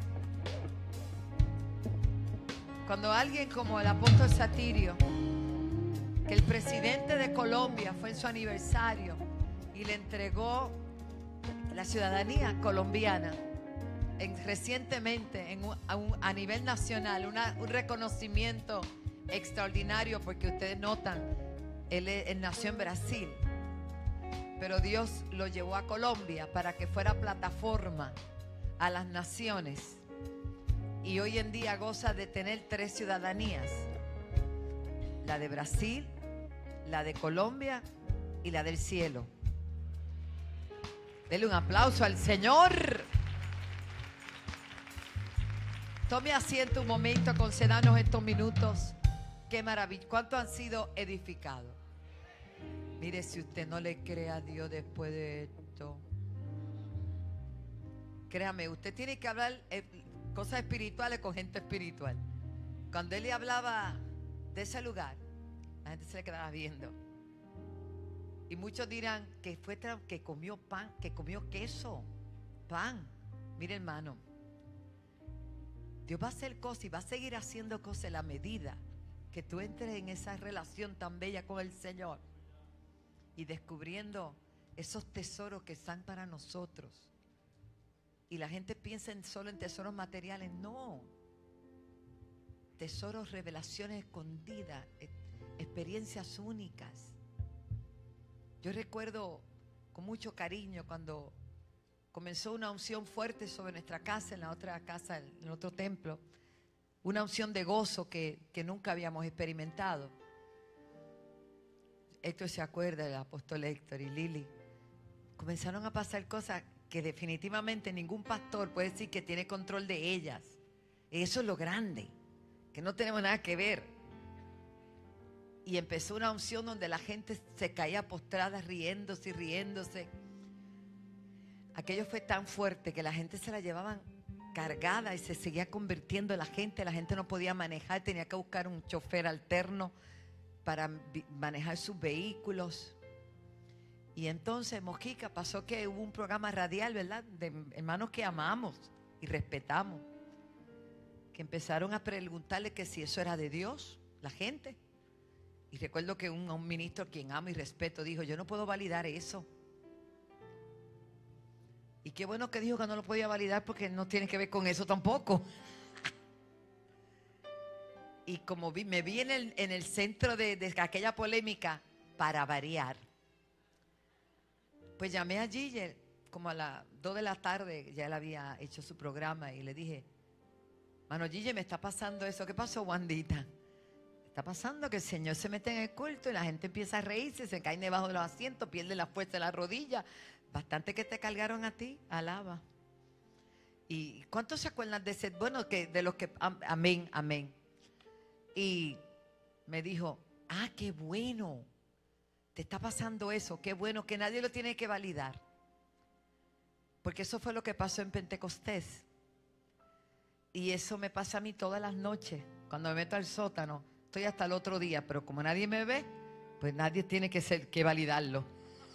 cuando alguien como el apóstol Satirio, que el presidente de Colombia fue en su aniversario y le entregó la ciudadanía colombiana recientemente a nivel nacional, un reconocimiento extraordinario, porque ustedes notan, él nació en Brasil, pero Dios lo llevó a Colombia para que fuera plataforma a las naciones, y hoy en día goza de tener 3 ciudadanías: la de Brasil, la de Colombia y la del cielo. Dele un aplauso al Señor. Tome asiento un momento, concédanos estos minutos. Qué maravilla. ¿Cuántos han sido edificados? Mire, si usted no le cree a Dios después de esto, créame, usted tiene que hablar cosas espirituales con gente espiritual. Cuando él le hablaba de ese lugar, la gente se le quedaba viendo. Y muchos dirán que que comió pan, que comió queso, pan. Mire, hermano, Dios va a hacer cosas y va a seguir haciendo cosas a la medida que tú entres en esa relación tan bella con el Señor y descubriendo esos tesoros que están para nosotros. Y la gente piensa solo en tesoros materiales. No. Tesoros, revelaciones escondidas, experiencias únicas. Yo recuerdo con mucho cariño cuando comenzó una unción fuerte sobre nuestra casa, en la otra casa, en el otro templo. Una unción de gozo que nunca habíamos experimentado. Héctor se acuerda, el apóstol Héctor y Lili, comenzaron a pasar cosas que definitivamente ningún pastor puede decir que tiene control de ellas. Eso es lo grande, que no tenemos nada que ver. Y empezó una unción donde la gente se caía postrada riéndose y riéndose. Aquello fue tan fuerte que la gente se la llevaban cargada y se seguía convirtiendo en la gente no podía manejar, tenía que buscar un chofer alterno para manejar sus vehículos. Y entonces, Mojica, pasó que hubo un programa radial, ¿verdad?, de hermanos que amamos y respetamos, que empezaron a preguntarle que si eso era de Dios, la gente. Y recuerdo que un ministro a quien amo y respeto dijo: yo no puedo validar eso. Y qué bueno que dijo que no lo podía validar, porque no tiene que ver con eso tampoco. Y como me vi en el centro de aquella polémica, para variar, pues llamé a Gille como a las 2 de la tarde, ya él había hecho su programa, y le dije: mano Gille, me está pasando eso. ¿Qué pasó, Wandita? Está pasando que el Señor se mete en el culto y la gente empieza a reírse, se caen debajo de los asientos, pierde la fuerza de la rodilla. Bastante que te cargaron a ti, alaba. ¿Y cuántos se acuerdan de ese? Bueno, que de los que, amén, amén. Y me dijo: ah, qué bueno, te está pasando eso, qué bueno, que nadie lo tiene que validar. Porque eso fue lo que pasó en Pentecostés. Y eso me pasa a mí todas las noches. Cuando me meto al sótano, estoy hasta el otro día, pero como nadie me ve, pues nadie tiene que validarlo.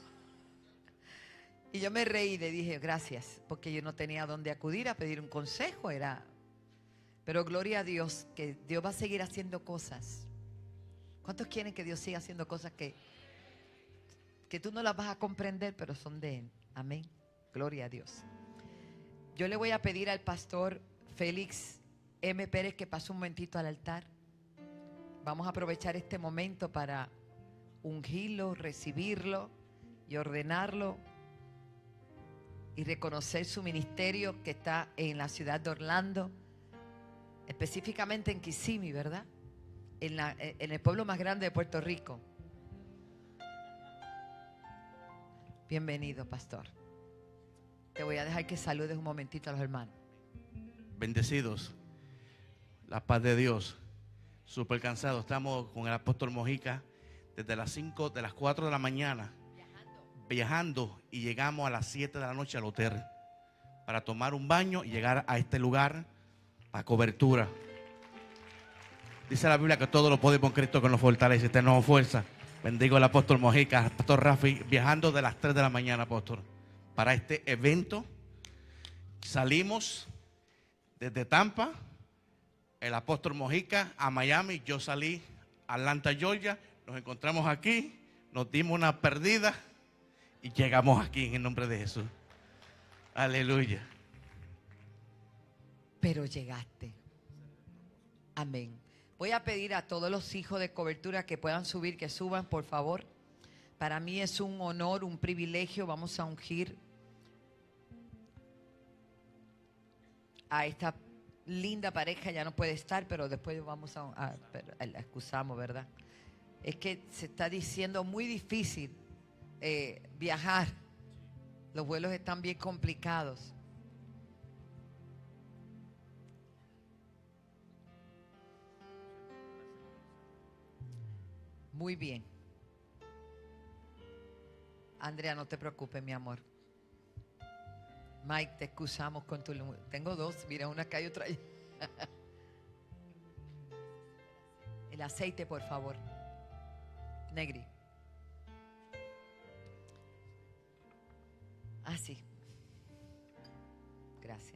Y yo me reí y le dije: gracias, porque yo no tenía dónde acudir a pedir un consejo. Pero gloria a Dios, que Dios va a seguir haciendo cosas. ¿Cuántos quieren que Dios siga haciendo cosas que tú no las vas a comprender, pero son de Él? Amén. Gloria a Dios. Yo le voy a pedir al pastor Félix M. Pérez que pase un momentito al altar. Vamos a aprovechar este momento para ungirlo, recibirlo y ordenarlo, y reconocer su ministerio que está en la ciudad de Orlando, específicamente en Kissimmee, ¿verdad? En el pueblo más grande de Puerto Rico. Bienvenido, pastor. Te voy a dejar que saludes un momentito a los hermanos. Bendecidos, la paz de Dios. Súper cansado. Estamos con el apóstol Mojica desde las 4 de la mañana viajando, y llegamos a las 7 de la noche al hotel para tomar un baño y llegar a este lugar a cobertura. Dice la Biblia que todo lo podemos en Cristo que nos fortalece, tenemos fuerza. Bendigo al apóstol Mojica, al pastor Rafi, viajando de las 3 de la mañana, apóstol, para este evento. Salimos desde Tampa, el apóstol Mojica a Miami, yo salí a Atlanta, Georgia, nos encontramos aquí, nos dimos una perdida y llegamos aquí en el nombre de Jesús. Aleluya. Pero llegaste. Amén. Voy a pedir a todos los hijos de cobertura que puedan subir, que suban, por favor. Para mí es un honor, un privilegio. Vamos a ungir a esta linda pareja. Ya no puede estar, pero después vamos la excusamos, ¿verdad? Es que se está diciendo muy difícil viajar. Los vuelos están bien complicados. Muy bien. Andrea, no te preocupes, mi amor. Mike, te excusamos con tu... Tengo dos, mira, una acá y otra allá. El aceite, por favor. Negri. Así. Gracias.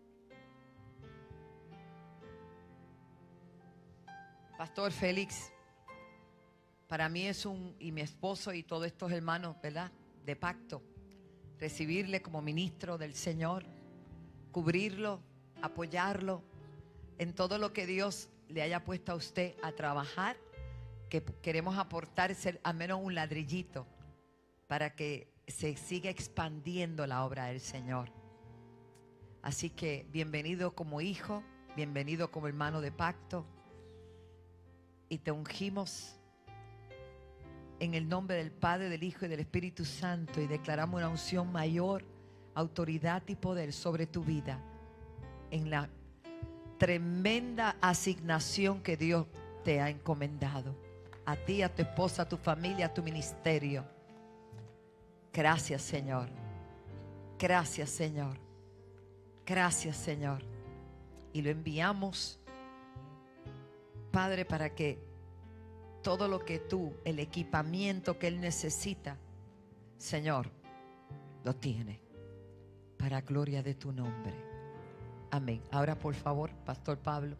Pastor Félix, para mí es y mi esposo y todos estos hermanos, ¿verdad?, de pacto, recibirle como ministro del Señor, cubrirlo, apoyarlo en todo lo que Dios le haya puesto a usted a trabajar, que queremos aportar, ser al menos un ladrillito para que se siga expandiendo la obra del Señor. Así que bienvenido como hijo, bienvenido como hermano de pacto, y te ungimos en el nombre del Padre, del Hijo y del Espíritu Santo, y declaramos una unción mayor, autoridad y poder sobre tu vida, en la tremenda asignación que Dios te ha encomendado, a ti, a tu esposa, a tu familia, a tu ministerio. Gracias, Señor. Gracias, Señor. Gracias, Señor. Y lo enviamos, Padre, para que todo lo que tú, el equipamiento que Él necesita, Señor, lo tiene, para gloria de tu nombre. Amén. Ahora, por favor, Pastor Pablo.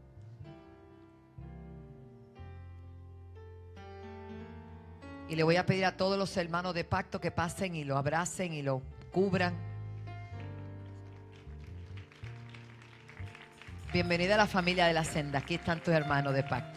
Y le voy a pedir a todos los hermanos de pacto que pasen y lo abracen y lo cubran. Bienvenida a la familia de la senda. Aquí están tus hermanos de pacto.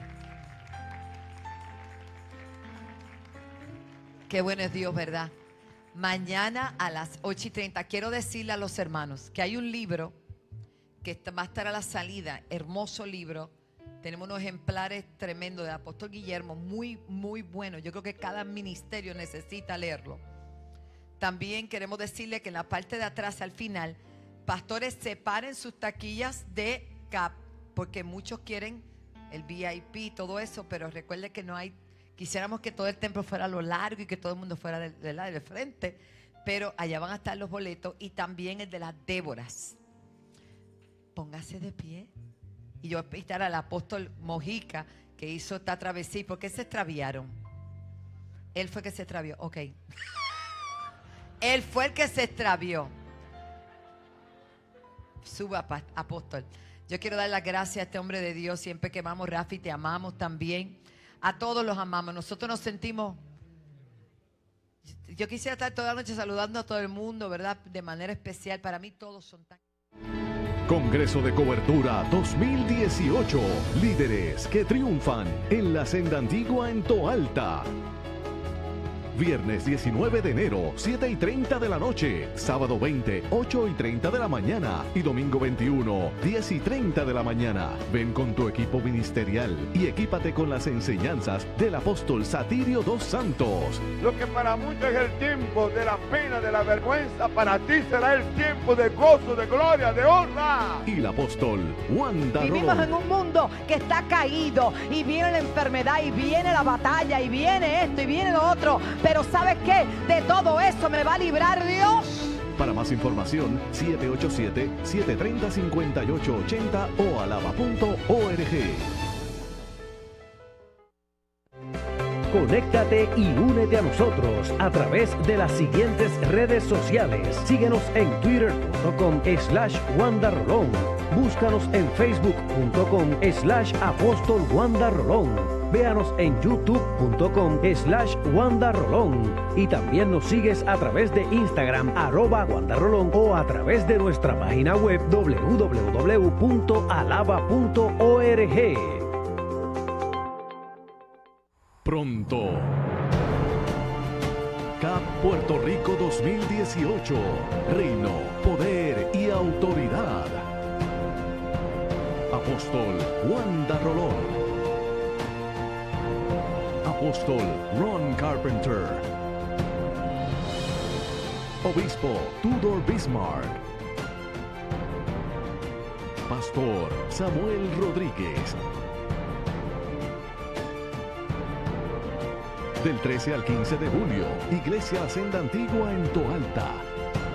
Qué bueno es Dios, ¿verdad? Mañana a las 8:30 quiero decirle a los hermanos que hay un libro que va a estar a la salida. Hermoso libro. Tenemos unos ejemplares tremendos del apóstol Guillermo, muy, muy buenos. Yo creo que cada ministerio necesita leerlo. También queremos decirle que en la parte de atrás, al final, pastores, separen sus taquillas de CAP, porque muchos quieren el VIP y todo eso, pero recuerde que no hay. Quisiéramos que todo el templo fuera a lo largo y que todo el mundo fuera del frente, pero allá van a estar los boletos, y también el de las Déboras. Póngase de pie. Y yo voy a invitar al apóstol Mojica, que hizo esta travesía. ¿Por qué se extraviaron? Él fue el que se extravió. Ok. Él fue el que se extravió. Suba, apóstol. Yo quiero dar las gracias a este hombre de Dios. Siempre que amamos, Rafi, te amamos también. A todos los amamos. Nosotros nos sentimos... Yo quisiera estar toda la noche saludando a todo el mundo, ¿verdad? De manera especial. Para mí todos son tan... Congreso de Cobertura 2018. Líderes que triunfan en la senda antigua en Toalta. Viernes 19 de enero, 7:30 de la noche. Sábado 20, 8:30 de la mañana. Y domingo 21, 10:30 de la mañana. Ven con tu equipo ministerial y equípate con las enseñanzas del apóstol Satirio dos Santos. Lo que para muchos es el tiempo de la pena, de la vergüenza, para ti será el tiempo de gozo, de gloria, de honra. Y el apóstol Wanda Rolón. Vivimos en un mundo que está caído, y viene la enfermedad, y viene la batalla, y viene esto, y viene lo otro. Pero ¿sabes qué? De todo eso me va a librar Dios. Para más información, 787-730-5880 o alaba.org. Conéctate y únete a nosotros a través de las siguientes redes sociales. Síguenos en twitter.com/Wanda Rolón. Búscanos en facebook.com/Apóstol Wanda Rolón. Véanos en youtube.com/Wanda Rolón. Y también nos sigues a través de Instagram @Wanda Rolón o a través de nuestra página web www.alaba.org. Pronto. CAP Puerto Rico 2018. Reino, poder y autoridad. Apóstol Wanda Rolón. Apóstol Ron Carpenter. Obispo Tudor Bismarck. Pastor Samuel Rodríguez. Del 13 al 15 de julio, Iglesia La Senda Antigua en Toalta.